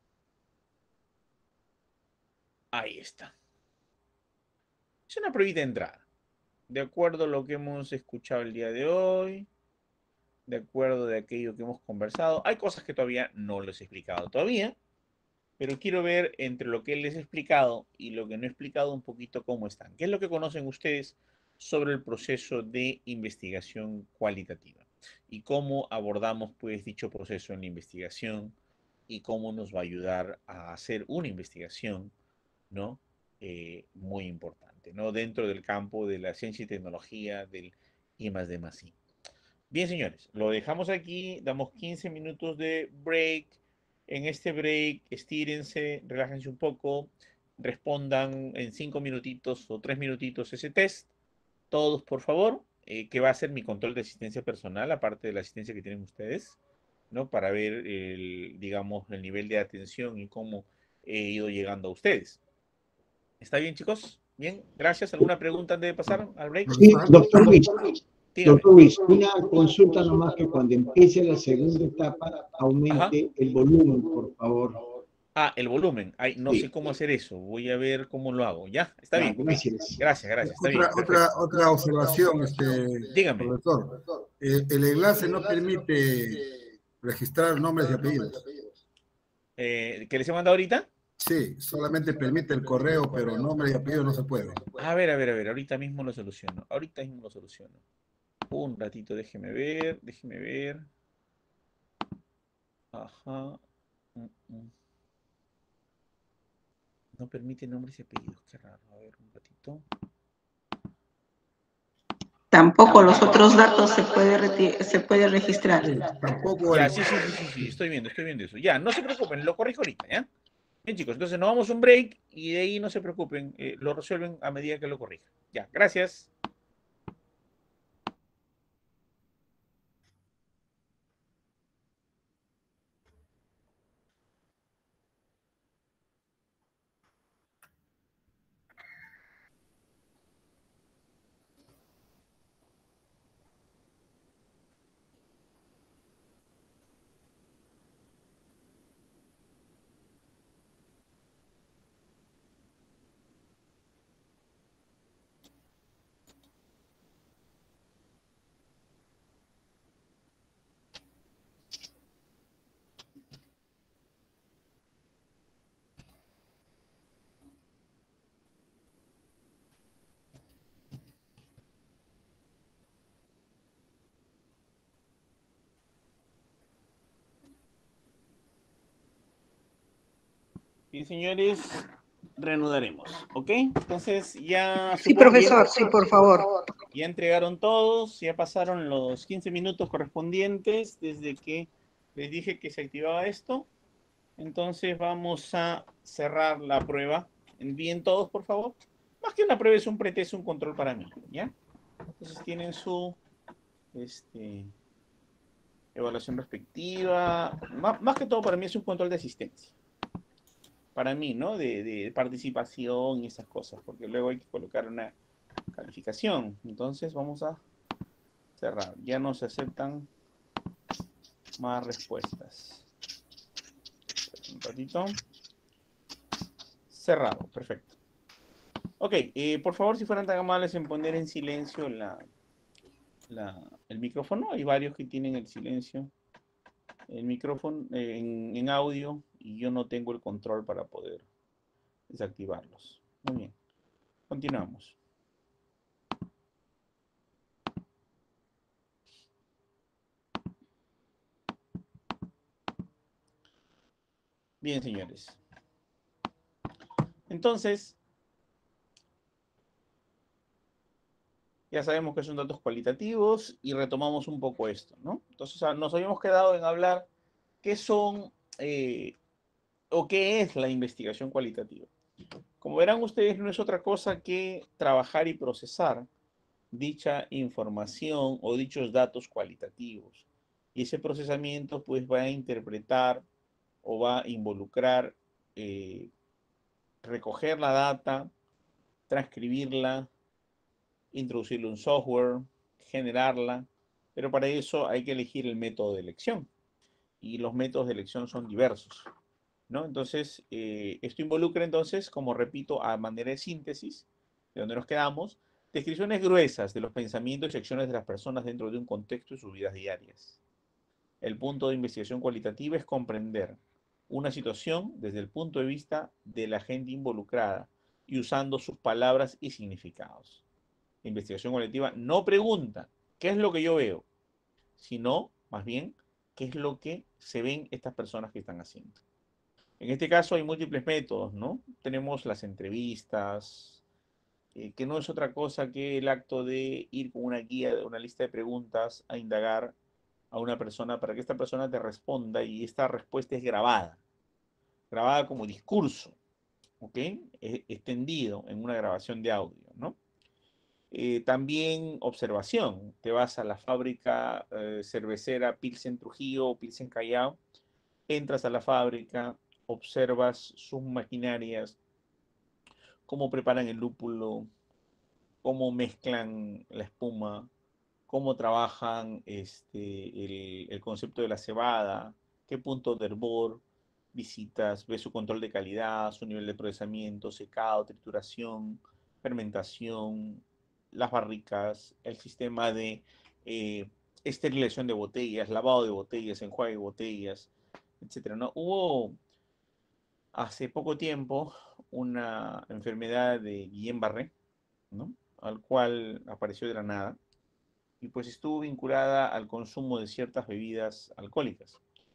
Ahí está. Es una pruebita de entrada. De acuerdo a lo que hemos escuchado el día de hoy, de acuerdo de aquello que hemos conversado, hay cosas que todavía no les he explicado todavía, pero quiero ver entre lo que les he explicado y lo que no he explicado un poquito cómo están. ¿Qué es lo que conocen ustedes sobre el proceso de investigación cualitativa? Y cómo abordamos pues dicho proceso en la investigación y cómo nos va a ayudar a hacer una investigación, ¿no? Muy importante, ¿no? Dentro del campo de la ciencia y tecnología, del I+D+I. Bien, señores, lo dejamos aquí, damos 15 minutos de break. En este break, estírense, relájense un poco, respondan en 5 minutitos o 3 minutitos ese test. Todos, por favor, que va a ser mi control de asistencia personal, aparte de la asistencia que tienen ustedes, ¿no? Para ver, digamos, el nivel de atención y cómo he ido llegando a ustedes. ¿Está bien, chicos? Bien, gracias. ¿Alguna pregunta antes de pasar al break? Sí, doctor Luis, Dígame. doctor Luis, una consulta nomás que cuando empiece la segunda etapa aumente el volumen, por favor. Ah, el volumen. Ay, no Sí. sé cómo hacer eso. Voy a ver cómo lo hago. ¿Ya? Está bien. Gracias. Gracias. Está bien. Otra observación, Dígame. profesor. El enlace no permite registrar nombres y apellidos. ¿Que les he mandado ahorita? Sí, solamente permite el correo, pero nombre y apellido no se puede. A ver. Ahorita mismo lo soluciono. Un ratito, déjeme ver. Ajá. No permite nombres y apellidos. Qué raro. A ver, un ratito. Tampoco los otros datos se puede registrar. Sí, tampoco Ya, sí. Estoy viendo eso. Ya, no se preocupen, lo corrijo ahorita, ¿ya? Bien, chicos, entonces nos vamos a un break y de ahí no se preocupen, lo resuelven a medida que lo corrijan. Ya, gracias. Bien, señores, reanudaremos, ¿ok? Entonces ya... Sí, profesor, sí, por favor. Ya entregaron todos, ya pasaron los 15 minutos correspondientes desde que Les dije que se activaba esto. Entonces vamos a cerrar la prueba. Envíen todos, por favor. Más que una prueba, es un pretest, un control para mí, ¿ya? Entonces tienen su evaluación respectiva. Más que todo para mí es un control de asistencia. Para mí, ¿no? De participación y esas cosas, porque luego hay que colocar una calificación. Entonces vamos a cerrar. Ya no se aceptan más respuestas. Un ratito. Cerrado, perfecto. Ok, por favor, si fueran tan amables en poner en silencio el micrófono. Hay varios que tienen el silencio, el micrófono en audio, y yo no tengo el control para poder desactivarlos. Muy bien, continuamos. Bien, señores. Entonces, ya sabemos que son datos cualitativos y retomamos un poco esto, ¿no? Entonces, nos habíamos quedado en hablar qué son o qué es la investigación cualitativa. Como verán ustedes, no es otra cosa que trabajar y procesar dicha información o dichos datos cualitativos. Y ese procesamiento pues va a interpretar o va a involucrar recoger la data, transcribirla, introducirle un software, generarla, pero para eso hay que elegir el método de elección. Y los métodos de elección son diversos, ¿no? Entonces, esto involucra entonces, como repito, a manera de síntesis, de donde nos quedamos, descripciones gruesas de los pensamientos y acciones de las personas dentro de un contexto y sus vidas diarias. El punto de investigación cualitativa es comprender una situación desde el punto de vista de la gente involucrada y usando sus palabras y significados. La investigación cualitativa no pregunta qué es lo que yo veo, sino más bien qué es lo que se ven estas personas que están haciendo. En este caso hay múltiples métodos, ¿no? Tenemos las entrevistas, que no es otra cosa que el acto de ir con una guía, una lista de preguntas a indagar a una persona para que esta persona te responda, y esta respuesta es grabada como discurso, ¿ok? Extendido en una grabación de audio, ¿no? También observación. Te vas a la fábrica cervecera Pilsen Trujillo o Pilsen Callao, entras a la fábrica, observas sus maquinarias, cómo preparan el lúpulo, cómo mezclan la espuma, cómo trabajan el concepto de la cebada, qué punto de hervor visitas, ves su control de calidad, su nivel de procesamiento, secado, trituración, fermentación, las barricas, el sistema de esterilización de botellas, lavado de botellas, enjuague de botellas, etcétera, ¿no? Hubo hace poco tiempo una enfermedad de Guillain-Barré, ¿no? Al cual apareció de la nada, y pues estuvo vinculada al consumo de ciertas bebidas alcohólicas.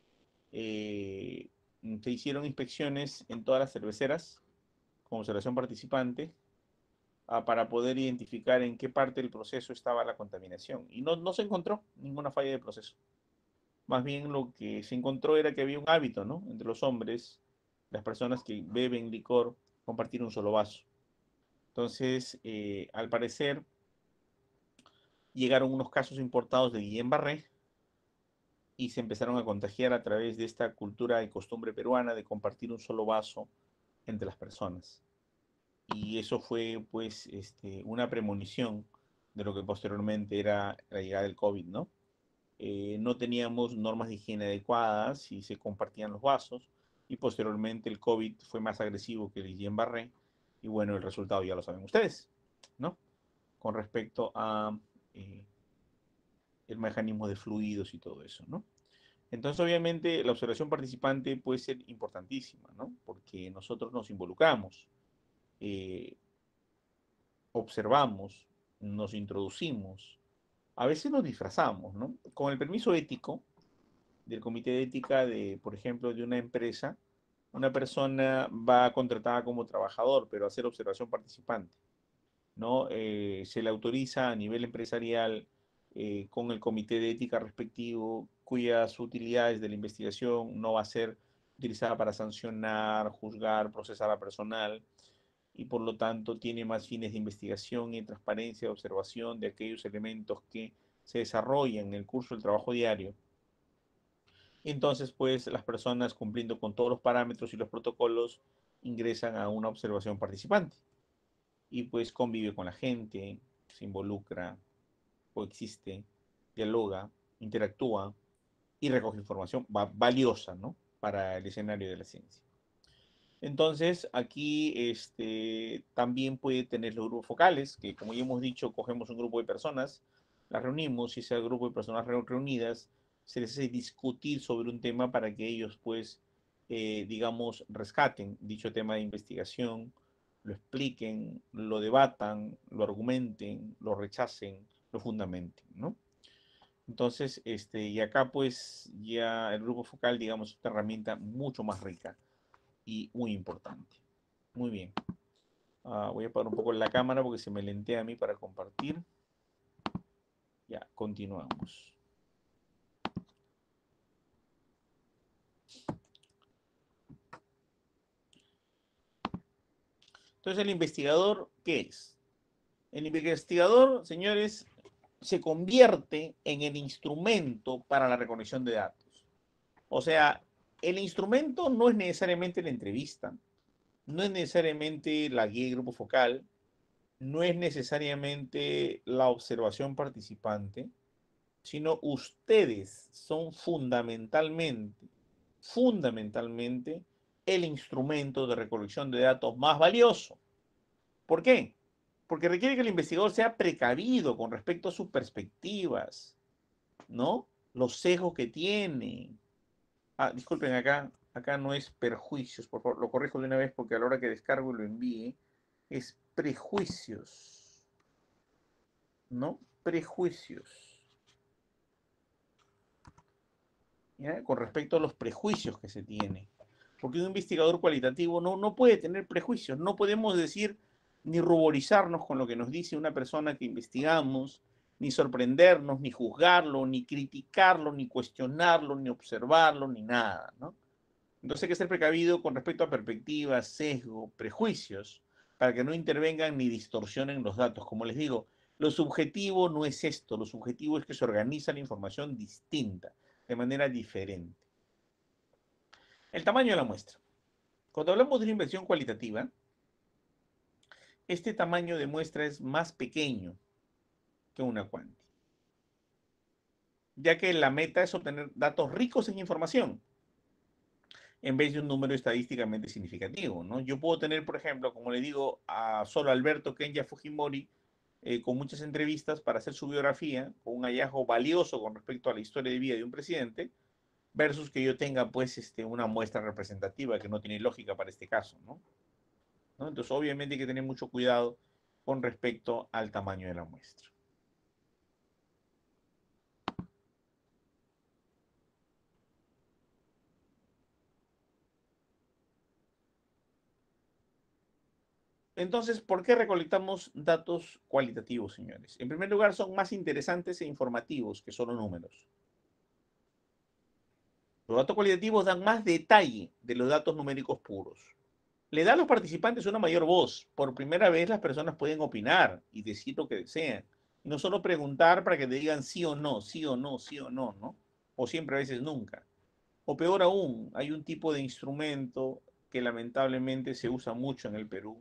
Se hicieron inspecciones en todas las cerveceras como observación participante para poder identificar en qué parte del proceso estaba la contaminación. Y no se encontró ninguna falla de proceso. Más bien lo que se encontró era que había un hábito, ¿no? Entre los hombres, las personas que beben licor, compartir un solo vaso. Entonces, al parecer, llegaron unos casos importados de Guillain-Barré y se empezaron a contagiar a través de esta cultura y costumbre peruana de compartir un solo vaso entre las personas. Y eso fue, pues, una premonición de lo que posteriormente era la llegada del COVID, ¿no? No teníamos normas de higiene adecuadas y se compartían los vasos, y posteriormente el COVID fue más agresivo que el Guillain-Barré, y bueno, el resultado ya lo saben ustedes, ¿no? Con respecto a el mecanismo de fluidos y todo eso, ¿no? Entonces, obviamente, la observación participante puede ser importantísima, ¿no? Porque nosotros nos involucramos, eh, observamos, nos introducimos, a veces nos disfrazamos, ¿no? Con el permiso ético del comité de ética de, por ejemplo, de una empresa, una persona va contratada como trabajador, pero a hacer observación participante, ¿no? Se le autoriza a nivel empresarial, con el comité de ética respectivo, cuyas utilidades de la investigación no va a ser utilizada para sancionar, juzgar, procesar a personal, y por lo tanto tiene más fines de investigación y transparencia, de observación de aquellos elementos que se desarrollan en el curso del trabajo diario. Entonces, pues, las personas cumpliendo con todos los parámetros y los protocolos ingresan a una observación participante y pues convive con la gente, se involucra, coexiste, dialoga, interactúa y recoge información valiosa, ¿no?, para el escenario de la ciencia. Entonces, aquí también puede tener los grupos focales, que como ya hemos dicho, cogemos un grupo de personas, las reunimos y ese grupo de personas reunidas se les hace discutir sobre un tema para que ellos, pues, digamos, rescaten dicho tema de investigación, lo expliquen, lo debatan, lo argumenten, lo rechacen, lo fundamenten, ¿no? Entonces, y acá, pues, ya el grupo focal, digamos, es una herramienta mucho más rica y muy importante. Muy bien. Voy a apagar un poco la cámara porque se me lentea a mí para compartir. Ya, continuamos. Entonces, ¿el investigador qué es? El investigador, señores, se convierte en el instrumento para la recolección de datos. O sea, el instrumento no es necesariamente la entrevista, no es necesariamente la guía de grupo focal, no es necesariamente la observación participante, sino ustedes son fundamentalmente el instrumento de recolección de datos más valioso. ¿Por qué? Porque requiere que el investigador sea precavido con respecto a sus perspectivas, ¿no? Los sesgos que tiene. Disculpen, acá no es perjuicios, por favor, lo corrijo de una vez porque a la hora que descargo y lo envíe, es prejuicios, ¿no? Prejuicios. ¿Ya? Con respecto a los prejuicios que se tiene. Porque un investigador cualitativo no puede tener prejuicios. No podemos decir ni ruborizarnos con lo que nos dice una persona que investigamos, ni sorprendernos, ni juzgarlo, ni criticarlo, ni cuestionarlo, ni observarlo, ni nada, ¿no? Entonces hay que ser precavido con respecto a perspectivas, sesgo, prejuicios, para que no intervengan ni distorsionen los datos. Como les digo, lo subjetivo no es esto, lo subjetivo es que se organiza la información distinta, de manera diferente. El tamaño de la muestra. Cuando hablamos de una inversión cualitativa, este tamaño de muestra es más pequeño que una cuanti, ya que la meta es obtener datos ricos en información, en vez de un número estadísticamente significativo, ¿no? Yo puedo tener, por ejemplo, como le digo a solo Alberto Kenya Fujimori, con muchas entrevistas para hacer su biografía, con un hallazgo valioso con respecto a la historia de vida de un presidente, versus que yo tenga, pues, una muestra representativa que no tiene lógica para este caso, ¿no? Entonces, obviamente hay que tener mucho cuidado con respecto al tamaño de la muestra. Entonces, ¿por qué recolectamos datos cualitativos, señores? En primer lugar, son más interesantes e informativos que solo números. Los datos cualitativos dan más detalle de los datos numéricos puros. Le da a los participantes una mayor voz. Por primera vez las personas pueden opinar y decir lo que desean. No solo preguntar para que te digan sí o no, sí o no, sí o no, ¿no? O siempre a veces nunca. O peor aún, hay un tipo de instrumento que lamentablemente se usa mucho en el Perú,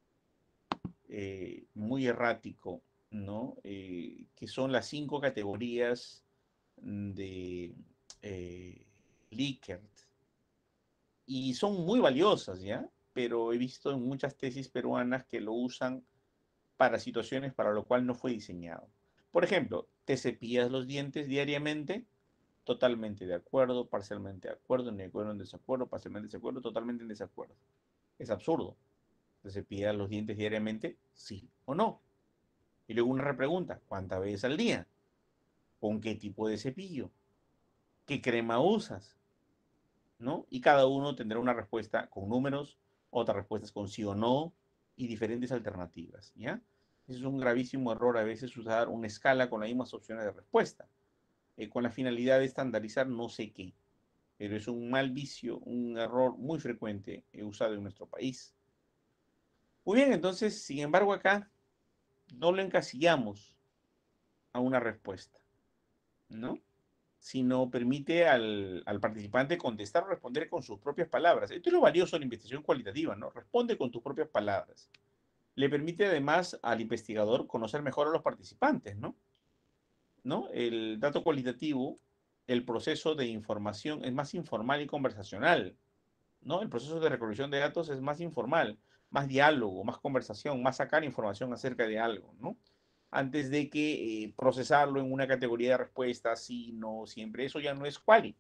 muy errático, ¿no? Que son las 5 categorías de Likert. Y son muy valiosas, ¿ya? Pero he visto en muchas tesis peruanas que lo usan para situaciones para lo cual no fue diseñado. Por ejemplo, ¿te cepillas los dientes diariamente? Totalmente de acuerdo, parcialmente de acuerdo, en desacuerdo, parcialmente de desacuerdo, totalmente en desacuerdo. Es absurdo. ¿Te cepillas los dientes diariamente? Sí o no. Y luego una repregunta, ¿cuántas veces al día? ¿Con qué tipo de cepillo? ¿Qué crema usas? ¿No? Y cada uno tendrá una respuesta con números, otras respuestas con sí o no, y diferentes alternativas, ¿ya? Es un gravísimo error a veces usar una escala con las mismas opciones de respuesta. con la finalidad de estandarizar no sé qué. Pero es un mal vicio, un error muy frecuente usado en nuestro país. Muy bien, entonces, sin embargo, acá no lo encasillamos a una respuesta, ¿no? Sino permite al participante contestar o responder con sus propias palabras. Esto es lo valioso de la investigación cualitativa, ¿no? Responde con tus propias palabras. Le permite además al investigador conocer mejor a los participantes, ¿no? El dato cualitativo, el proceso de información es más informal y conversacional, ¿no? El proceso de recolección de datos es más informal, más diálogo, más conversación, más sacar información acerca de algo, ¿no? Antes de que procesarlo en una categoría de respuestas, sí, no, siempre. Eso ya no es quali.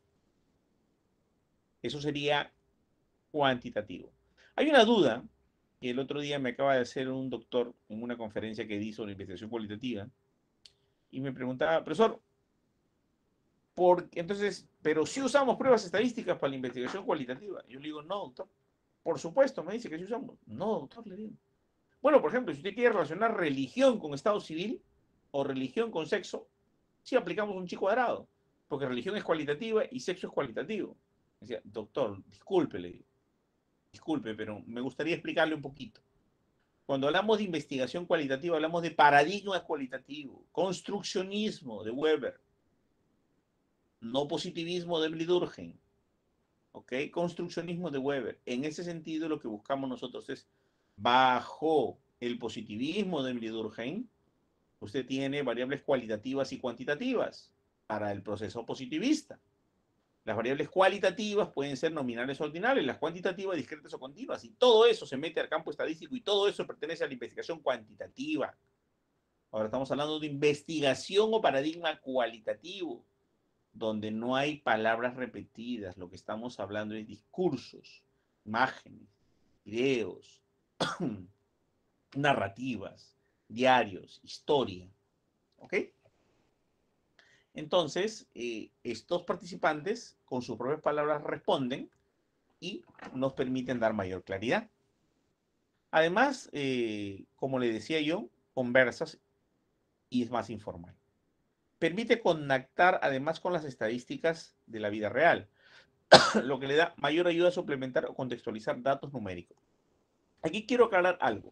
Eso sería cuantitativo. Hay una duda que el otro día me acaba de hacer un doctor en una conferencia que di sobre investigación cualitativa y me preguntaba, profesor, entonces, pero si usamos pruebas estadísticas para la investigación cualitativa. Yo le digo, no, doctor. Por supuesto, me dice que sí usamos. No, doctor, le digo. Bueno, por ejemplo, si usted quiere relacionar religión con estado civil o religión con sexo, sí aplicamos un chi cuadrado, porque religión es cualitativa y sexo es cualitativo. Decía, doctor, disculpe, le digo. Disculpe, pero me gustaría explicarle un poquito. Cuando hablamos de investigación cualitativa, hablamos de paradigma cualitativo, construccionismo de Weber, no positivismo de Durkheim, ¿ok? Construccionismo de Weber. En ese sentido, lo que buscamos nosotros es, bajo el positivismo de Durkheim, usted tiene variables cualitativas y cuantitativas para el proceso positivista. Las variables cualitativas pueden ser nominales o ordinales, las cuantitativas discretas o continuas, y todo eso se mete al campo estadístico y todo eso pertenece a la investigación cuantitativa. Ahora estamos hablando de investigación o paradigma cualitativo, donde no hay palabras repetidas. Lo que estamos hablando es discursos, imágenes, videos, narrativas, diarios, historia. ¿Ok? Entonces, estos participantes con sus propias palabras responden y nos permiten dar mayor claridad. Además, como le decía yo, conversas y es más informal. Permite conectar además con las estadísticas de la vida real, lo que le da mayor ayuda a suplementar o contextualizar datos numéricos. Aquí quiero aclarar algo.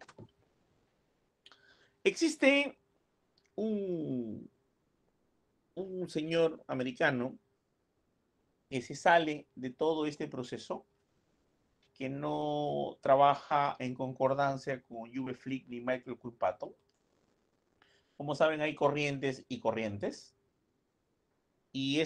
Existe un señor americano que se sale de todo este proceso, que no trabaja en concordancia con Uwe Flick ni Michael Culpato. Como saben, hay corrientes y corrientes. Y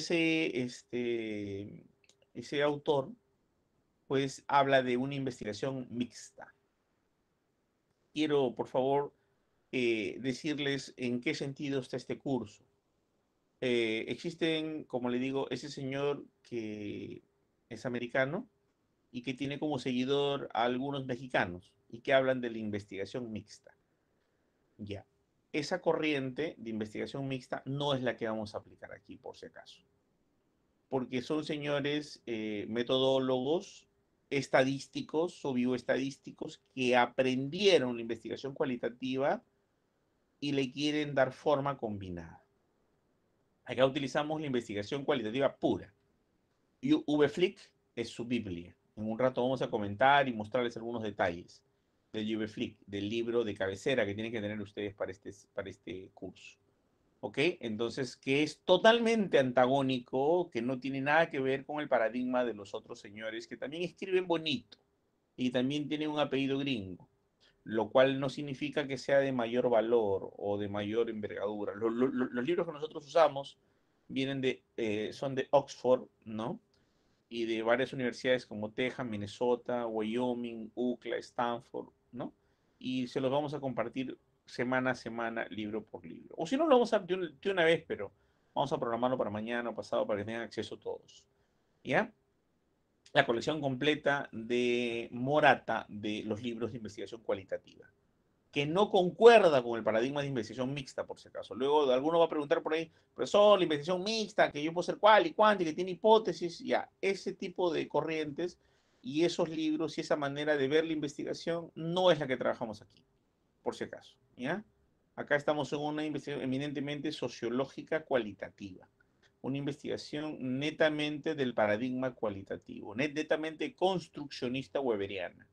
ese autor, pues, habla de una investigación mixta. Quiero, por favor, decirles en qué sentido está este curso. Existen, como le digo, ese señor que es americano y que tiene como seguidor a algunos mexicanos y que hablan de la investigación mixta. Ya. Esa corriente de investigación mixta no es la que vamos a aplicar aquí, por si acaso. Porque son señores metodólogos estadísticos o bioestadísticos que aprendieron la investigación cualitativa y le quieren dar forma combinada. Acá utilizamos la investigación cualitativa pura. Y Uwe Flick es su Biblia. En un rato vamos a comentar y mostrarles algunos detalles de Uwe Flick, del libro de cabecera que tienen que tener ustedes para este curso. ¿Ok? Entonces, que es totalmente antagónico, que no tiene nada que ver con el paradigma de los otros señores, que también escriben bonito y también tienen un apellido gringo, lo cual no significa que sea de mayor valor o de mayor envergadura. Los libros que nosotros usamos son de Oxford, ¿no? Y de varias universidades como Texas, Minnesota, Wyoming, UCLA, Stanford, ¿no? Y se los vamos a compartir semana a semana, libro por libro. O si no, lo vamos a de una vez, pero vamos a programarlo para mañana o pasado para que tengan acceso todos. ¿Ya? La colección completa de Morata de los libros de investigación cualitativa, que no concuerda con el paradigma de investigación mixta, por si acaso. Luego alguno va a preguntar por ahí, profesor, la investigación mixta, que yo puedo ser cual y cuánto, que tiene hipótesis, ya, ese tipo de corrientes y esos libros y esa manera de ver la investigación no es la que trabajamos aquí, por si acaso, ¿ya? Acá estamos en una investigación eminentemente sociológica cualitativa. una investigación netamente del paradigma cualitativo, netamente construccionista weberiana,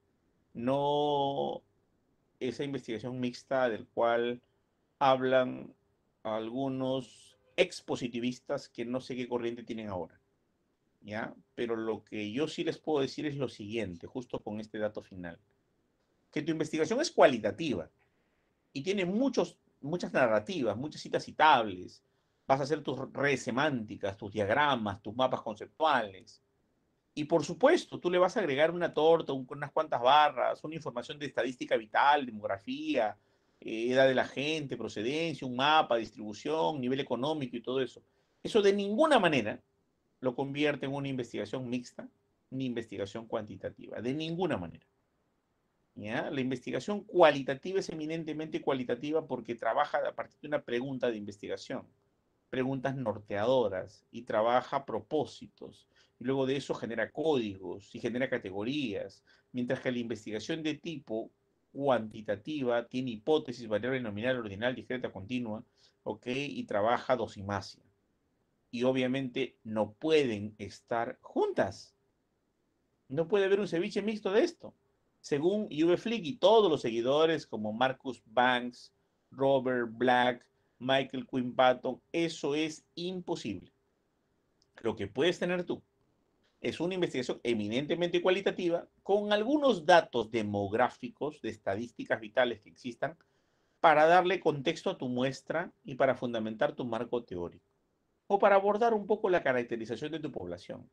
no esa investigación mixta del cual hablan algunos expositivistas que no sé qué corriente tienen ahora, ¿ya? Pero lo que yo sí les puedo decir es lo siguiente, justo con este dato final, que tu investigación es cualitativa y tiene muchas narrativas, muchas citas citables, vas a hacer tus redes semánticas, tus diagramas, tus mapas conceptuales, y por supuesto, tú le vas a agregar una torta, unas cuantas barras, una información de estadística vital, demografía, edad de la gente, procedencia, un mapa, distribución, nivel económico y todo eso. Eso de ninguna manera lo convierte en una investigación mixta ni investigación cuantitativa, de ninguna manera. ¿Ya? La investigación cualitativa es eminentemente cualitativa porque trabaja a partir de una pregunta de investigación, preguntas norteadoras, y trabaja propósitos. Y luego de eso genera códigos y genera categorías, mientras que la investigación de tipo cuantitativa tiene hipótesis, variable nominal, ordinal, discreta, continua, ¿ok? Y trabaja dosimasia. Y obviamente no pueden estar juntas. No puede haber un ceviche mixto de esto. Según Uwe Flick y todos los seguidores como Marcus Banks, Robert Black, Michael Quinn Patton, eso es imposible. Lo que puedes tener tú es una investigación eminentemente cualitativa con algunos datos demográficos de estadísticas vitales que existan para darle contexto a tu muestra y para fundamentar tu marco teórico o para abordar un poco la caracterización de tu población.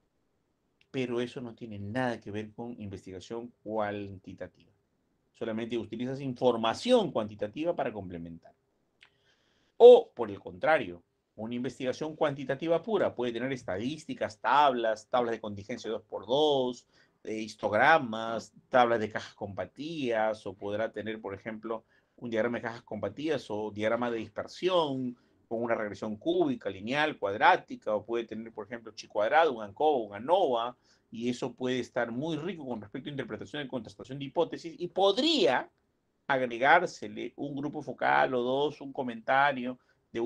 Pero eso no tiene nada que ver con investigación cuantitativa. Solamente utilizas información cuantitativa para complementar. O, por el contrario, una investigación cuantitativa pura puede tener estadísticas, tablas de contingencia 2x2, histogramas, tablas de cajas compatías, o podrá tener, por ejemplo, un diagrama de cajas compatías o diagrama de dispersión con una regresión cúbica, lineal, cuadrática, o puede tener, por ejemplo, chi cuadrado, un ANCOVA, un ANOVA, y eso puede estar muy rico con respecto a interpretación y contrastación de hipótesis, y podría agregársele un grupo focal o dos, un comentario de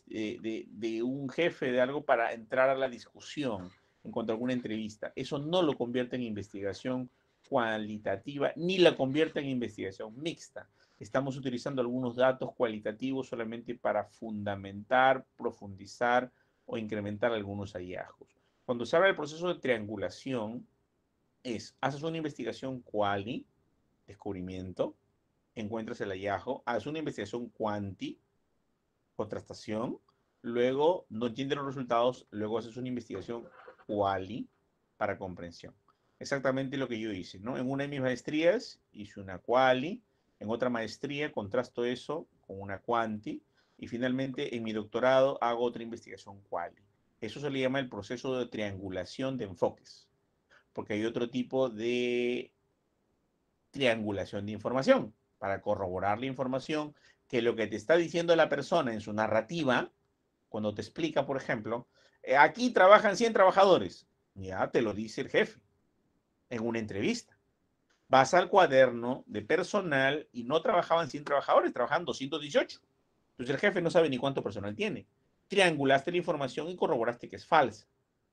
un jefe de algo para entrar a la discusión en cuanto a alguna entrevista. Eso no lo convierte en investigación cualitativa ni la convierte en investigación mixta. Estamos utilizando algunos datos cualitativos solamente para fundamentar, profundizar o incrementar algunos hallazgos. Cuando se habla del proceso de triangulación, haces una investigación quali, descubrimiento, encuentras el hallazgo, haces una investigación cuanti, contrastación, luego no entiendes los resultados, luego haces una investigación quali para comprensión. Exactamente lo que yo hice, ¿no? En una de mis maestrías hice una quali, en otra maestría contrasto eso con una quanti, y finalmente en mi doctorado hago otra investigación quali. Eso se le llama el proceso de triangulación de enfoques, porque hay otro tipo de triangulación de información para corroborar la información que lo que te está diciendo la persona en su narrativa, cuando te explica, por ejemplo, aquí trabajan 100 trabajadores, ya te lo dice el jefe en una entrevista. Vas al cuaderno de personal y no trabajaban 100 trabajadores, trabajaban 218. Entonces el jefe no sabe ni cuánto personal tiene. Triangulaste la información y corroboraste que es falsa,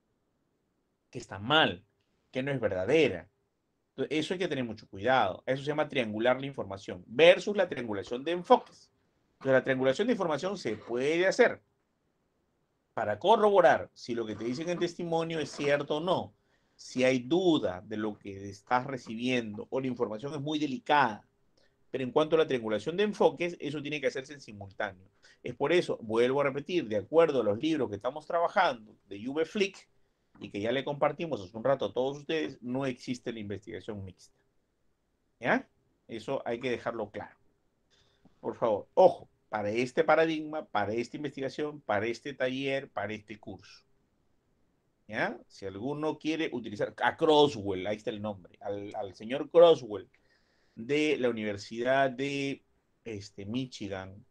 que está mal, que no es verdadera. Entonces, eso hay que tener mucho cuidado. Eso se llama triangular la información versus la triangulación de enfoques. Entonces, la triangulación de información se puede hacer para corroborar si lo que te dicen en testimonio es cierto o no. Si hay duda de lo que estás recibiendo o la información es muy delicada. Pero en cuanto a la triangulación de enfoques, eso tiene que hacerse en simultáneo. Es por eso, vuelvo a repetir, de acuerdo a los libros que estamos trabajando de Uwe Flick, y que ya le compartimos hace un rato a todos ustedes, no existe la investigación mixta. ¿Ya? Eso hay que dejarlo claro. Por favor, ojo, para este paradigma, para esta investigación, para este taller, para este curso. ¿Ya? Si alguno quiere utilizar a Crosswell, ahí está el nombre, al señor Crosswell de la Universidad de Michigan,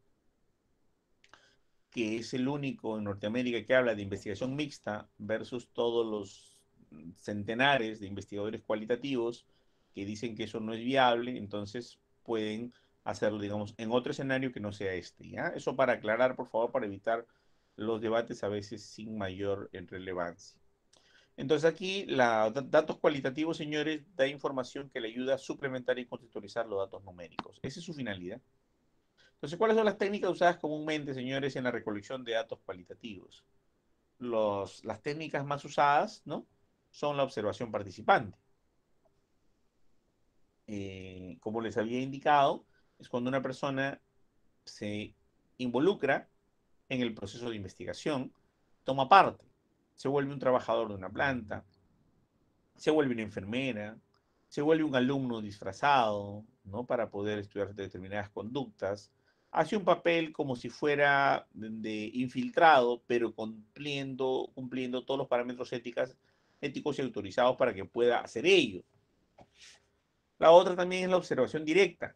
que es el único en Norteamérica que habla de investigación mixta versus todos los centenares de investigadores cualitativos que dicen que eso no es viable, entonces pueden hacerlo, digamos, en otro escenario que no sea este, ¿ya? Eso para aclarar, por favor, para evitar los debates a veces sin mayor relevancia. Entonces aquí, datos cualitativos, señores, da información que le ayuda a suplementar y contextualizar los datos numéricos. Esa es su finalidad. Entonces, ¿cuáles son las técnicas usadas comúnmente, señores, en la recolección de datos cualitativos? Las técnicas más usadas, ¿no?, son la observación participante. Como les había indicado, es cuando una persona se involucra en el proceso de investigación, toma parte, se vuelve un trabajador de una planta, se vuelve una enfermera, se vuelve un alumno disfrazado, ¿no?, para poder estudiar determinadas conductas, hace un papel como si fuera de infiltrado, pero cumpliendo todos los parámetros éticos y autorizados para que pueda hacer ello. La otra también es la observación directa.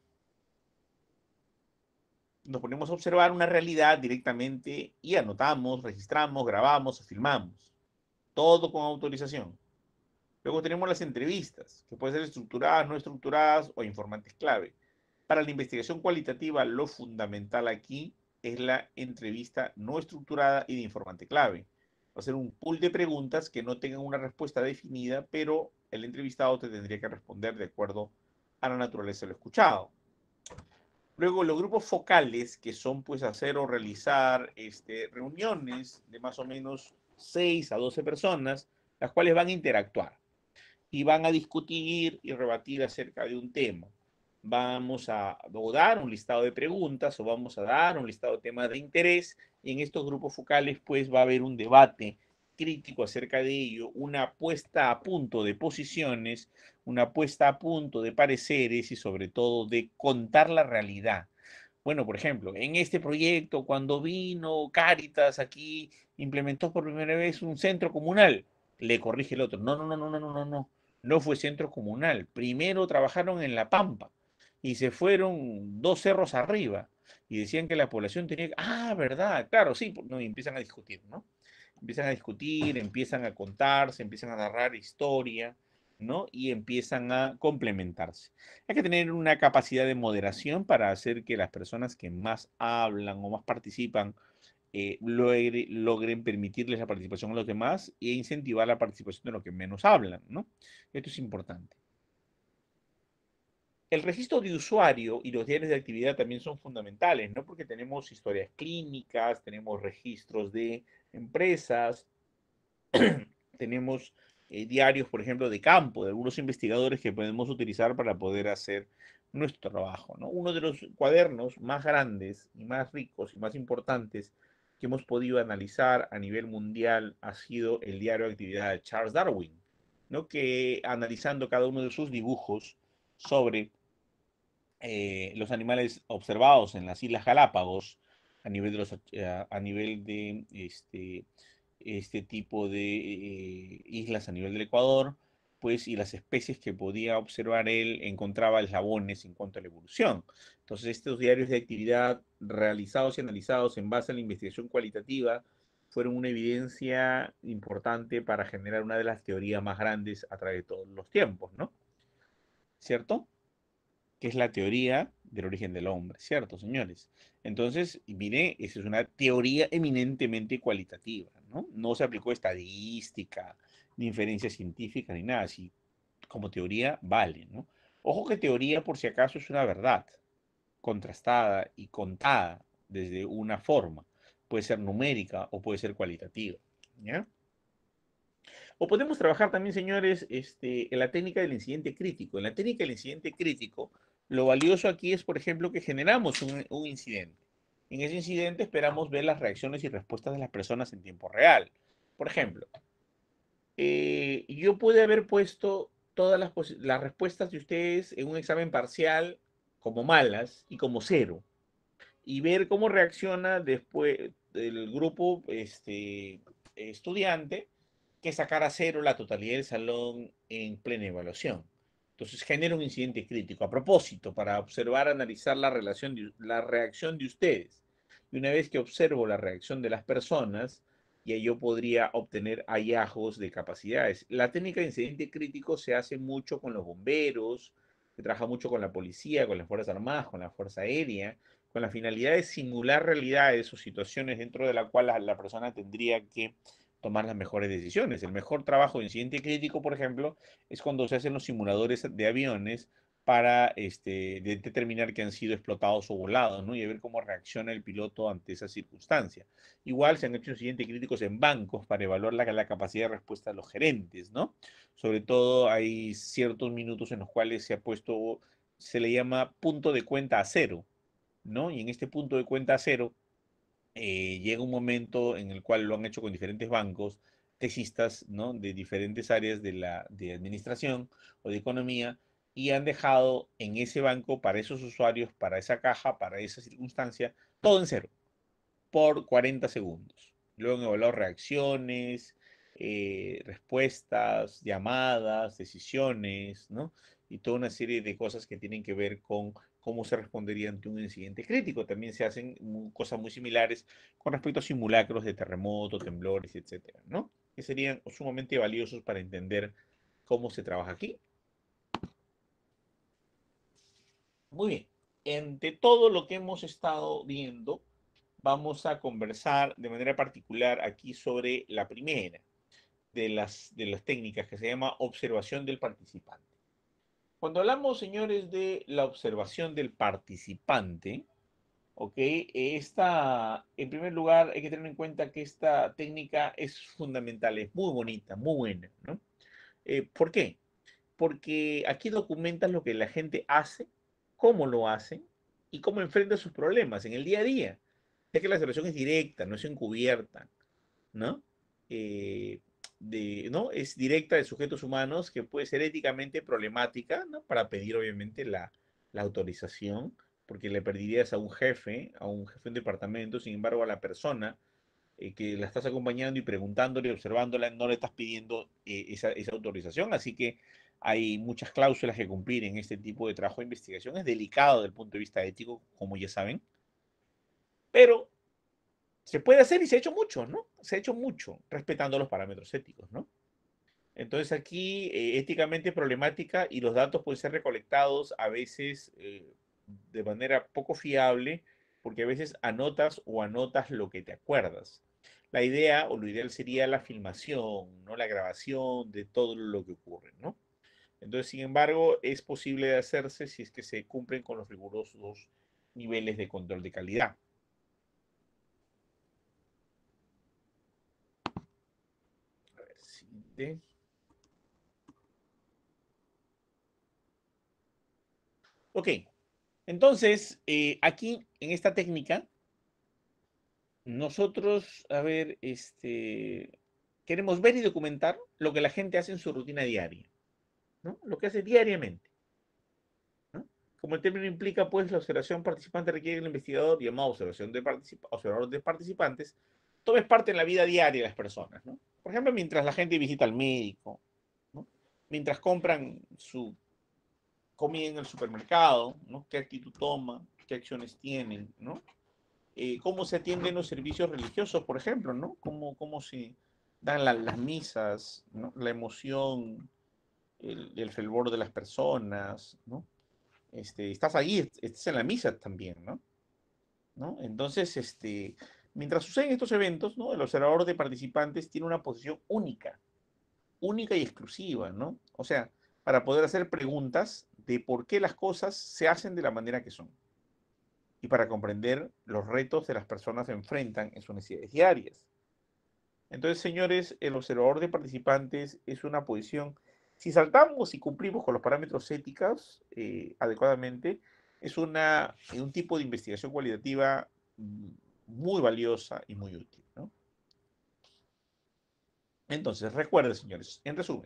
Nos ponemos a observar una realidad directamente y anotamos, registramos, grabamos o filmamos. Todo con autorización. Luego tenemos las entrevistas, que pueden ser estructuradas, no estructuradas o informantes clave. Para la investigación cualitativa, lo fundamental aquí es la entrevista no estructurada y de informante clave. Va a ser un pool de preguntas que no tengan una respuesta definida, pero el entrevistado te tendría que responder de acuerdo a la naturaleza de lo escuchado. Luego, los grupos focales, que son pues hacer o realizar reuniones de más o menos 6 a 12 personas, las cuales van a interactuar y van a discutir y rebatir acerca de un tema. Vamos a dar un listado de preguntas o vamos a dar un listado de temas de interés, y en estos grupos focales pues va a haber un debate crítico acerca de ello, una puesta a punto de posiciones, una puesta a punto de pareceres y sobre todo de contar la realidad. Bueno, por ejemplo, en este proyecto, cuando vino Cáritas aquí, implementó por primera vez un centro comunal, le corrige el otro. No fue centro comunal. Primero trabajaron en La Pampa y se fueron 2 cerros arriba y decían que la población tenía que... Ah, ¿verdad? Claro, sí, no, y empiezan a discutir, ¿no? Empiezan a discutir, empiezan a contarse, empiezan a narrar historia, ¿no? Y empiezan a complementarse. Hay que tener una capacidad de moderación para hacer que las personas que más hablan o más participan logren permitirles la participación a los demás e incentivar la participación de los que menos hablan, ¿no? Esto es importante. El registro de usuario y los diarios de actividad también son fundamentales, ¿no? Porque tenemos historias clínicas, tenemos registros de empresas, tenemos diarios, por ejemplo, de campo, de algunos investigadores que podemos utilizar para poder hacer nuestro trabajo, ¿no? Uno de los cuadernos más grandes y más ricos y más importantes que hemos podido analizar a nivel mundial ha sido el diario de actividad de Charles Darwin, ¿no?, que analizando cada uno de sus dibujos sobre los animales observados en las Islas Galápagos a nivel de este tipo de islas a nivel del Ecuador, pues, y las especies que podía observar él, encontraba eslabones en cuanto a la evolución. Entonces, estos diarios de actividad realizados y analizados en base a la investigación cualitativa fueron una evidencia importante para generar una de las teorías más grandes a través de todos los tiempos, ¿no? ¿Cierto? Que es la teoría del origen del hombre, ¿cierto, señores? Entonces, mire, esa es una teoría eminentemente cualitativa, ¿no? No se aplicó estadística, ni inferencia científica, ni nada así. Como teoría, vale, ¿no? Ojo que teoría, por si acaso, es una verdad contrastada y contada desde una forma. Puede ser numérica o puede ser cualitativa, ¿ya? O podemos trabajar también, señores, en la técnica del incidente crítico. En la técnica del incidente crítico, lo valioso aquí es, por ejemplo, que generamos un incidente. En ese incidente esperamos ver las reacciones y respuestas de las personas en tiempo real. Por ejemplo, yo pude haber puesto todas las respuestas de ustedes en un examen parcial como malas y como 0. Y ver cómo reacciona después el grupo estudiante que sacara 0 la totalidad del salón en plena evaluación. Entonces genera un incidente crítico. A propósito, para observar, analizar la reacción de ustedes. Y una vez que observo la reacción de las personas, ya yo podría obtener hallazgos de capacidades. La técnica de incidente crítico se hace mucho con los bomberos, se trabaja mucho con la policía, con las Fuerzas Armadas, con la Fuerza Aérea, con la finalidad de simular realidades o situaciones dentro de la cual la persona tendría que tomar las mejores decisiones. El mejor trabajo de incidente crítico, por ejemplo, es cuando se hacen los simuladores de aviones para determinar que han sido explotados o volados, ¿no? Y a ver cómo reacciona el piloto ante esa circunstancia. Igual se han hecho incidentes críticos en bancos para evaluar la capacidad de respuesta de los gerentes, ¿no? Sobre todo hay ciertos minutos en los cuales se le llama punto de cuenta a cero, ¿no? Y en este punto de cuenta a cero llega un momento en el cual lo han hecho con diferentes bancos, tesistas, ¿no? De diferentes áreas de administración o de economía, y han dejado en ese banco, para esos usuarios, para esa caja, para esa circunstancia, todo en cero, por 40 segundos. Luego han evaluado reacciones, respuestas, llamadas, decisiones, ¿no? Y toda una serie de cosas que tienen que ver con cómo se respondería ante un incidente crítico. También se hacen cosas muy similares con respecto a simulacros de terremotos, temblores, etcétera, ¿no? Que serían sumamente valiosos para entender cómo se trabaja aquí. Muy bien. Entre todo lo que hemos estado viendo, vamos a conversar de manera particular aquí sobre la primera de las técnicas, que se llama observación del participante. Cuando hablamos, señores, de la observación del participante, ¿ok? En primer lugar, hay que tener en cuenta que esta técnica es fundamental, es muy bonita, muy buena, ¿no? ¿Por qué? Porque aquí documentas lo que la gente hace, cómo lo hace y cómo enfrenta sus problemas en el día a día. Ya que la observación es directa, no es encubierta, ¿no? ¿No? Es directa de sujetos humanos, que puede ser éticamente problemática, ¿no? Para pedir, obviamente, la autorización, porque le pedirías a un jefe de un departamento. Sin embargo, a la persona que la estás acompañando y preguntándole, observándola, no le estás pidiendo esa autorización. Así que hay muchas cláusulas que cumplir en este tipo de trabajo de investigación. Es delicado desde el punto de vista ético, como ya saben, pero se puede hacer y se ha hecho mucho, ¿no? Se ha hecho mucho respetando los parámetros éticos, ¿no? Entonces aquí éticamente problemática, y los datos pueden ser recolectados a veces de manera poco fiable, porque a veces anotas lo que te acuerdas. La idea o lo ideal sería la filmación, ¿no? La grabación de todo lo que ocurre, ¿no? Entonces, sin embargo, es posible de hacerse si es que se cumplen con los rigurosos niveles de control de calidad. A ver, siguiente. Ok, entonces, aquí en esta técnica, nosotros, a ver, queremos ver y documentar lo que la gente hace en su rutina diaria, ¿no? Lo que hace diariamente, ¿no? Como el término implica, pues, la observación participante requiere que el investigador, llamado observador de participantes, tome parte en la vida diaria de las personas, ¿no? Por ejemplo, mientras la gente visita al médico, ¿no? Mientras compran su comida en el supermercado, ¿no? ¿Qué actitud toman? ¿Qué acciones tienen? ¿No? Cómo se atienden los servicios religiosos, por ejemplo, ¿no? Cómo se dan las misas, ¿no? La emoción, el fervor de las personas, ¿no? Estás ahí, estás en la misa también, ¿no? ¿No? Entonces, mientras suceden estos eventos, ¿no? El observador de participantes tiene una posición única y exclusiva, ¿no? O sea, para poder hacer preguntas de por qué las cosas se hacen de la manera que son, y para comprender los retos que las personas enfrentan en sus necesidades diarias. Entonces, señores, el observador de participantes es una posición, si saltamos y cumplimos con los parámetros éticos adecuadamente, es un tipo de investigación cualitativa muy valiosa y muy útil, ¿no? Entonces, recuerden, señores, en resumen,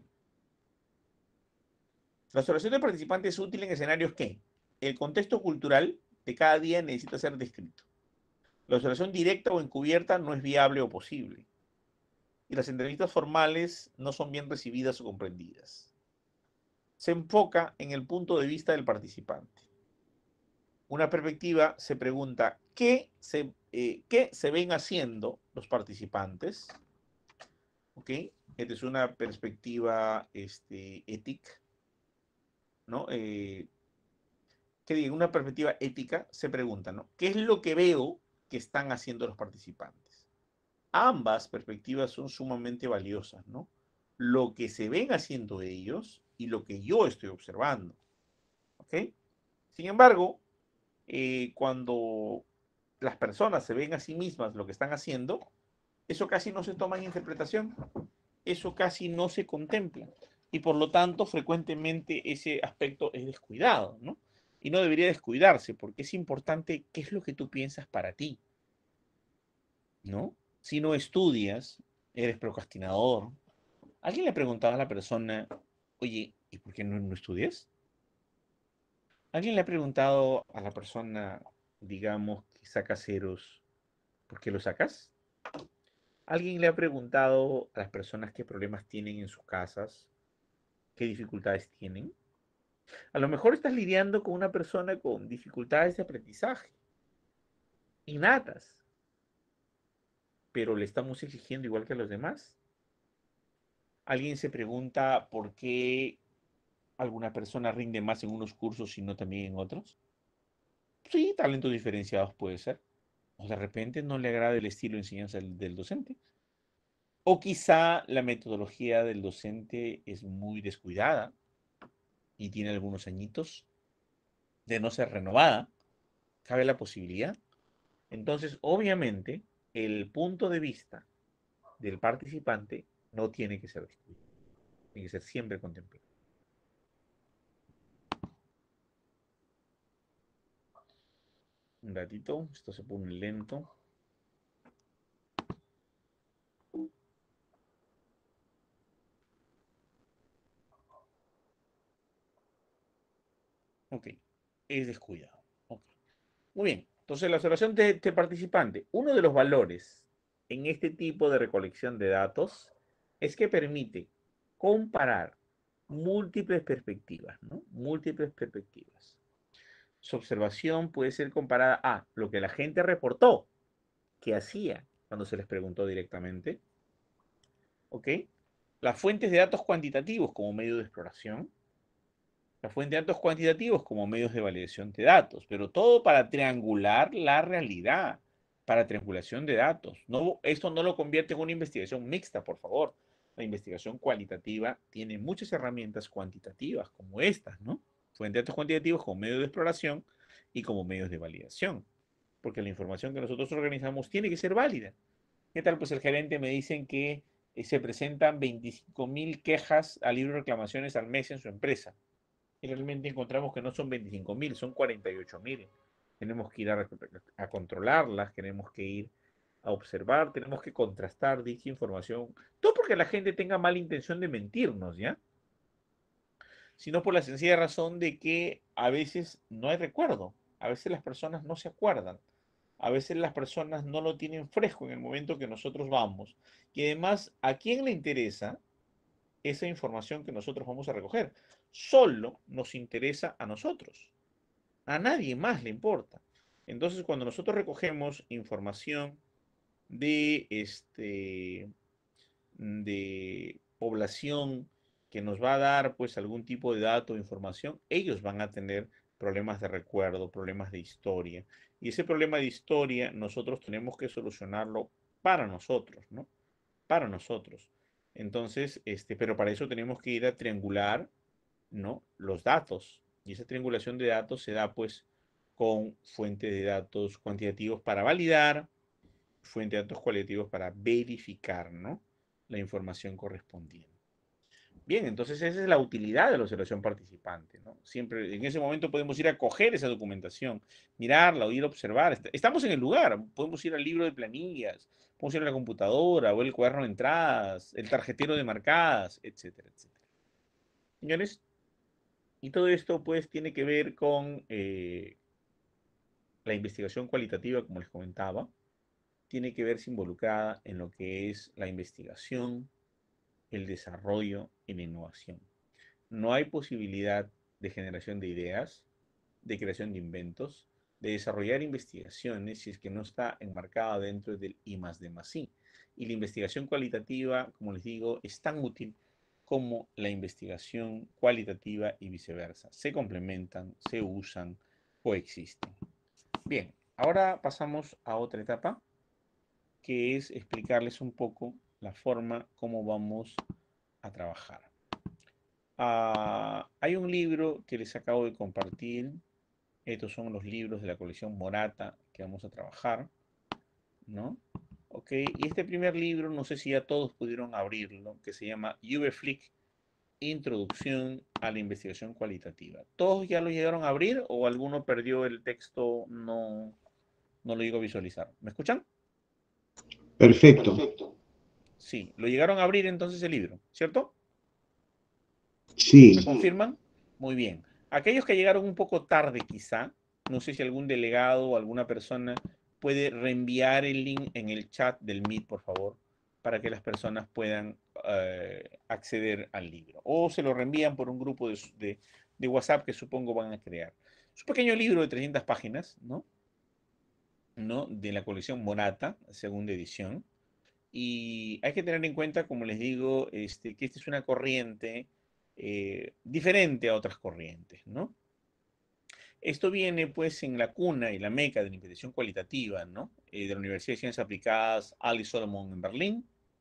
la observación de participantes es útil en escenarios que el contexto cultural de cada día necesita ser descrito. La observación directa o encubierta no es viable o posible, y las entrevistas formales no son bien recibidas o comprendidas. Se enfoca en el punto de vista del participante. Una perspectiva se pregunta, ¿qué se ven haciendo los participantes? ¿Ok? Esta es una perspectiva ética, ¿no? que diga, en una perspectiva ética, se pregunta, ¿no? ¿Qué es lo que veo que están haciendo los participantes? Ambas perspectivas son sumamente valiosas, ¿no? Lo que se ven haciendo ellos y lo que yo estoy observando, ¿ok? Sin embargo, cuando las personas se ven a sí mismas lo que están haciendo, eso casi no se toma en interpretación, eso casi no se contempla y por lo tanto frecuentemente ese aspecto es descuidado, ¿no? Y no debería descuidarse porque es importante qué es lo que tú piensas para ti, ¿no? Si no estudias, eres procrastinador. ¿Alguien le preguntaba a la persona, oye, ¿y por qué no estudias? ¿Alguien le ha preguntado a la persona, digamos, que saca ceros, ¿por qué lo sacas? ¿Alguien le ha preguntado a las personas qué problemas tienen en sus casas, qué dificultades tienen? A lo mejor estás lidiando con una persona con dificultades de aprendizaje, innatas, pero le estamos exigiendo igual que a los demás. ¿Alguien se pregunta por qué alguna persona rinde más en unos cursos y no también en otros? Sí, talentos diferenciados puede ser. O de repente no le agrada el estilo de enseñanza del docente. O quizá la metodología del docente es muy descuidada y tiene algunos añitos de no ser renovada. Cabe la posibilidad. Entonces, obviamente, el punto de vista del participante no tiene que ser descuidado. Tiene que ser siempre contemplado. Un ratito, esto se pone lento. Ok, es descuidado. Okay. Muy bien, entonces la observación de este participante, uno de los valores en este tipo de recolección de datos es que permite comparar múltiples perspectivas, ¿no? Múltiples perspectivas. Su observación puede ser comparada a lo que la gente reportó que hacía cuando se les preguntó directamente, ¿ok? Las fuentes de datos cuantitativos como medio de exploración, la fuente de datos cuantitativos como medios de validación de datos, pero todo para triangular la realidad, para triangulación de datos. No, esto no lo convierte en una investigación mixta, por favor. La investigación cualitativa tiene muchas herramientas cuantitativas como estas, ¿no? Fuente de datos cuantitativos como medios de exploración y como medios de validación, porque la información que nosotros organizamos tiene que ser válida. ¿Qué tal? Pues el gerente me dicen que se presentan 25.000 quejas al libro de reclamaciones al mes en su empresa y realmente encontramos que no son 25.000, son 48.000. Tenemos que ir a controlarlas, tenemos que ir a observar, tenemos que contrastar dicha información, no porque la gente tenga mala intención de mentirnos, ¿ya? Sino por la sencilla razón de que a veces no hay recuerdo, a veces las personas no se acuerdan, a veces las personas no lo tienen fresco en el momento que nosotros vamos. Y además, ¿a quién le interesa esa información que nosotros vamos a recoger? Solo nos interesa a nosotros. A nadie más le importa. Entonces, cuando nosotros recogemos información de población que nos va a dar pues algún tipo de dato o información, ellos van a tener problemas de recuerdo, problemas de historia. Y ese problema de historia nosotros tenemos que solucionarlo para nosotros, ¿no? Para nosotros. Entonces, pero para eso tenemos que ir a triangular, ¿no? Los datos. Y esa triangulación de datos se da pues con fuentes de datos cuantitativos para validar, fuente de datos cualitativos para verificar, ¿no? La información correspondiente. Bien, entonces esa es la utilidad de la observación participante, ¿no? Siempre en ese momento podemos ir a coger esa documentación, mirarla o ir a observar. Estamos en el lugar, podemos ir al libro de planillas, podemos ir a la computadora o el cuaderno de entradas, el tarjetero de marcadas, etcétera, etcétera. Señores, y todo esto pues tiene que ver con la investigación cualitativa, como les comentaba, tiene que verse involucrada en lo que es la investigación, el desarrollo y la innovación. No hay posibilidad de generación de ideas, de creación de inventos, de desarrollar investigaciones si es que no está enmarcada dentro del I+D+I. Y la investigación cualitativa, como les digo, es tan útil como la investigación cualitativa y viceversa. Se complementan, se usan, coexisten. Bien, ahora pasamos a otra etapa, que es explicarles un poco la forma como vamos a trabajar. Hay un libro que les acabo de compartir. Estos son los libros de la colección Morata que vamos a trabajar, ¿no? Ok, y este primer libro, no sé si ya todos pudieron abrirlo, que se llama UV-Flick, Introducción a la Investigación Cualitativa. ¿Todos ya lo llegaron a abrir o alguno perdió el texto, no lo llegó a visualizar? ¿Me escuchan? Perfecto. Sí, lo llegaron a abrir entonces el libro, ¿cierto? Sí. ¿Me confirman? Muy bien. Aquellos que llegaron un poco tarde quizá, no sé si algún delegado o alguna persona puede reenviar el link en el chat del Meet, por favor, para que las personas puedan acceder al libro. O se lo reenvían por un grupo de WhatsApp que supongo van a crear. Es un pequeño libro de 300 páginas, ¿no? De la colección Morata, segunda edición. Y hay que tener en cuenta, como les digo, que esta es una corriente diferente a otras corrientes, ¿no? Esto viene pues en la cuna y la meca de la investigación cualitativa, ¿no? De la Universidad de Ciencias Aplicadas Alice Solomon en Berlín,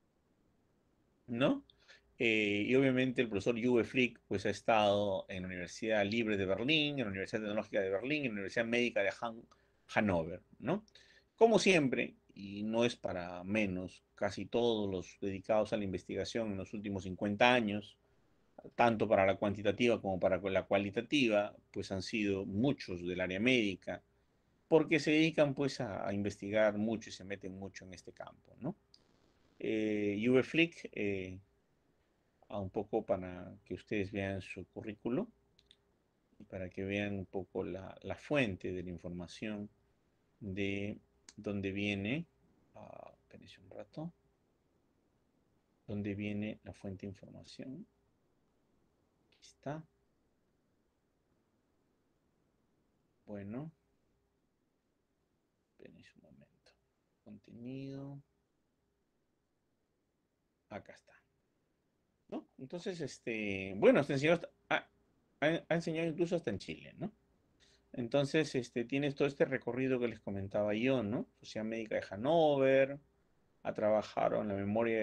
¿no? Y obviamente el profesor Uwe Flick pues ha estado en la Universidad Libre de Berlín, en la Universidad Tecnológica de Berlín, en la Universidad Médica de Hannover, ¿no? Como siempre, y no es para menos, casi todos los dedicados a la investigación en los últimos 50 años, tanto para la cuantitativa como para la cualitativa, pues han sido muchos del área médica, porque se dedican pues a investigar mucho y se meten mucho en este campo, ¿no? Uwe Flick, un poco para que ustedes vean su currículo y para que vean un poco la fuente de la información de dónde viene, espérense un rato, dónde viene la fuente de información. Aquí está. Bueno, espérense un momento. Contenido. Acá está. ¿No? Entonces, bueno, ha enseñado incluso hasta en Chile, ¿no? Entonces, tienes todo este recorrido que les comentaba yo, ¿no? Sociedad Médica de Hannover, ha trabajado en la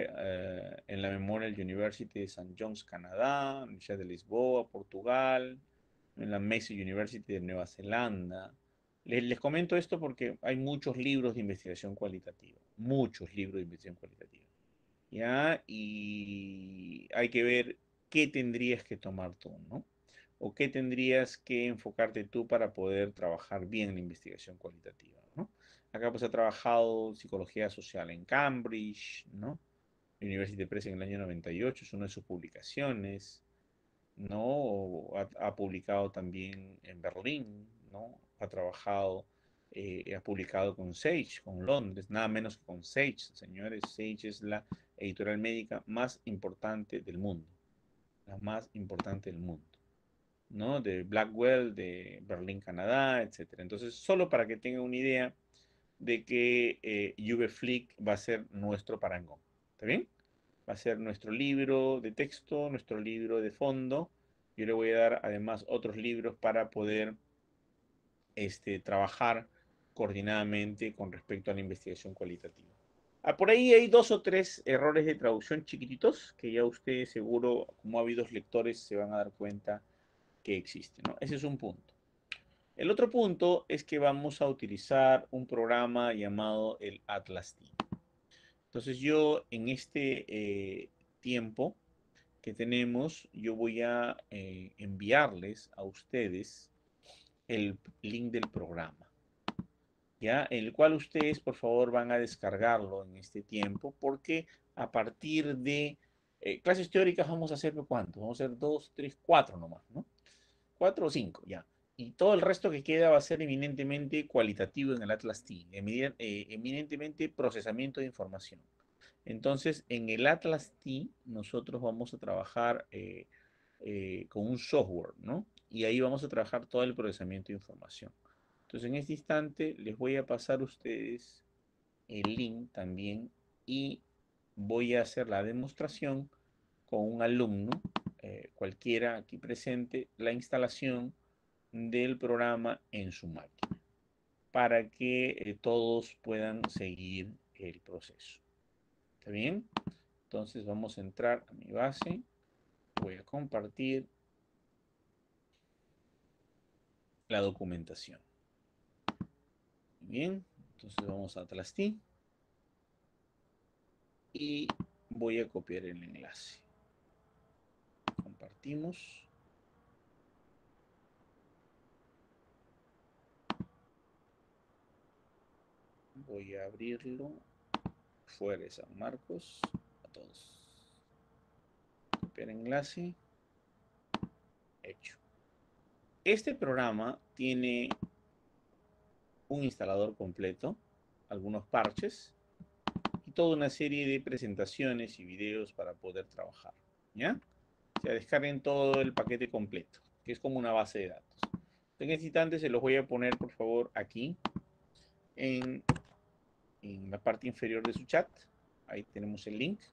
Memorial University de St. John's, Canadá, Universidad de Lisboa, Portugal, en la Massey University de Nueva Zelanda. Les comento esto porque hay muchos libros de investigación cualitativa, muchos libros de investigación cualitativa, ¿ya? Y hay que ver qué tendrías que tomar tú, ¿no? O qué tendrías que enfocarte tú para poder trabajar bien la investigación cualitativa, ¿no? Acá pues ha trabajado psicología social en Cambridge, ¿no? University Press en el año 98, es una de sus publicaciones, ¿no? Ha publicado también en Berlín, ¿no? Ha trabajado, ha publicado con Sage, con Londres, nada menos que con Sage, señores. Sage es la editorial médica más importante del mundo, la más importante del mundo, ¿no? De Blackwell, de Berlín, Canadá, etc. Entonces, solo para que tengan una idea de que Uwe Flick va a ser nuestro parangón, ¿está bien? Va a ser nuestro libro de texto, nuestro libro de fondo. Yo le voy a dar además otros libros para poder trabajar coordinadamente con respecto a la investigación cualitativa. Por ahí hay 2 o 3 errores de traducción chiquititos que ya ustedes seguro, como hábitos lectores, se van a dar cuenta que existen, ¿no? Ese es un punto. El otro punto es que vamos a utilizar un programa llamado el Atlas T. Entonces yo en este tiempo que tenemos, yo voy a enviarles a ustedes el link del programa, ¿ya? El cual ustedes, por favor, van a descargarlo en este tiempo, porque a partir de clases teóricas vamos a hacer, ¿cuánto? Vamos a hacer 2, 3, 4 nomás, ¿no? 4 o 5, ya. Y todo el resto que queda va a ser eminentemente cualitativo en el Atlas T, eminentemente procesamiento de información. Entonces, en el Atlas T nosotros vamos a trabajar con un software, ¿no? Y ahí vamos a trabajar todo el procesamiento de información. Entonces, en este instante les voy a pasar a ustedes el link también y voy a hacer la demostración con un alumno, cualquiera aquí presente, la instalación del programa en su máquina para que todos puedan seguir el proceso. ¿Está bien? Entonces vamos a entrar a mi base. Voy a compartir la documentación. Bien, entonces vamos a Atlas T y voy a copiar el enlace. Compartimos. Voy a abrirlo fuera de San Marcos a todos. Copiar enlace. Hecho. Este programa tiene un instalador completo, algunos parches y toda una serie de presentaciones y videos para poder trabajar. ¿Ya? O sea, descarguen todo el paquete completo, que es como una base de datos. En este instante se los voy a poner, por favor, aquí en la parte inferior de su chat. Ahí tenemos el link.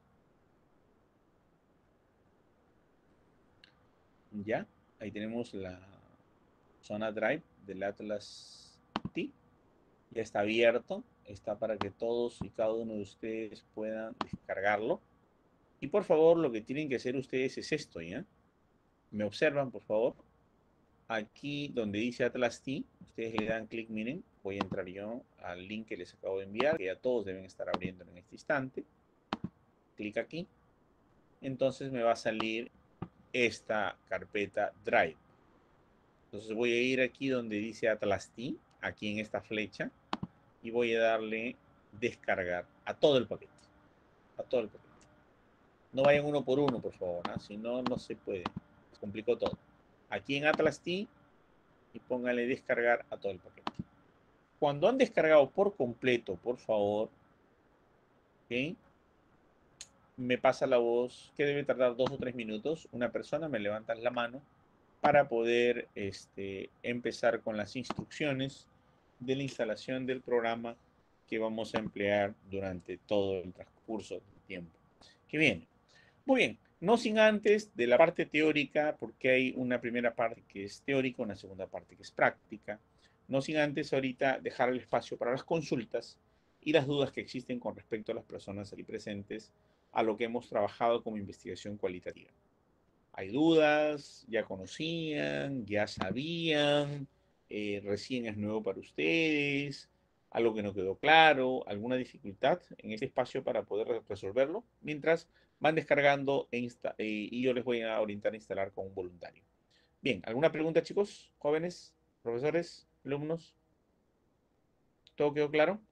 Ya, ahí tenemos la zona Drive del Atlas T. Ya está abierto, está para que todos y cada uno de ustedes puedan descargarlo. Y por favor, lo que tienen que hacer ustedes es esto, ¿ya? Me observan, por favor. Aquí donde dice Atlas T, ustedes le dan clic, miren, voy a entrar yo al link que les acabo de enviar, que ya todos deben estar abriendo en este instante. Clic aquí. Entonces me va a salir esta carpeta Drive. Entonces voy a ir aquí donde dice Atlas T, aquí en esta flecha, y voy a darle descargar a todo el paquete. A todo el paquete. No vayan uno por uno, por favor, ¿eh? Si no, no se puede. Se complicó todo. Aquí en Atlas T y póngale descargar a todo el paquete. Cuando han descargado por completo, por favor, ¿okay? Me pasa la voz, que debe tardar 2 o 3 minutos. Una persona me levanta la mano para poder empezar con las instrucciones de la instalación del programa que vamos a emplear durante todo el transcurso del tiempo que viene. Muy bien, no sin antes de la parte teórica, porque hay una primera parte que es teórica, una segunda parte que es práctica. No sin antes ahorita dejar el espacio para las consultas y las dudas que existen con respecto a las personas aquí presentes a lo que hemos trabajado como investigación cualitativa. Hay dudas, ya conocían, ya sabían, recién es nuevo para ustedes, algo que no quedó claro, alguna dificultad en este espacio para poder resolverlo, mientras van descargando y yo les voy a orientar a instalar con un voluntario. Bien, ¿alguna pregunta, chicos, jóvenes, profesores, alumnos? ¿Todo quedó claro?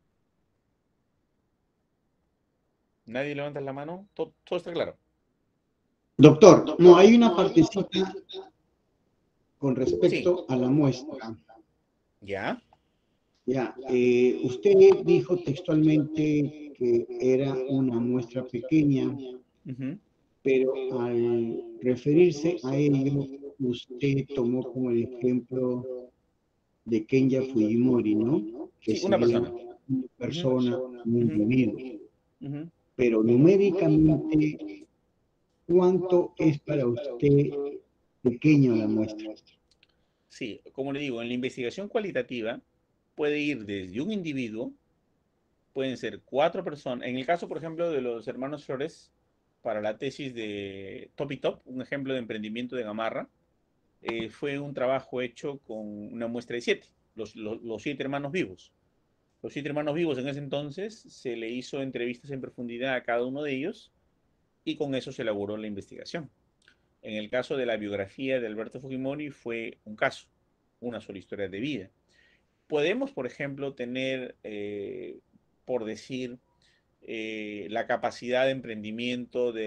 ¿Nadie levanta la mano? ¿Todo está claro? Doctor, no, hay una partecita con respecto Sí. a la muestra. ¿Ya? Ya, usted dijo textualmente que era una muestra pequeña, pero al referirse a ello, usted tomó como el ejemplo de Kenya Fujimori, ¿no? Que Sí, una sería persona. una persona, un individuo. Ujú. Pero numéricamente, ¿cuánto es para usted pequeña la muestra? Sí, como le digo, en la investigación cualitativa puede ir desde un individuo, pueden ser 4 personas. En el caso, por ejemplo, de los hermanos Flores, para la tesis de Top y Top, un ejemplo de emprendimiento de Gamarra, fue un trabajo hecho con una muestra de 7, los 7 hermanos vivos. Los 7 hermanos vivos en ese entonces se le hizo entrevistas en profundidad a cada uno de ellos y con eso se elaboró la investigación. En el caso de la biografía de Alberto Fujimori fue un caso, una sola historia de vida. Podemos, por ejemplo, tener, por decir, la capacidad de emprendimiento de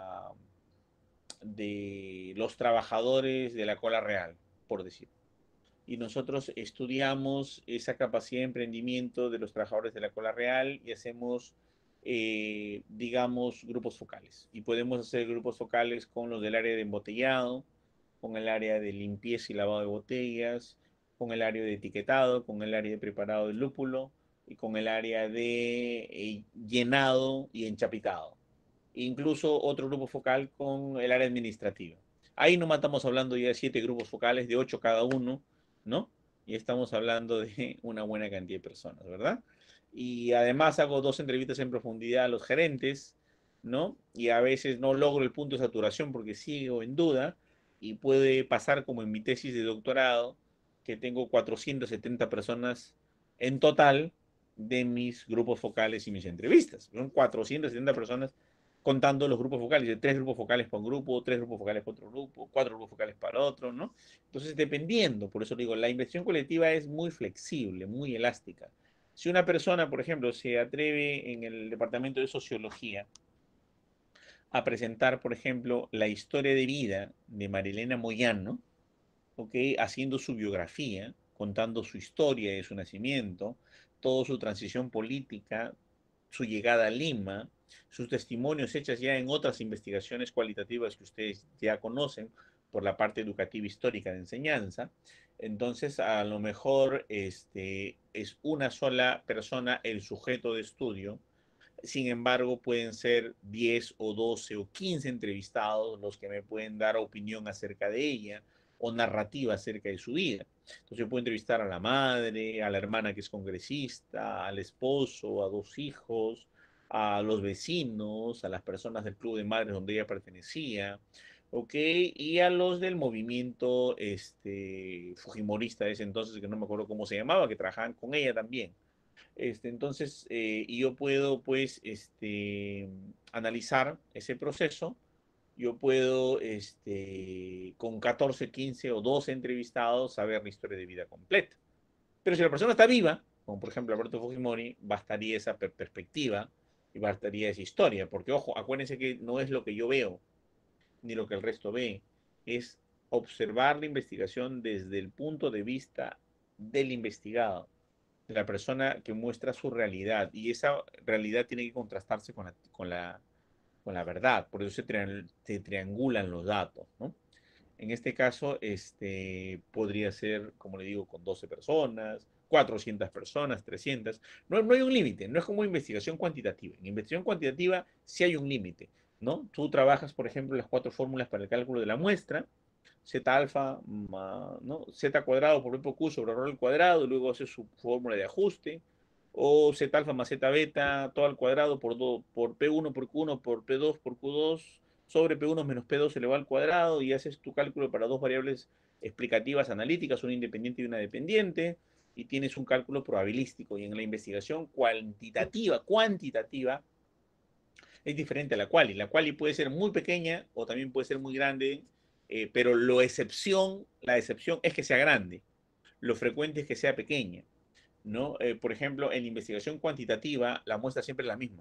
los trabajadores de la cola real, por decir. Y nosotros estudiamos esa capacidad de emprendimiento de los trabajadores de la cola real y hacemos, digamos, grupos focales. Y podemos hacer grupos focales con los del área de embotellado, con el área de limpieza y lavado de botellas, con el área de etiquetado, con el área de preparado del lúpulo y con el área de llenado y enchapitado. Incluso otro grupo focal con el área administrativa. Ahí nomás estamos hablando ya de 7 grupos focales, de 8 cada uno, ¿no? Y estamos hablando de una buena cantidad de personas, ¿verdad? Y además hago 2 entrevistas en profundidad a los gerentes, ¿no? Y a veces no logro el punto de saturación porque sigo en duda y puede pasar como en mi tesis de doctorado, que tengo 470 personas en total de mis grupos focales y mis entrevistas. Son 470 personas contando los grupos focales, de 3 grupos focales para un grupo, 3 grupos focales para otro grupo, 4 grupos focales para otro, ¿no? Entonces, dependiendo, por eso digo, la investigación colectiva es muy flexible, muy elástica. Si una persona, por ejemplo, se atreve en el departamento de sociología a presentar, por ejemplo, la historia de vida de Marilena Moyano, ¿ok? Haciendo su biografía, contando su historia de su nacimiento, toda su transición política, su llegada a Lima, sus testimonios hechas ya en otras investigaciones cualitativas que ustedes ya conocen por la parte educativa histórica de enseñanza. Entonces, a lo mejor es una sola persona el sujeto de estudio. Sin embargo, pueden ser 10 o 12 o 15 entrevistados los que me pueden dar opinión acerca de ella o narrativa acerca de su vida. Entonces yo puedo entrevistar a la madre, a la hermana que es congresista, al esposo, a 2 hijos, a los vecinos, a las personas del club de madres donde ella pertenecía, ¿ok? Y a los del movimiento fujimorista de ese entonces, que no me acuerdo cómo se llamaba, que trabajaban con ella también. Entonces, y yo puedo, pues, analizar ese proceso. Yo puedo, con 14, 15 o 12 entrevistados, saber la historia de vida completa. Pero si la persona está viva, como por ejemplo Alberto Fujimori, bastaría esa perspectiva y bastaría esa historia. Porque, ojo, acuérdense que no es lo que yo veo, ni lo que el resto ve. Es observar la investigación desde el punto de vista del investigado, de la persona que muestra su realidad, y esa realidad tiene que contrastarse con la verdad, por eso se triangulan los datos, ¿no? En este caso, podría ser, como le digo, con 12 personas, 400 personas, 300. No, no hay un límite, no es como investigación cuantitativa. En investigación cuantitativa sí hay un límite, ¿no? Tú trabajas, por ejemplo, las 4 fórmulas para el cálculo de la muestra, Z alfa, ¿no? Z cuadrado por B por Q sobre R al cuadrado, y luego hace su fórmula de ajuste, o Z alfa más Z beta, todo al cuadrado por P1 por Q1 por P2 por Q2 sobre P1 menos P2 elevado al cuadrado, y haces tu cálculo para 2 variables explicativas analíticas, una independiente y una dependiente, y tienes un cálculo probabilístico. Y en la investigación cuantitativa, es diferente a la quali. La quali puede ser muy pequeña o también puede ser muy grande, pero la excepción es que sea grande. Lo frecuente es que sea pequeña, ¿no? Por ejemplo, en la investigación cuantitativa, la muestra siempre es la misma.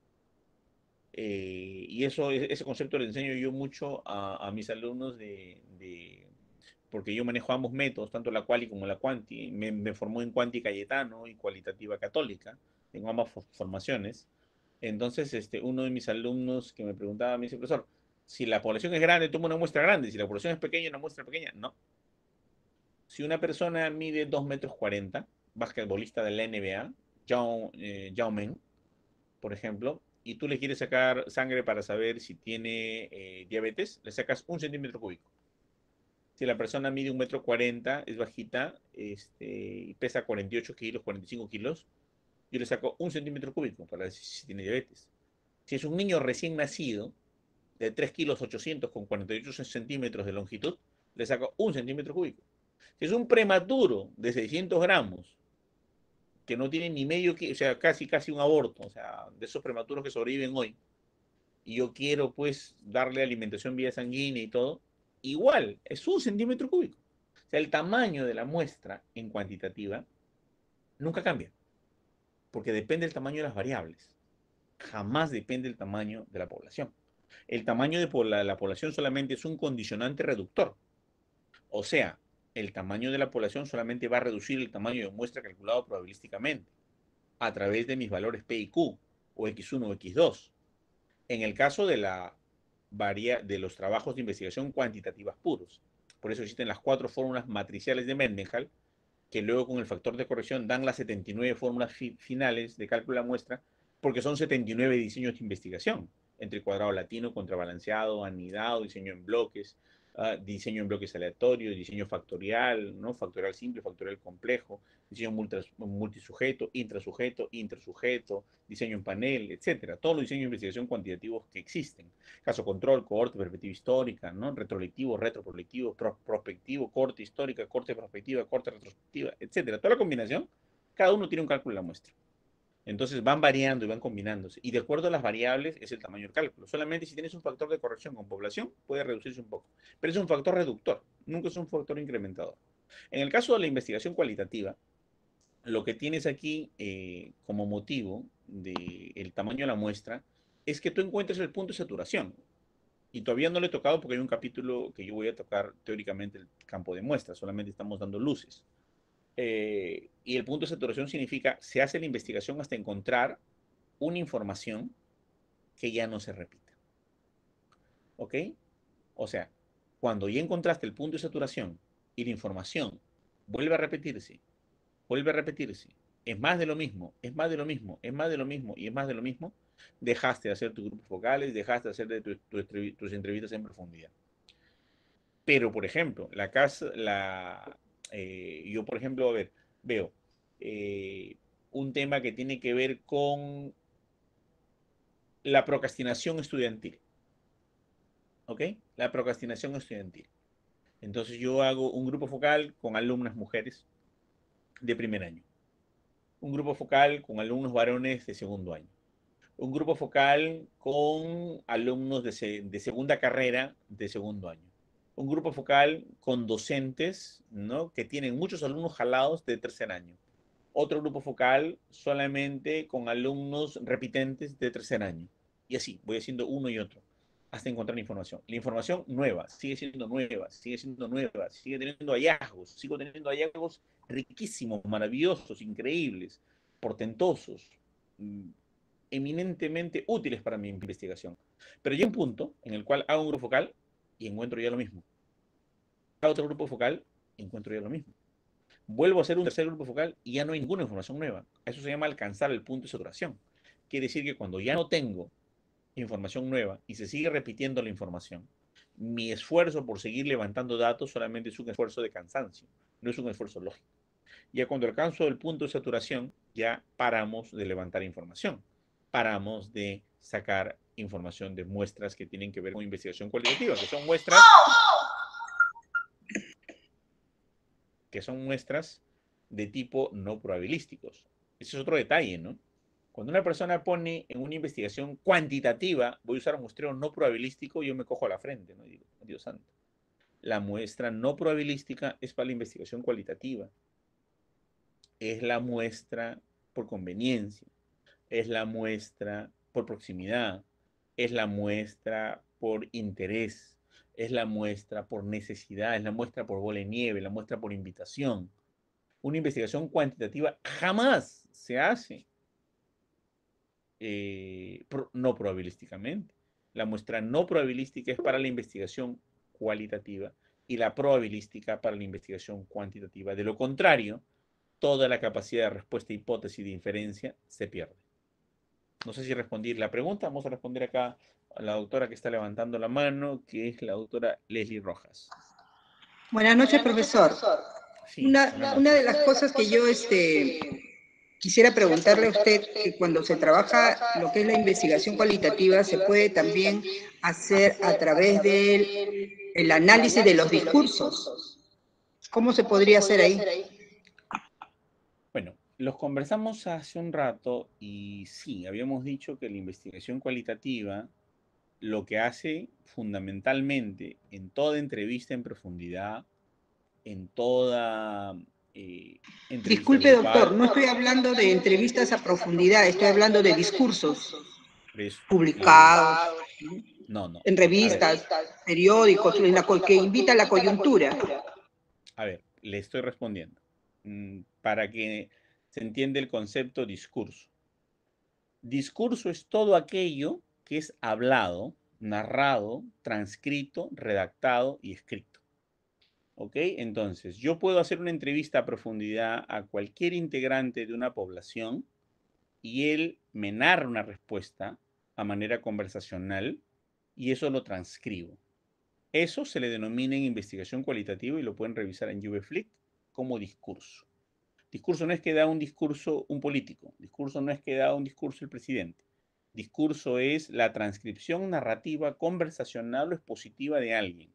Y ese concepto lo enseño yo mucho a mis alumnos porque yo manejo ambos métodos, tanto la quali como la quanti. Me formó en Quanti Cayetano y Cualitativa Católica. Tengo ambas formaciones. Entonces, uno de mis alumnos que me preguntaba, me dice, profesor, si la población es grande, toma una muestra grande. Si la población es pequeña, una muestra pequeña. No. Si una persona mide 2,40 m, basquetbolista de la NBA, Yao Ming, por ejemplo, y tú le quieres sacar sangre para saber si tiene diabetes, le sacas 1 centímetro cúbico. Si la persona mide 1,40 m, es bajita, y pesa 48 kilos, 45 kilos, yo le saco 1 centímetro cúbico para decir si tiene diabetes. Si es un niño recién nacido, de 3 kilos 800 con 48 centímetros de longitud, le saco 1 centímetro cúbico. Si es un prematuro de 600 gramos, que no tiene ni medio, o sea, casi un aborto, o sea, de esos prematuros que sobreviven hoy, y yo quiero pues darle alimentación vía sanguínea y todo, igual, es 1 centímetro cúbico. O sea, el tamaño de la muestra en cuantitativa nunca cambia, porque depende del tamaño de las variables. Jamás depende del tamaño de la población. El tamaño de la población solamente es un condicionante reductor. O sea, el tamaño de la población solamente va a reducir el tamaño de muestra calculado probabilísticamente a través de mis valores P y Q, o X1 o X2. En el caso de los trabajos de investigación cuantitativas puros. Por eso existen las 4 fórmulas matriciales de Mendenhall, que luego con el factor de corrección dan las 79 fórmulas finales de cálculo de la muestra, porque son 79 diseños de investigación, entre cuadrado latino, contrabalanceado, anidado, diseño en bloques, diseño en bloques aleatorios, diseño factorial, ¿no? Factorial simple, factorial complejo, diseño multisujeto, intrasujeto, diseño en panel, etcétera. Todos los diseños de investigación cuantitativos que existen. Caso control, cohorte, perspectiva histórica, ¿no? Retrolectivo, retroprospectivo, prospectivo, corte histórica, corte prospectiva, corte retrospectiva, etcétera. Toda la combinación, cada uno tiene un cálculo de la muestra. Entonces van variando y van combinándose. Y de acuerdo a las variables es el tamaño del cálculo. Solamente si tienes un factor de corrección con población puede reducirse un poco. Pero es un factor reductor, nunca es un factor incrementador. En el caso de la investigación cualitativa, lo que tienes aquí como motivo del tamaño de la muestra es que tú encuentres el punto de saturación. Y todavía no lo he tocado porque hay un capítulo que yo voy a tocar teóricamente el campo de muestra. Solamente estamos dando luces. Y el punto de saturación significa, se hace la investigación hasta encontrar una información que ya no se repita. ¿Ok? O sea, cuando ya encontraste el punto de saturación y la información vuelve a repetirse, es más de lo mismo, es más de lo mismo, es más de lo mismo y es más de lo mismo, dejaste de hacer tus grupos focales, dejaste de hacer tus entrevistas en profundidad. Pero, por ejemplo, yo, por ejemplo, veo un tema que tiene que ver con la procrastinación estudiantil. ¿Ok? La procrastinación estudiantil. Entonces yo hago un grupo focal con alumnas mujeres de primer año. Un grupo focal con alumnos varones de segundo año. Un grupo focal con alumnos de segunda carrera de segundo año. Un grupo focal con docentes, ¿no? Que tienen muchos alumnos jalados de tercer año. Otro grupo focal solamente con alumnos repitentes de tercer año. Y así, voy haciendo uno y otro, hasta encontrar información. La información nueva, sigue siendo nueva, sigue siendo nueva, sigue teniendo hallazgos, sigo teniendo hallazgos riquísimos, maravillosos, increíbles, portentosos, eminentemente útiles para mi investigación. Pero llega un punto en el cual hago un grupo focal y encuentro ya lo mismo. Hago otro grupo focal y encuentro ya lo mismo. Vuelvo a hacer un tercer grupo focal y ya no hay ninguna información nueva. Eso se llama alcanzar el punto de saturación. Quiere decir que cuando ya no tengo información nueva y se sigue repitiendo la información, mi esfuerzo por seguir levantando datos solamente es un esfuerzo de cansancio, no es un esfuerzo lógico. Ya cuando alcanzo el punto de saturación, ya paramos de levantar información, paramos de sacar información de muestras que tienen que ver con investigación cualitativa, que son muestras de tipo no probabilísticos. Ese es otro detalle, ¿no? Cuando una persona pone en una investigación cuantitativa, voy a usar un muestreo no probabilístico, yo me cojo a la frente, ¿no? Digo, Dios santo. La muestra no probabilística es para la investigación cualitativa. Es la muestra por conveniencia, es la muestra por proximidad, es la muestra por interés, es la muestra por necesidad, es la muestra por bola de nieve, la muestra por invitación. Una investigación cuantitativa jamás se hace no probabilísticamente. La muestra no probabilística es para la investigación cualitativa y la probabilística para la investigación cuantitativa. De lo contrario, toda la capacidad de respuesta, hipótesis de inferencia se pierde. No sé si respondí la pregunta. Vamos a responder acá a la doctora que está levantando la mano, que es la doctora Leslie Rojas. Buenas noches, profesor. Sí, una de las cosas que yo quisiera preguntarle a usted, que cuando se trabaja lo que es la investigación cualitativa, se puede también hacer a través del análisis de los discursos. ¿Cómo se podría hacer ahí? Bueno, los conversamos hace un rato y sí, habíamos dicho que la investigación cualitativa lo que hace fundamentalmente en toda entrevista en profundidad, en toda Disculpe, doctor, no estoy hablando de entrevistas a profundidad, estoy hablando de discursos publicados en revistas, periódicos, que invita a la coyuntura. A ver, le estoy respondiendo para que se entienda el concepto discurso. Discurso es todo aquello que es hablado, narrado, transcrito, redactado y escrito. ¿Ok? Entonces, yo puedo hacer una entrevista a profundidad a cualquier integrante de una población y él me narra una respuesta a manera conversacional y eso lo transcribo. Eso se le denomina en investigación cualitativa y lo pueden revisar en UVFLIC como discurso. Discurso no es que da un discurso un político, discurso no es que da un discurso el presidente. Discurso es la transcripción narrativa, conversacional o expositiva de alguien.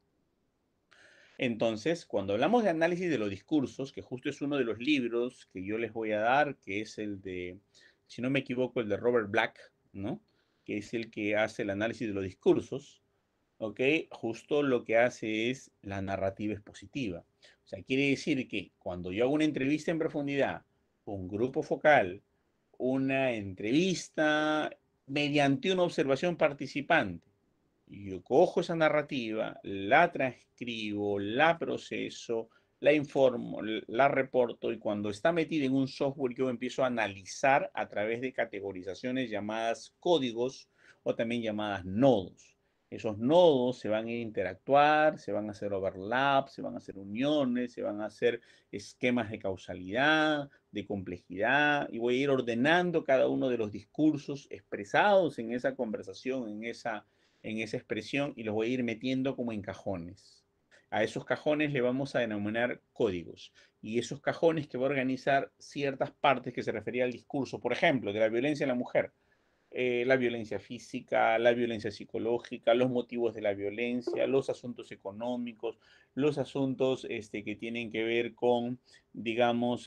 Entonces, cuando hablamos de análisis de los discursos, que justo es uno de los libros que yo les voy a dar, que es el de, si no me equivoco, el de Robert Black, ¿no? Que es el que hace el análisis de los discursos, ¿ok? Justo lo que hace es la narrativa expositiva. O sea, quiere decir que cuando yo hago una entrevista en profundidad, un grupo focal, una entrevista mediante una observación participante, yo cojo esa narrativa, la transcribo, la proceso, la informo, la reporto y cuando está metida en un software yo empiezo a analizar a través de categorizaciones llamadas códigos o también llamadas nodos. Esos nodos se van a interactuar, se van a hacer overlap, se van a hacer uniones, se van a hacer esquemas de causalidad, de complejidad, y voy a ir ordenando cada uno de los discursos expresados en esa conversación, en esa expresión, y los voy a ir metiendo como en cajones. A esos cajones le vamos a denominar códigos. Y esos cajones que va a organizar ciertas partes que se refería al discurso, por ejemplo, de la violencia en la mujer. La violencia física, la violencia psicológica, los motivos de la violencia, los asuntos económicos, los asuntos que tienen que ver con, digamos,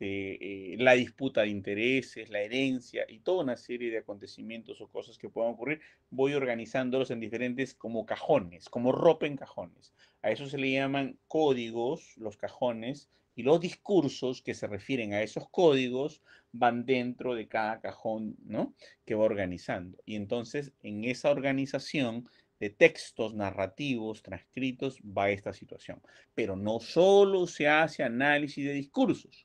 la disputa de intereses, la herencia y toda una serie de acontecimientos o cosas que puedan ocurrir, voy organizándolos en diferentes como cajones, como ropa en cajones. A eso se le llaman códigos, los cajones, y los discursos que se refieren a esos códigos van dentro de cada cajón, ¿no?, que va organizando. Y entonces, en esa organización de textos narrativos transcritos va esta situación. Pero no solo se hace análisis de discursos,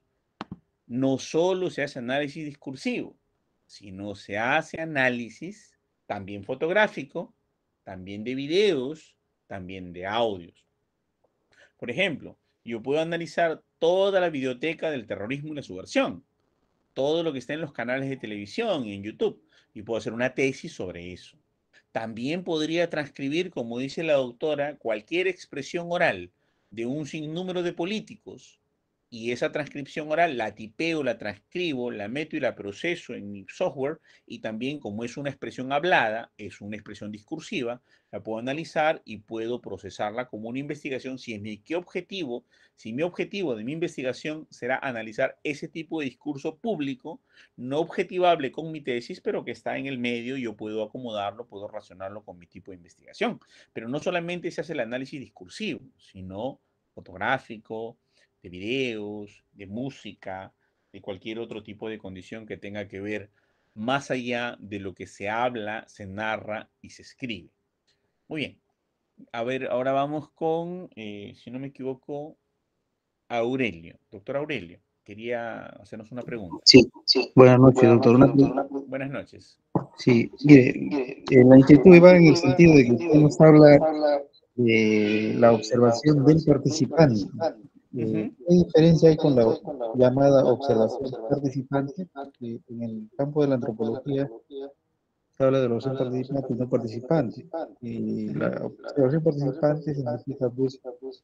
no solo se hace análisis discursivo, sino se hace análisis también fotográfico, también de videos, también de audios. Por ejemplo, yo puedo analizar toda la videoteca del terrorismo y la subversión, todo lo que está en los canales de televisión y en YouTube, y puedo hacer una tesis sobre eso. También podría transcribir, como dice la doctora, cualquier expresión oral de un sinnúmero de políticos, y esa transcripción oral la tipeo, la transcribo, la meto y la proceso en mi software, y también como es una expresión hablada, es una expresión discursiva, la puedo analizar y puedo procesarla como una investigación si mi objetivo de mi investigación será analizar ese tipo de discurso público, no objetivable con mi tesis, pero que está en el medio y yo puedo acomodarlo, puedo relacionarlo con mi tipo de investigación. Pero no solamente se hace el análisis discursivo, sino fotográfico, de videos, de música, de cualquier otro tipo de condición que tenga que ver más allá de lo que se habla, se narra y se escribe. Muy bien. A ver, ahora vamos con, si no me equivoco, Aurelio. Doctor Aurelio, quería hacernos una pregunta. Sí, buenas noches, doctor. Buenas noches. Sí, mire, la inquietud va en el sentido de que usted nos habla de la observación del participante. ¿Qué diferencia hay con la llamada observación participante? Que en el campo de la antropología se habla de la observación participante y no participante. Y la observación participante significa pues,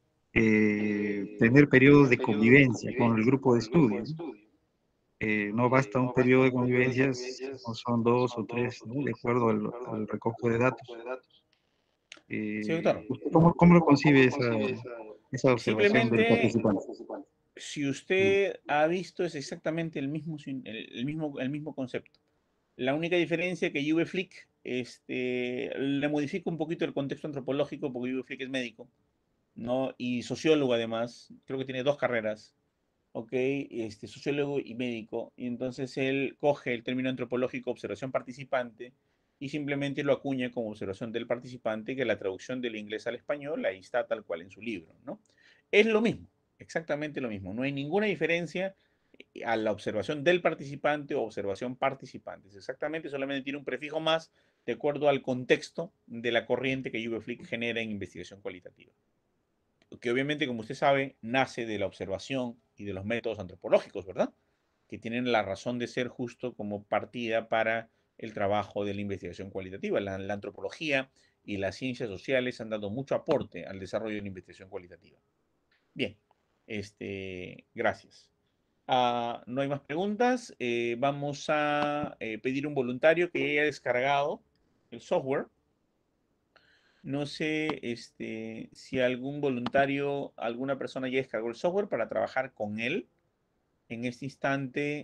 tener periodos de convivencia con el grupo de estudios. No basta un periodo de convivencia, no son 2 o 3, ¿no?, de acuerdo al recojo de datos. Sí, doctor. ¿Usted cómo lo concibe esa observación del participante? Si usted ha visto, es exactamente el mismo concepto. La única diferencia es que UVFLIC le modifica un poquito el contexto antropológico, porque UVFLIC es médico, ¿no?, y sociólogo además, creo que tiene 2 carreras, ¿ok? Sociólogo y médico, y entonces él coge el término antropológico observación participante y simplemente lo acuña como observación del participante, que la traducción del inglés al español ahí está tal cual en su libro, ¿no? Es lo mismo, exactamente lo mismo, no hay ninguna diferencia a la observación del participante o observación participante, es exactamente, solamente tiene un prefijo más de acuerdo al contexto de la corriente que UVFLIC genera en investigación cualitativa, que obviamente, como usted sabe, nace de la observación y de los métodos antropológicos, ¿verdad?, que tienen la razón de ser justo como partida para el trabajo de la investigación cualitativa. La antropología y las ciencias sociales han dado mucho aporte al desarrollo de la investigación cualitativa. Bien, gracias. No hay más preguntas. Vamos a pedir un voluntario que haya descargado el software. No sé si algún voluntario, alguna persona ya descargó el software para trabajar con él. En este instante,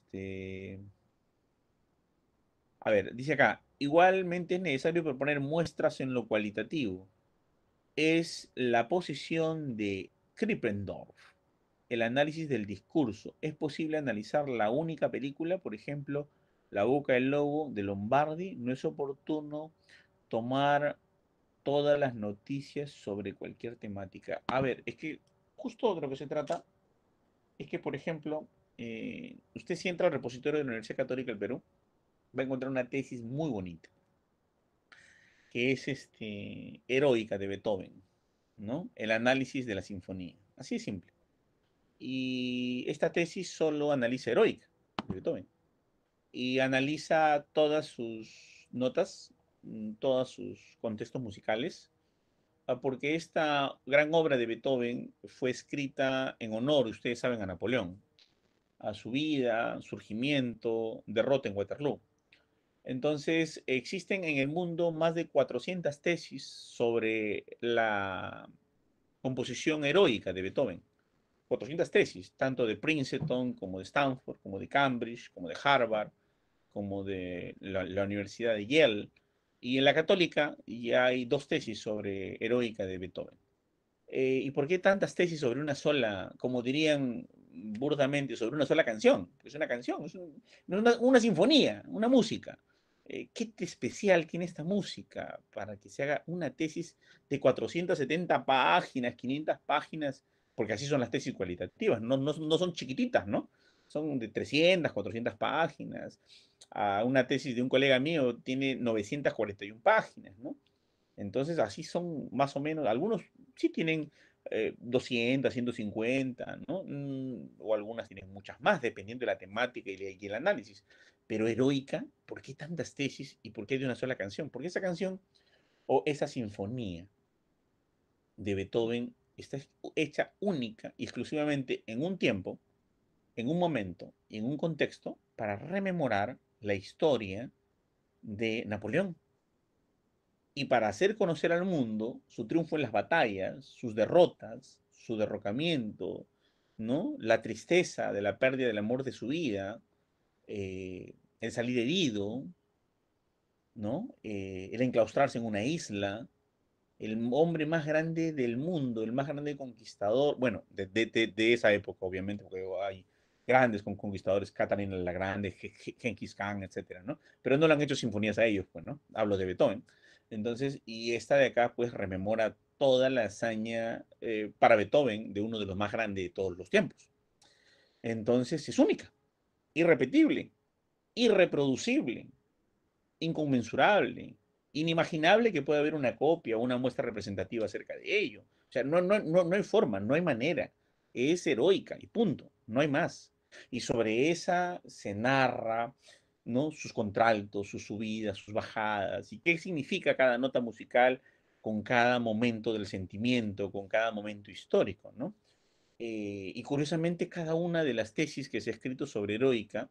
a ver, dice acá, igualmente es necesario proponer muestras en lo cualitativo. Es la posición de Krippendorf, el análisis del discurso. Es posible analizar la única película, por ejemplo, La boca del lobo de Lombardi. No es oportuno tomar todas las noticias sobre cualquier temática. A ver, es que justo de lo que se trata es que, por ejemplo, usted si entra al repositorio de la Universidad Católica del Perú, va a encontrar una tesis muy bonita, que es Heroica de Beethoven, ¿no? El análisis de la sinfonía. Así de simple. Y esta tesis solo analiza Heroica de Beethoven. Y analiza todas sus notas, todos sus contextos musicales, porque esta gran obra de Beethoven fue escrita en honor, ustedes saben, a Napoleón, a su vida, surgimiento, derrota en Waterloo. Entonces, existen en el mundo más de 400 tesis sobre la composición heroica de Beethoven. 400 tesis, tanto de Princeton como de Stanford, como de Cambridge, como de Harvard, como de la Universidad de Yale. Y en la católica ya hay 2 tesis sobre heroica de Beethoven. ¿Y por qué tantas tesis sobre una sola, como dirían burdamente, sobre una sola canción? Es una canción, es una sinfonía, una música. ¿Qué de especial tiene esta música para que se haga una tesis de 470 páginas, 500 páginas? Porque así son las tesis cualitativas, no son chiquititas, ¿no? Son de 300, 400 páginas. Una tesis de un colega mío tiene 941 páginas, ¿no? Entonces, así son más o menos, algunos sí tienen 200, 150, ¿no? O algunas tienen muchas más, dependiendo de la temática y el análisis. Pero heroica, ¿por qué tantas tesis y por qué de una sola canción? Porque esa canción o esa sinfonía de Beethoven está hecha única y exclusivamente en un tiempo, en un momento y en un contexto para rememorar la historia de Napoleón y para hacer conocer al mundo su triunfo en las batallas, sus derrotas, su derrocamiento, ¿no? La tristeza de la pérdida del amor de su vida, el salir herido, ¿no? El enclaustrarse en una isla, el hombre más grande del mundo, el más grande conquistador, bueno, de esa época, obviamente, porque hay grandes conquistadores, Catalina la Grande, Genghis Khan, etcétera, ¿no? Pero no le han hecho sinfonías a ellos, pues, ¿no? Hablo de Beethoven. Entonces, y esta de acá, pues, rememora toda la hazaña para Beethoven de uno de los más grandes de todos los tiempos. Entonces, es única, irrepetible, irreproducible, inconmensurable, inimaginable que pueda haber una copia o una muestra representativa acerca de ello. O sea, no hay forma, no hay manera. Es heroica y punto, no hay más. Y sobre esa se narra, ¿no? Sus contraltos, sus subidas, sus bajadas, y qué significa cada nota musical con cada momento del sentimiento, con cada momento histórico, ¿no? Y curiosamente, cada una de las tesis que se ha escrito sobre heroica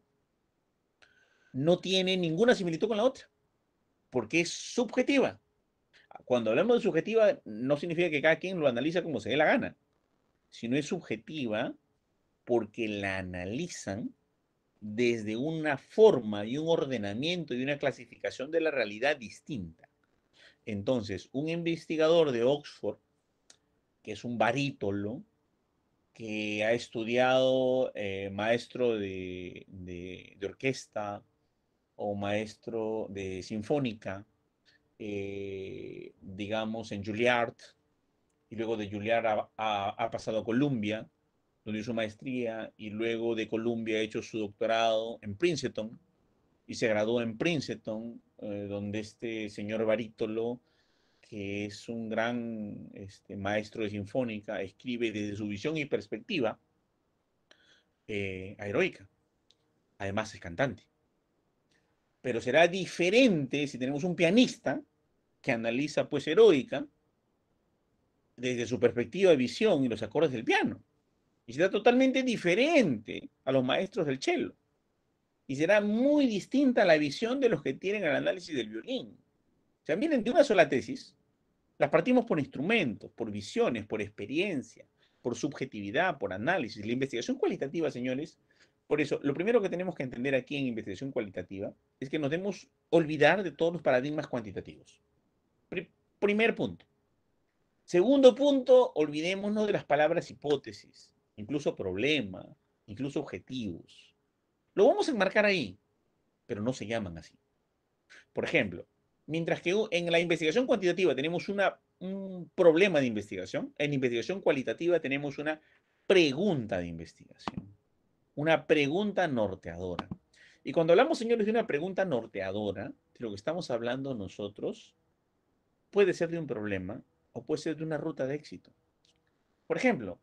no tiene ninguna similitud con la otra porque es subjetiva. Cuando hablamos de subjetiva, no significa que cada quien lo analiza como se dé la gana, sino es subjetiva porque la analizan desde una forma y un ordenamiento y una clasificación de la realidad distinta. Entonces, un investigador de Oxford, que es un barítono, que ha estudiado maestro de orquesta o maestro de sinfónica, digamos, en Juilliard, y luego de Juilliard ha pasado a Columbia, donde hizo maestría, y luego de Columbia ha hecho su doctorado en Princeton, y se graduó en Princeton, donde este señor barítono, que es un gran maestro de sinfónica, escribe desde su visión y perspectiva a Heroica. Además es cantante. Pero será diferente si tenemos un pianista que analiza pues heroica desde su perspectiva de visión y los acordes del piano. Y será totalmente diferente a los maestros del cello. Y será muy distinta la visión de los que tienen el análisis del violín. O sea, miren, de una sola tesis, las partimos por instrumentos, por visiones, por experiencia, por subjetividad, por análisis. La investigación cualitativa, señores, por eso, lo primero que tenemos que entender aquí en investigación cualitativa es que nos debemos olvidar de todos los paradigmas cuantitativos. Primer punto. Segundo punto, olvidémonos de las palabras hipótesis, incluso problema, incluso objetivos. Lo vamos a enmarcar ahí, pero no se llaman así. Por ejemplo, mientras que en la investigación cuantitativa tenemos un problema de investigación, en investigación cualitativa tenemos una pregunta de investigación, una pregunta norteadora. Y cuando hablamos, señores, de una pregunta norteadora, de lo que estamos hablando nosotros, puede ser de un problema o puede ser de una ruta de éxito. Por ejemplo,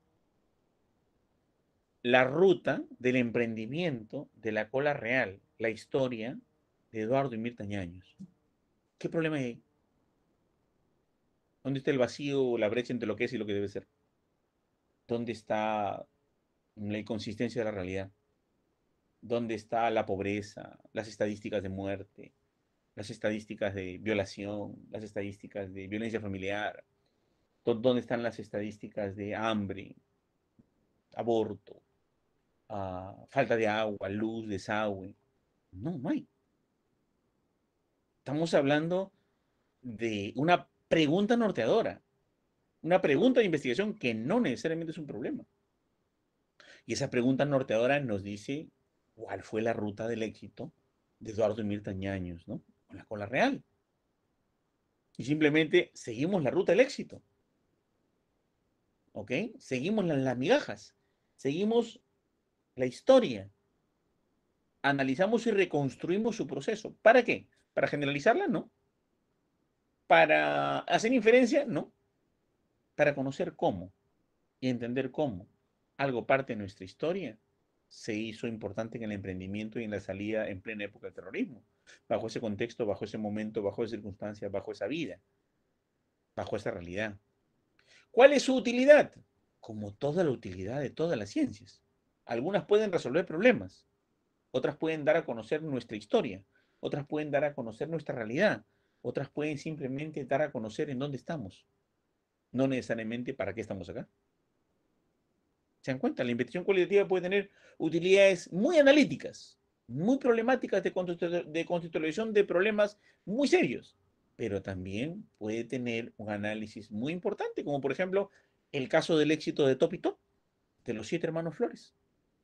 la ruta del emprendimiento de la cola real, la historia de Eduardo y Mirta Ñaños. ¿Qué problema hay ahí? ¿Dónde está el vacío o la brecha entre lo que es y lo que debe ser? ¿Dónde está la inconsistencia de la realidad? ¿Dónde está la pobreza, las estadísticas de muerte, las estadísticas de violación, las estadísticas de violencia familiar? ¿Dónde están las estadísticas de hambre, aborto, falta de agua, luz, desagüe? No, no hay. Estamos hablando de una pregunta norteadora, una pregunta de investigación que no necesariamente es un problema. Y esa pregunta norteadora nos dice cuál fue la ruta del éxito de Eduardo y Mirta Ñaños, ¿no? Con la cola real. Y simplemente seguimos la ruta del éxito. ¿Ok? Seguimos las migajas. Seguimos la historia. Analizamos y reconstruimos su proceso. ¿Para qué? ¿Para generalizarla? No. ¿Para hacer inferencia? No. Para conocer cómo y entender cómo algo parte de nuestra historia se hizo importante en el emprendimiento y en la salida en plena época del terrorismo. Bajo ese contexto, bajo ese momento, bajo esas circunstancias, bajo esa vida, bajo esa realidad. ¿Cuál es su utilidad? Como toda la utilidad de todas las ciencias. Algunas pueden resolver problemas, otras pueden dar a conocer nuestra historia, otras pueden dar a conocer nuestra realidad, otras pueden simplemente dar a conocer en dónde estamos, no necesariamente para qué estamos acá. ¿Se dan cuenta? La investigación cualitativa puede tener utilidades muy analíticas, muy problemáticas de contextualización de problemas muy serios, pero también puede tener un análisis muy importante, como por ejemplo el caso del éxito de Top y Top, de los 7 hermanos Flores.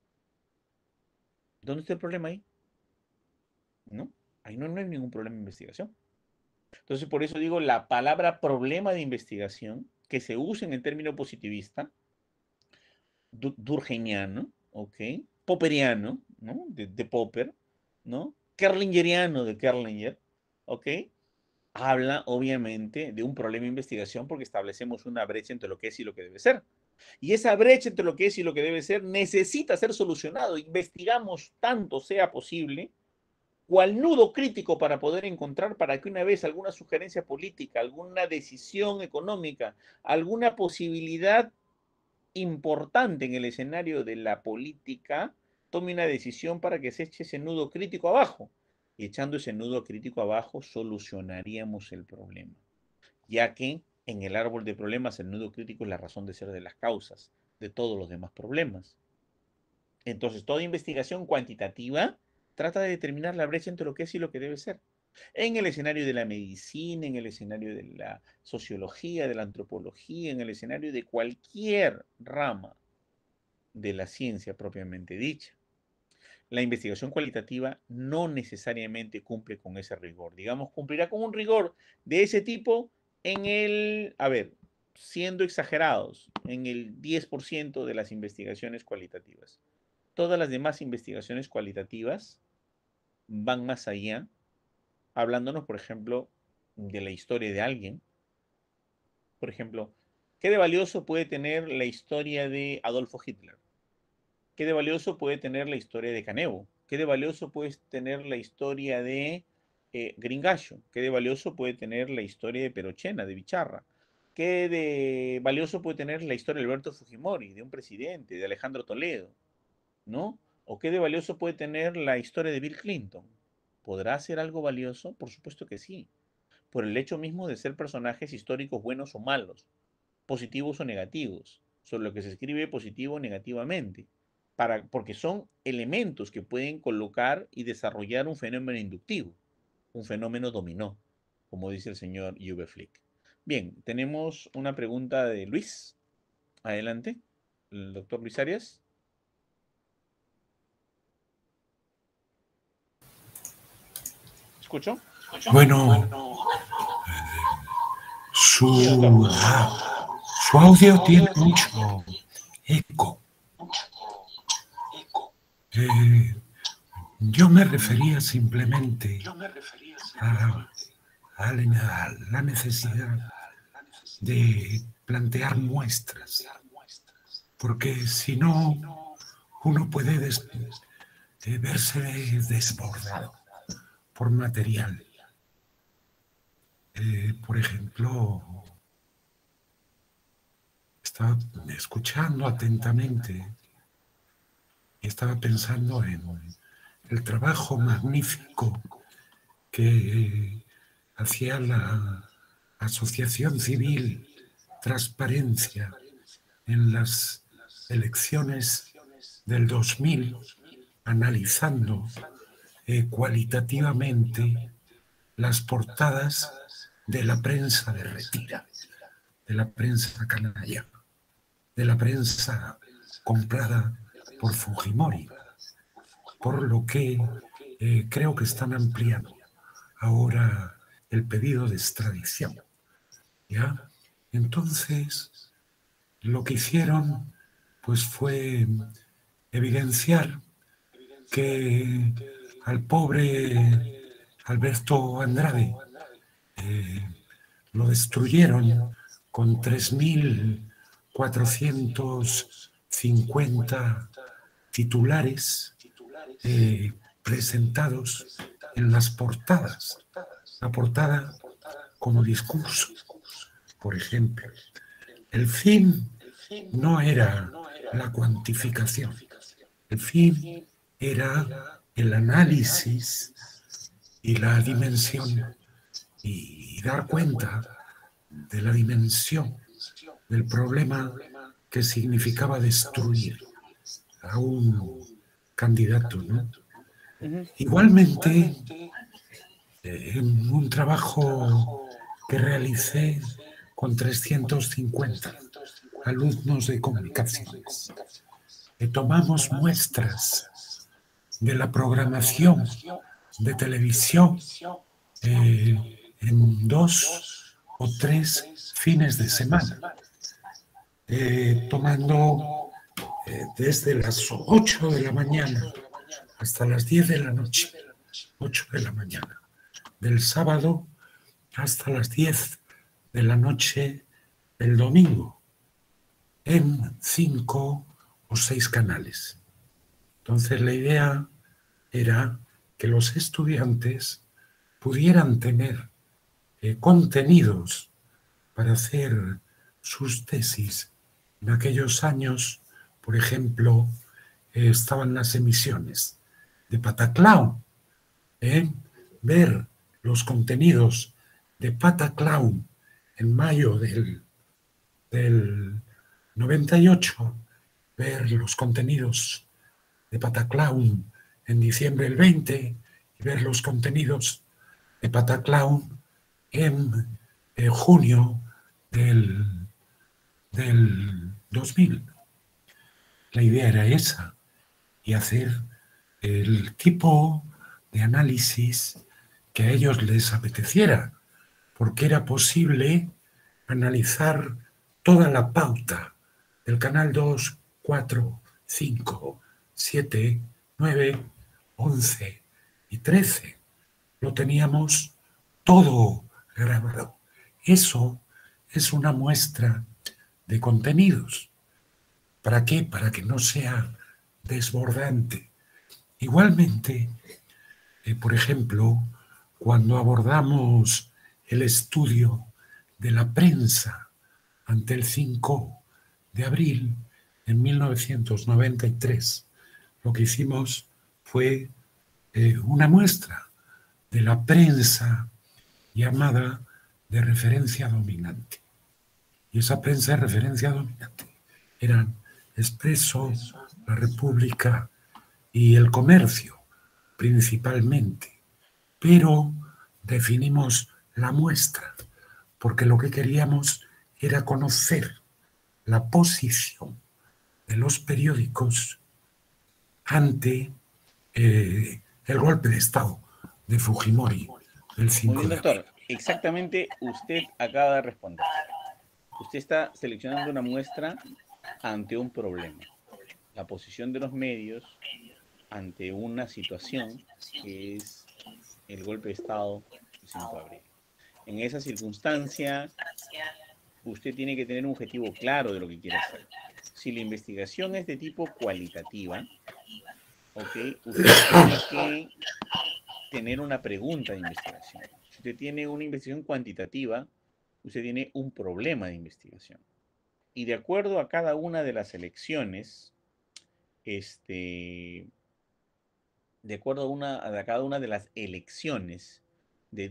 ¿Dónde está el problema ahí? No, ahí no hay ningún problema de investigación. Entonces, por eso digo, la palabra problema de investigación, que se usa en el término positivista, durkheimiano, ¿ok? Popperiano, ¿no? De Popper, ¿no? Kerlingeriano de Kerlinger, ¿ok? Habla, obviamente, de un problema de investigación porque establecemos una brecha entre lo que es y lo que debe ser. Y esa brecha entre lo que es y lo que debe ser necesita ser solucionado. Investigamos tanto sea posible, cual nudo crítico para poder encontrar para que una vez alguna sugerencia política, alguna decisión económica, alguna posibilidad importante en el escenario de la política, tome una decisión para que se eche ese nudo crítico abajo. Y echando ese nudo crítico abajo, solucionaríamos el problema. Ya que en el árbol de problemas, el nudo crítico es la razón de ser de las causas de todos los demás problemas. Entonces, toda investigación cuantitativa trata de determinar la brecha entre lo que es y lo que debe ser. En el escenario de la medicina, en el escenario de la sociología, de la antropología, en el escenario de cualquier rama de la ciencia propiamente dicha. La investigación cualitativa no necesariamente cumple con ese rigor. Digamos, cumplirá con un rigor de ese tipo en el, siendo exagerados, en el 10% de las investigaciones cualitativas. Todas las demás investigaciones cualitativas van más allá, hablándonos, por ejemplo, de la historia de alguien. Por ejemplo, ¿qué de valioso puede tener la historia de Adolfo Hitler? ¿Qué de valioso puede tener la historia de Canevo? ¿Qué de valioso puede tener la historia de Gringallo? ¿Qué de valioso puede tener la historia de Perochena, de Bicharra? ¿Qué de valioso puede tener la historia de Alberto Fujimori, de un presidente, de Alejandro Toledo? ¿No? ¿O qué de valioso puede tener la historia de Bill Clinton? ¿Podrá ser algo valioso? Por supuesto que sí, por el hecho mismo de ser personajes históricos buenos o malos, positivos o negativos, sobre lo que se escribe positivo o negativamente, porque son elementos que pueden colocar y desarrollar un fenómeno inductivo, un fenómeno dominó, como dice el señor Uwe Flick. Bien, tenemos una pregunta de Luis. Adelante, el doctor Luis Arias. ¿Escucho? Bueno, su audio tiene mucho eco. Yo me refería simplemente a la necesidad de plantear muestras, porque si no, uno puede verse desbordado por material. Por ejemplo, estaba escuchando atentamente y estaba pensando en el trabajo magnífico que hacía la Asociación Civil Transparencia en las elecciones del 2000, analizando cualitativamente las portadas de la prensa de retira, de la prensa canalla, de la prensa comprada por Fujimori, por lo que creo que están ampliando ahora el pedido de extradición. ¿Ya? Entonces, lo que hicieron pues fue evidenciar que al pobre Alberto Andrade lo destruyeron con 3.450 titulares presentados en las portadas. La portada como discurso. Por ejemplo, el fin no era la cuantificación. El fin era el análisis y la dimensión y dar cuenta de la dimensión del problema que significaba destruir a un candidato, ¿no? Igualmente, en un trabajo que realicé con 350 alumnos de comunicaciones, tomamos muestras de la programación de televisión en 2 o 3 fines de semana, tomando desde las 8 de la mañana hasta las 10 de la noche, 8 de la mañana, del sábado hasta las 10 de la noche del domingo, en 5 o 6 canales. Entonces la idea era que los estudiantes pudieran tener contenidos para hacer sus tesis. En aquellos años, por ejemplo, estaban las emisiones de Pataclown. Ver los contenidos de Pataclown en mayo del 98, ver los contenidos de Pataclown en diciembre del 20 y ver los contenidos de Pataclown en junio del 2000. La idea era esa, y hacer el tipo de análisis que a ellos les apeteciera, porque era posible analizar toda la pauta del canal 2, 4, 5, 7, 9, 11 y 13. Lo teníamos todo grabado. Eso es una muestra de contenidos. ¿Para qué? Para que no sea desbordante. Igualmente, por ejemplo, cuando abordamos el estudio de la prensa ante el 5 de abril de 1993, lo que hicimos fue una muestra de la prensa llamada de referencia dominante. Y esa prensa de referencia dominante eran Expreso, La República y El Comercio, principalmente. Pero definimos la muestra, porque lo que queríamos era conocer la posición de los periódicos ante el golpe de Estado de Fujimori del 5 Muy bien, de doctor. abril. Exactamente, usted acaba de responder. Usted está seleccionando una muestra ante un problema. La posición de los medios ante una situación que es el golpe de Estado del 5 de abril. En esa circunstancia, usted tiene que tener un objetivo claro de lo que quiere hacer. Si la investigación es de tipo cualitativa, ¿ok? Usted tiene que tener una pregunta de investigación. Si usted tiene una investigación cuantitativa, usted tiene un problema de investigación. Y de acuerdo a cada una de las elecciones, de acuerdo a cada una de las elecciones de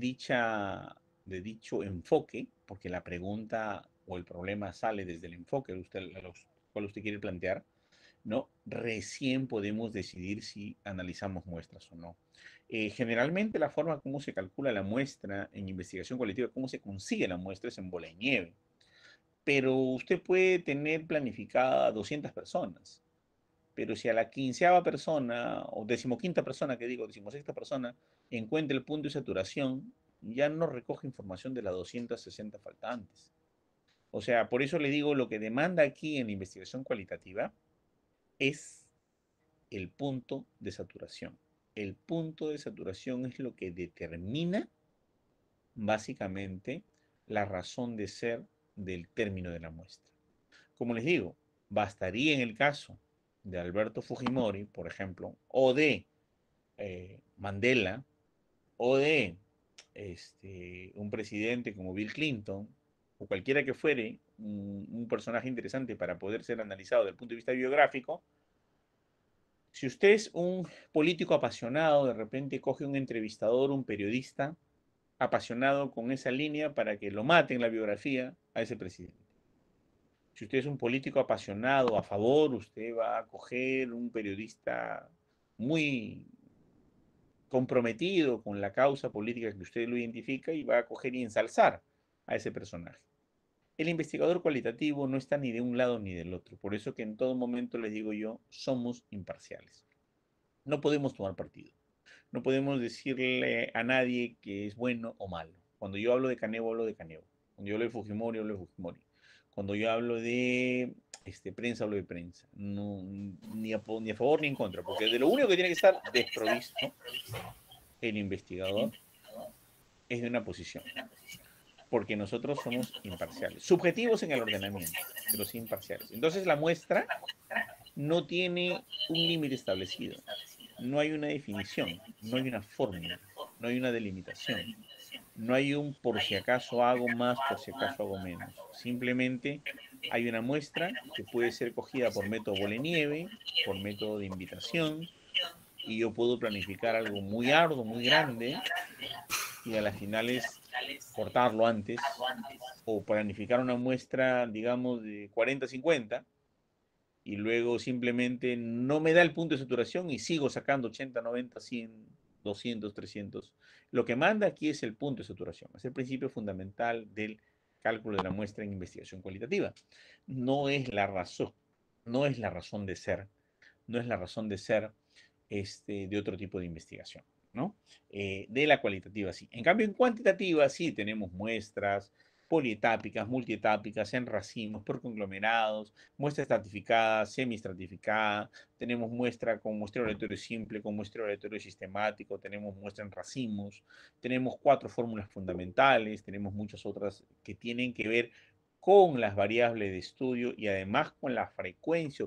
dicho enfoque, porque la pregunta o el problema sale desde el enfoque cual usted quiere plantear, ¿no? Recién podemos decidir si analizamos muestras o no. Generalmente la forma como se calcula la muestra en investigación colectiva, cómo se consigue la muestra es en bola de nieve. Pero usted puede tener planificada 200 personas. Pero si a la 15ª persona, o 15ª persona, 16ª persona, encuentra el punto de saturación, ya no recoge información de las 260 faltantes. O sea, por eso le digo, lo que demanda aquí en la investigación cualitativa es el punto de saturación. El punto de saturación es lo que determina básicamente la razón de ser del término de la muestra. Como les digo, bastaría en el caso de Alberto Fujimori, por ejemplo, o de Mandela, o de un presidente como Bill Clinton, o cualquiera que fuere un personaje interesante para poder ser analizado desde el punto de vista biográfico. Si usted es un político apasionado, de repente coge un entrevistador, un periodista apasionado con esa línea para que lo mate en la biografía a ese presidente. Si usted es un político apasionado, a favor, usted va a coger un periodista muy comprometido con la causa política que usted lo identifica y va a coger y ensalzar a ese personaje. El investigador cualitativo no está ni de un lado ni del otro. Por eso que en todo momento les digo yo, somos imparciales. No podemos tomar partido. No podemos decirle a nadie que es bueno o malo. Cuando yo hablo de Canevo, hablo de Canevo. Cuando yo hablo de Fujimori, hablo de Fujimori. Cuando yo hablo de prensa, hablo de prensa. No, ni a favor ni en contra. Porque de lo único que tiene que estar desprovisto el investigador es de una posición. Porque nosotros somos imparciales. Subjetivos en el ordenamiento, pero sí imparciales. Entonces la muestra no tiene un límite establecido. No hay una definición, no hay una fórmula, no hay una delimitación. No hay un por si acaso hago más, por si acaso hago menos. Simplemente hay una muestra que puede ser cogida por método bola de nieve, por método de invitación, y yo puedo planificar algo muy arduo, muy grande, y a las finales cortarlo antes, o planificar una muestra, digamos, de 40-50, y luego simplemente no me da el punto de saturación y sigo sacando 80, 90, 100, 200, 300. Lo que manda aquí es el punto de saturación. Es el principio fundamental del cálculo de la muestra en investigación cualitativa. No es la razón, no es la razón de ser, no es la razón de ser de otro tipo de investigación, ¿no? De la cualitativa, sí. En cambio, en cuantitativa, sí tenemos muestras polietápicas, multietápicas, en racimos, por conglomerados, muestra estratificada, semi-estratificada, tenemos muestra con muestreo aleatorio simple, con muestreo aleatorio sistemático, tenemos muestra en racimos, tenemos 4 fórmulas fundamentales, tenemos muchas otras que tienen que ver con las variables de estudio y además con la frecuencia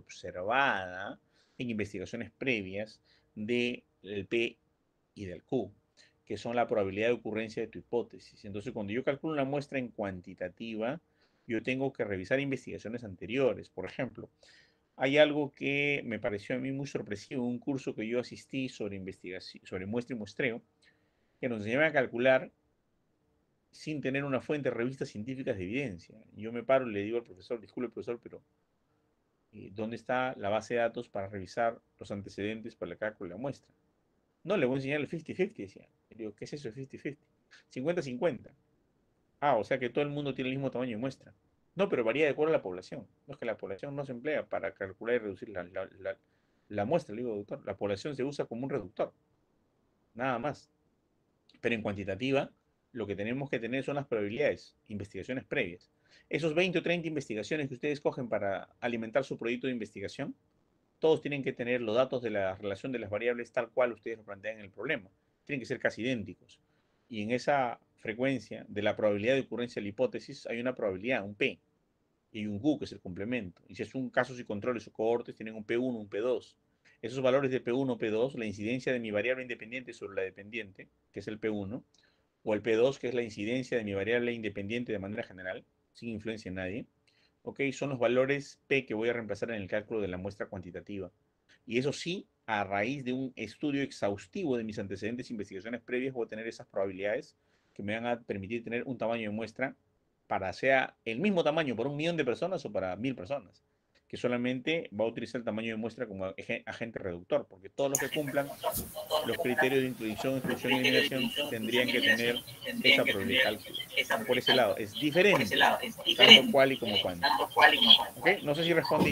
observada en investigaciones previas del P y del Q, que son la probabilidad de ocurrencia de tu hipótesis. Entonces, cuando yo calculo una muestra en cuantitativa, yo tengo que revisar investigaciones anteriores. Por ejemplo, hay algo que me pareció a mí muy sorpresivo, un curso que yo asistí sobre investigación, sobre muestra y muestreo, que nos enseñaba a calcular sin tener una fuente de revistas científicas de evidencia. Yo me paro y le digo al profesor, disculpe profesor, pero ¿dónde está la base de datos para revisar los antecedentes para el cálculo de la muestra? No, le voy a enseñar el 50-50, decía. Le digo, ¿qué es eso de 50-50? 50-50. Ah, o sea que todo el mundo tiene el mismo tamaño de muestra. No, pero varía de acuerdo a la población. No, es que la población no se emplea para calcular y reducir la muestra, le digo, doctor. La población se usa como un reductor. Nada más. Pero en cuantitativa, lo que tenemos que tener son las probabilidades, investigaciones previas. Esos 20 o 30 investigaciones que ustedes cogen para alimentar su proyecto de investigación, todos tienen que tener los datos de la relación de las variables tal cual ustedes lo plantean en el problema. Tienen que ser casi idénticos. Y en esa frecuencia de la probabilidad de ocurrencia de la hipótesis hay una probabilidad, un P, y un Q, que es el complemento. Y si es un casos y controles o cohortes, tienen un P1, un P2. Esos valores de P1 o P2, la incidencia de mi variable independiente sobre la dependiente, que es el P1, o el P2, que es la incidencia de mi variable independiente de manera general, sin influencia en nadie, ¿ok? Son los valores P que voy a reemplazar en el cálculo de la muestra cuantitativa. Y eso sí, a raíz de un estudio exhaustivo de mis antecedentes e investigaciones previas, voy a tener esas probabilidades que me van a permitir tener un tamaño de muestra para sea el mismo tamaño para 1.000.000 de personas o para 1.000 personas, que solamente va a utilizar el tamaño de muestra como agente reductor, porque todos los que cumplan los criterios de inclusión, exclusión y eliminación tendrían que tener esa probabilidad de cálculo. Por ese lado, es diferente, tanto cual y como cuánto. ¿Okay? No sé si respondí.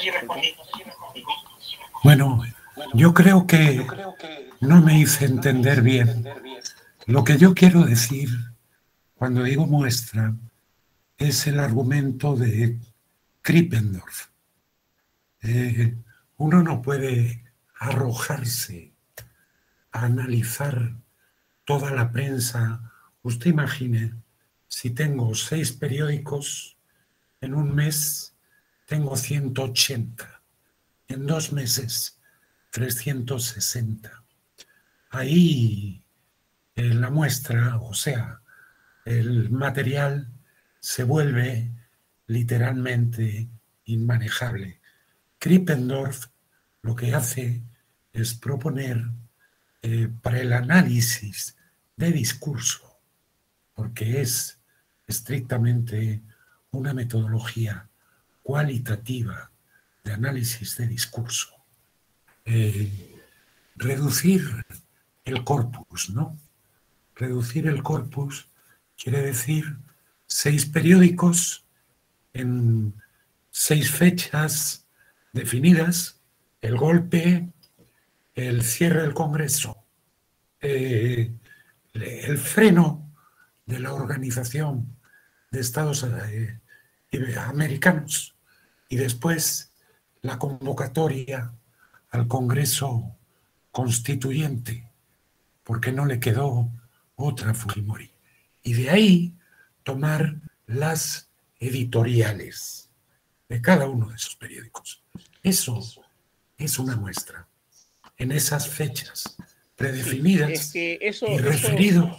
Bueno, yo creo que no me hice entender bien. Lo que yo quiero decir cuando digo muestra es el argumento de Krippendorff. Uno no puede arrojarse a analizar toda la prensa. Usted imagine, si tengo 6 periódicos, en un mes tengo 180, en 2 meses 360. Ahí la muestra, o sea, el material se vuelve literalmente inmanejable. Krippendorff lo que hace es proponer para el análisis de discurso, porque es estrictamente una metodología cualitativa de análisis de discurso, reducir el corpus, ¿no? Reducir el corpus quiere decir 6 periódicos en 6 fechas definidas: el golpe, el cierre del Congreso, el freno de la Organización de Estados Americanos y después la convocatoria al Congreso Constituyente, porque no le quedó otra a Fujimori. Y de ahí tomar las editoriales de cada uno de esos periódicos. Eso es una muestra. En esas fechas predefinidas sí, es que y referidos.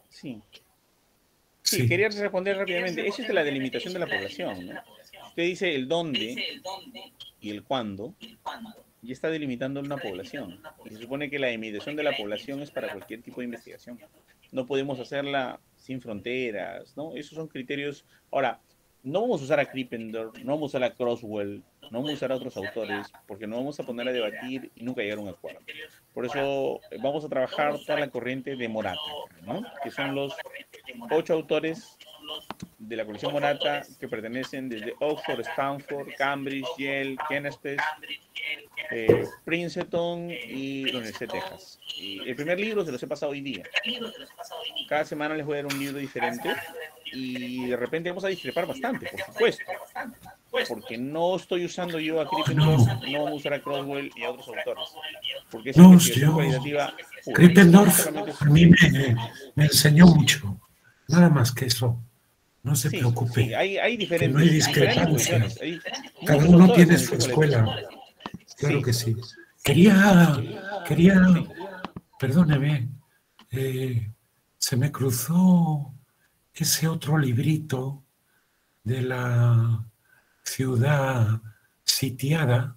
Sí, quería responder rápidamente. Eso es de la delimitación de la población, ¿no? Usted dice el dónde y el cuándo, y está delimitando una población. Y se supone que la delimitación de la población es para cualquier tipo de investigación. No podemos hacerla sin fronteras, ¿no? Esos son criterios. Ahora, no vamos a usar a Krippendorff, no vamos a usar a Croswell, no vamos a usar a otros autores, porque nos vamos a poner a debatir y nunca llegar a un acuerdo. Por eso vamos a trabajar toda la corriente de Morata, ¿no? Que son los 8 autores de la colección Morata que pertenecen desde Oxford, Stanford, Cambridge, Yale, Kennesaw, Princeton y la Universidad de Texas. Y el primer libro se los he pasado hoy día. Cada semana les voy a dar un libro diferente y de repente vamos a discrepar bastante, por supuesto. Porque no estoy usando yo a Krippendorff, no vamos a usar a Croswell y a otros autores. Porque es investigación cualitativa pura. Krippendorff a mí me enseñó mucho. Nada más que eso. No se preocupe. Sí, hay diferentes. No hay discrepancia. Cada uno tiene su escuela. Claro que sí. Quería, perdóneme, se me cruzó ese otro librito de la ciudad sitiada,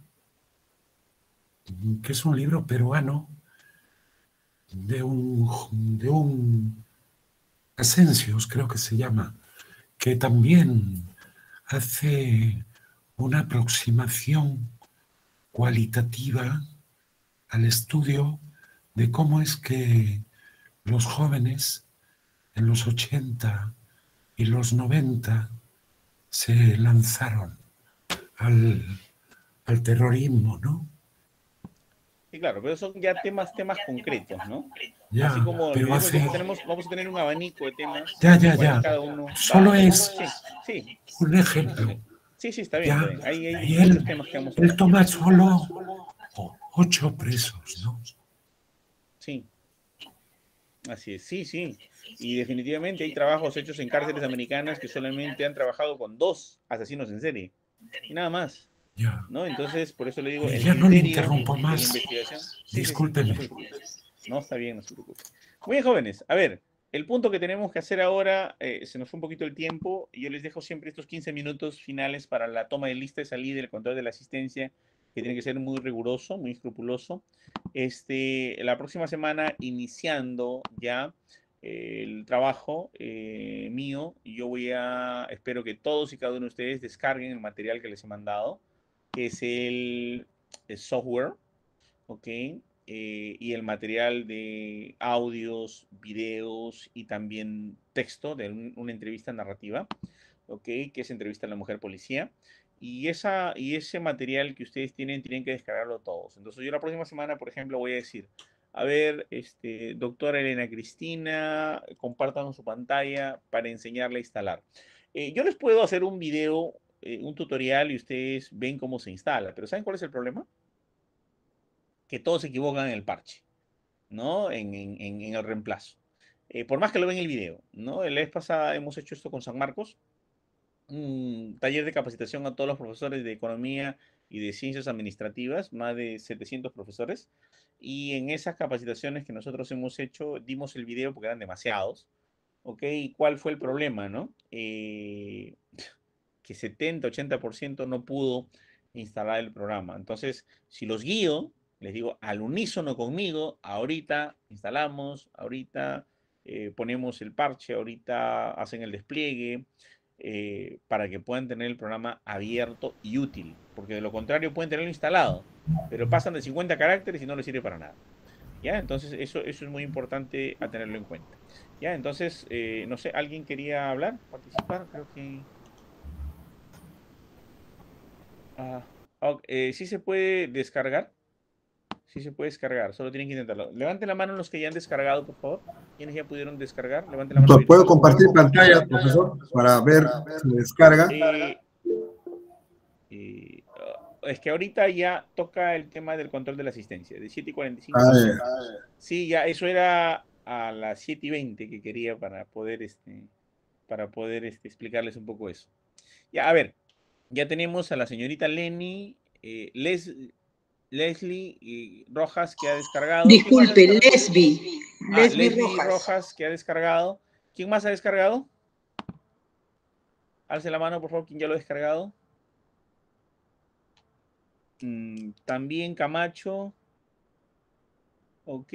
que es un libro peruano de un Asensios, creo que se llama, que también hace una aproximación cualitativa al estudio de cómo es que los jóvenes en los 80 y los 90 se lanzaron al terrorismo, ¿no? Sí, claro, pero son ya temas concretos, ¿no? Ya, así como pero vamos a tener un abanico de temas. Ya. Cada uno Solo es sí. un ejemplo. Sí, está bien. Ya. Está bien. Hay Y muchos temas que vamos a él toma solo 8 presos, ¿no? Sí. Así es, sí. Y definitivamente hay trabajos hechos en cárceles americanas que solamente han trabajado con 2 asesinos en serie. Y nada más. Ya. ¿No? Entonces, por eso le digo, el Ya no le criterio interrumpo de la más. investigación. Discúlpeme. No, está bien, no se preocupe. Muy bien, jóvenes. A ver, el punto que tenemos que hacer ahora, se nos fue un poquito el tiempo. Yo les dejo siempre estos 15 minutos finales para la toma de lista de salida y el control de la asistencia, que tiene que ser muy riguroso, muy escrupuloso. La próxima semana, iniciando ya el trabajo mío, espero que todos y cada uno de ustedes descarguen el material que les he mandado, que es el software, ¿ok? Y el material de audios, videos y también texto de una entrevista narrativa, ¿ok? Que es entrevista a la mujer policía. Y ese material que ustedes tienen que descargarlo todos. Entonces yo la próxima semana, por ejemplo, voy a decir, a ver, doctora Elena Cristina, compartan su pantalla para enseñarle a instalar. Yo les puedo hacer un video, un tutorial y ustedes ven cómo se instala, pero ¿saben cuál es el problema? Que todos se equivocan en el parche, ¿no? En el reemplazo. Por más que lo ven en el video, ¿no? La vez pasada hemos hecho esto con San Marcos, un taller de capacitación a todos los profesores de economía y de ciencias administrativas, más de 700 profesores, y en esas capacitaciones que nosotros hemos hecho, dimos el video porque eran demasiados, ¿ok? ¿Y cuál fue el problema, no? Que 70-80% no pudo instalar el programa. Entonces, si los guío, les digo al unísono conmigo, ahorita instalamos, ahorita ponemos el parche, ahorita hacen el despliegue, para que puedan tener el programa abierto y útil, porque de lo contrario pueden tenerlo instalado, pero pasan de 50 caracteres y no les sirve para nada. ¿Ya? Entonces eso es muy importante a tenerlo en cuenta. ¿Ya? Entonces, no sé, ¿alguien quería hablar, participar? Creo que... sí se puede descargar. Sí se puede descargar, solo tienen que intentarlo. Levanten la mano los que ya han descargado, por favor. ¿Quiénes ya pudieron descargar? Levanten la mano. ¿Puedo compartir pantalla, profesor, para ver si se descarga? Es que ahorita ya toca el tema del control de la asistencia, de 7:45. Sí, ya eso era a las 7:20 que quería para poder explicarles un poco eso. Ya, a ver, ya tenemos a la señorita Lenny, Leslie Rojas, que ha descargado. Disculpe, Leslie Rojas, que ha descargado. ¿Quién más ha descargado? Alce la mano, por favor, ¿quién ya lo ha descargado? También Camacho. Ok.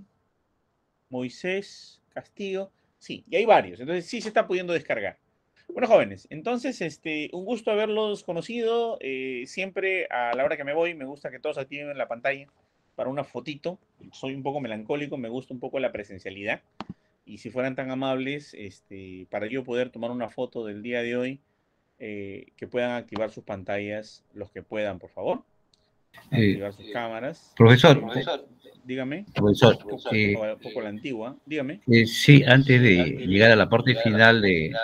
Moisés Castillo. Sí, y hay varios. Entonces sí se está pudiendo descargar. Bueno, jóvenes, entonces un gusto haberlos conocido. Siempre a la hora que me voy me gusta que todos activen la pantalla para una fotito. Soy un poco melancólico, me gusta un poco la presencialidad. Y si fueran tan amables, para yo poder tomar una foto del día de hoy, que puedan activar sus pantallas, los que puedan, por favor. Activar sus cámaras. Profesor. Dígame. Profesor. Un poco la antigua. Dígame. Sí, antes de llegar a la parte final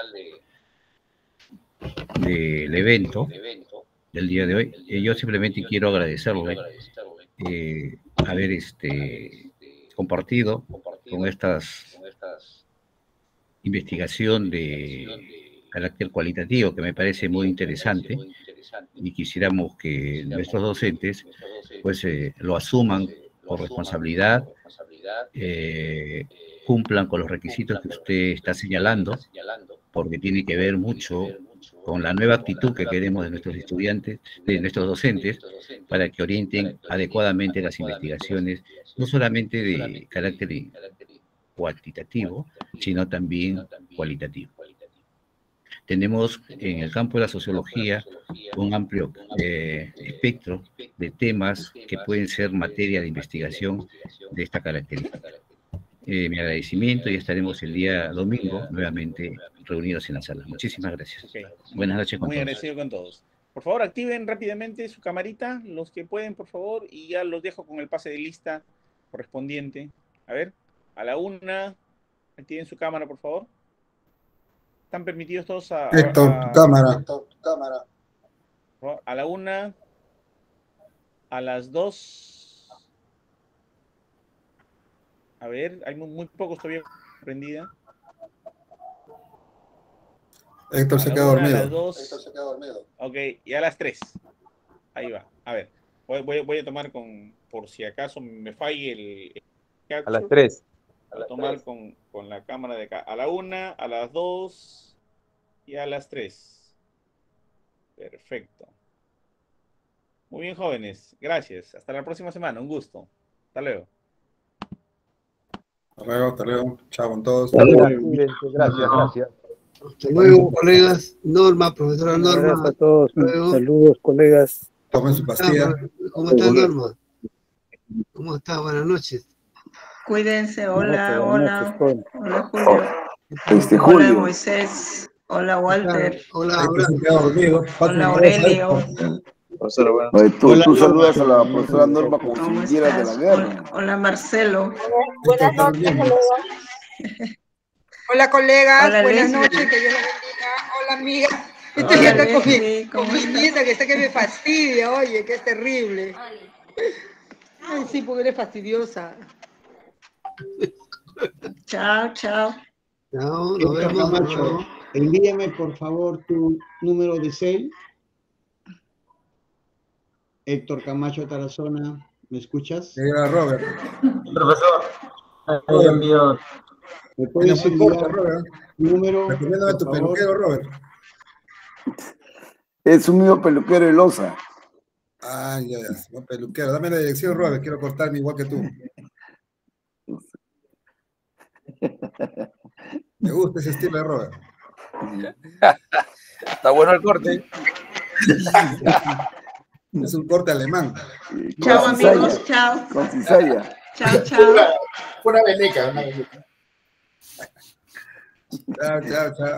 del evento del día de hoy, yo simplemente quiero agradecerle haber compartido con estas investigación de carácter cualitativo que me parece muy interesante, y quisiéramos que nuestros docentes pues lo asuman por responsabilidad, cumplan con los requisitos que usted está señalando, porque tiene que ver mucho con la nueva actitud que queremos de nuestros estudiantes, de nuestros docentes, para que orienten adecuadamente las investigaciones, no solamente de carácter cuantitativo, sino también cualitativo. Tenemos en el campo de la sociología un amplio espectro de temas que pueden ser materia de investigación de esta característica. Mi agradecimiento y estaremos el día domingo nuevamente reunidos en la sala. Muchísimas gracias. Okay. Buenas noches con Muy todos. agradecido con todos. Por favor, activen rápidamente su camarita, los que pueden, por favor, y ya los dejo con el pase de lista correspondiente. A ver, a la 1, activen su cámara, por favor. ¿Están permitidos todos a... Héctor, tu cámara. A la 1, a las 2... A ver, hay muy pocos todavía prendida. Héctor se quedó dormido. A las 2. Ok, y a las 3. Ahí va. A ver, voy a tomar por si acaso me falle el a las 3. Voy a tomar con la cámara de acá. A la 1, a las 2 y a las 3. Perfecto. Muy bien, jóvenes. Gracias. Hasta la próxima semana. Un gusto. Hasta luego. Hasta luego. Chao con todos. Gracias. Hasta luego, colegas. Norma, profesora Norma. Gracias a todos. Saludos, colegas. Tomen su pastilla. ¿Cómo está, Norma? ¿Cómo está? Buenas noches. Cuídense. Hola, Buenas noches, hola Julio. Hola Moisés. Hola Walter. Hola, hola Aurelio. Oye, tú saludas a la profesora Norma como si viniera de la guerra. Hola Marcelo. Buenas noches. Hola colegas, Hola, buenas Leslie. noches, que Dios los bendiga. Hola amiga. Hola, Estoy acá Leslie, con mi nieta que está que me fastidia, oye, que es terrible. Ay, sí, porque eres fastidiosa. Chao. Chao, nos Héctor vemos. Camacho, envíame por favor tu número de cel. Héctor Camacho Tarazona, ¿me escuchas? Llega Robert. Profesor, ahí envío. ¿Me puedes enviar Robert? tu número? Recomiéndame tu peluquero, Robert. Es un mío peluquero de Loza. Ah, ya. No, peluquero. Dame la dirección, Robert. Quiero cortarme igual que tú. Me gusta ese estilo de Robert. Está bueno el corte. Es un corte alemán. Chao amigos, chao. Con cizalla. Chao. Una veneca. Chao.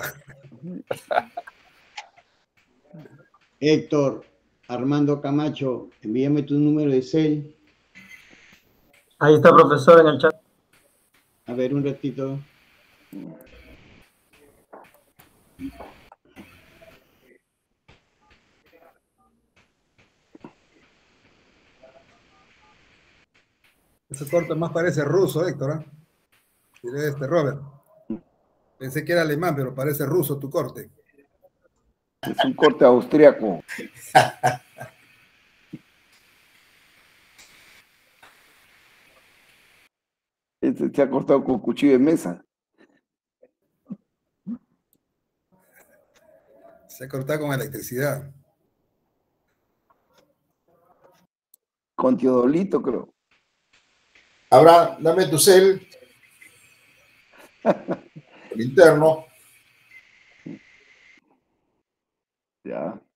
Héctor Armando Camacho, envíame tu número de cel. Ahí está, profesor, en el chat. A ver, un ratito. Ese corte más parece ruso, Héctor. Diré Robert. Pensé que era alemán, pero parece ruso tu corte. Es un corte austríaco. Este se ha cortado con cuchillo de mesa. Se ha cortado con electricidad. Con Teodolito, creo. Abraham, dame tu cel. El interno. Ya.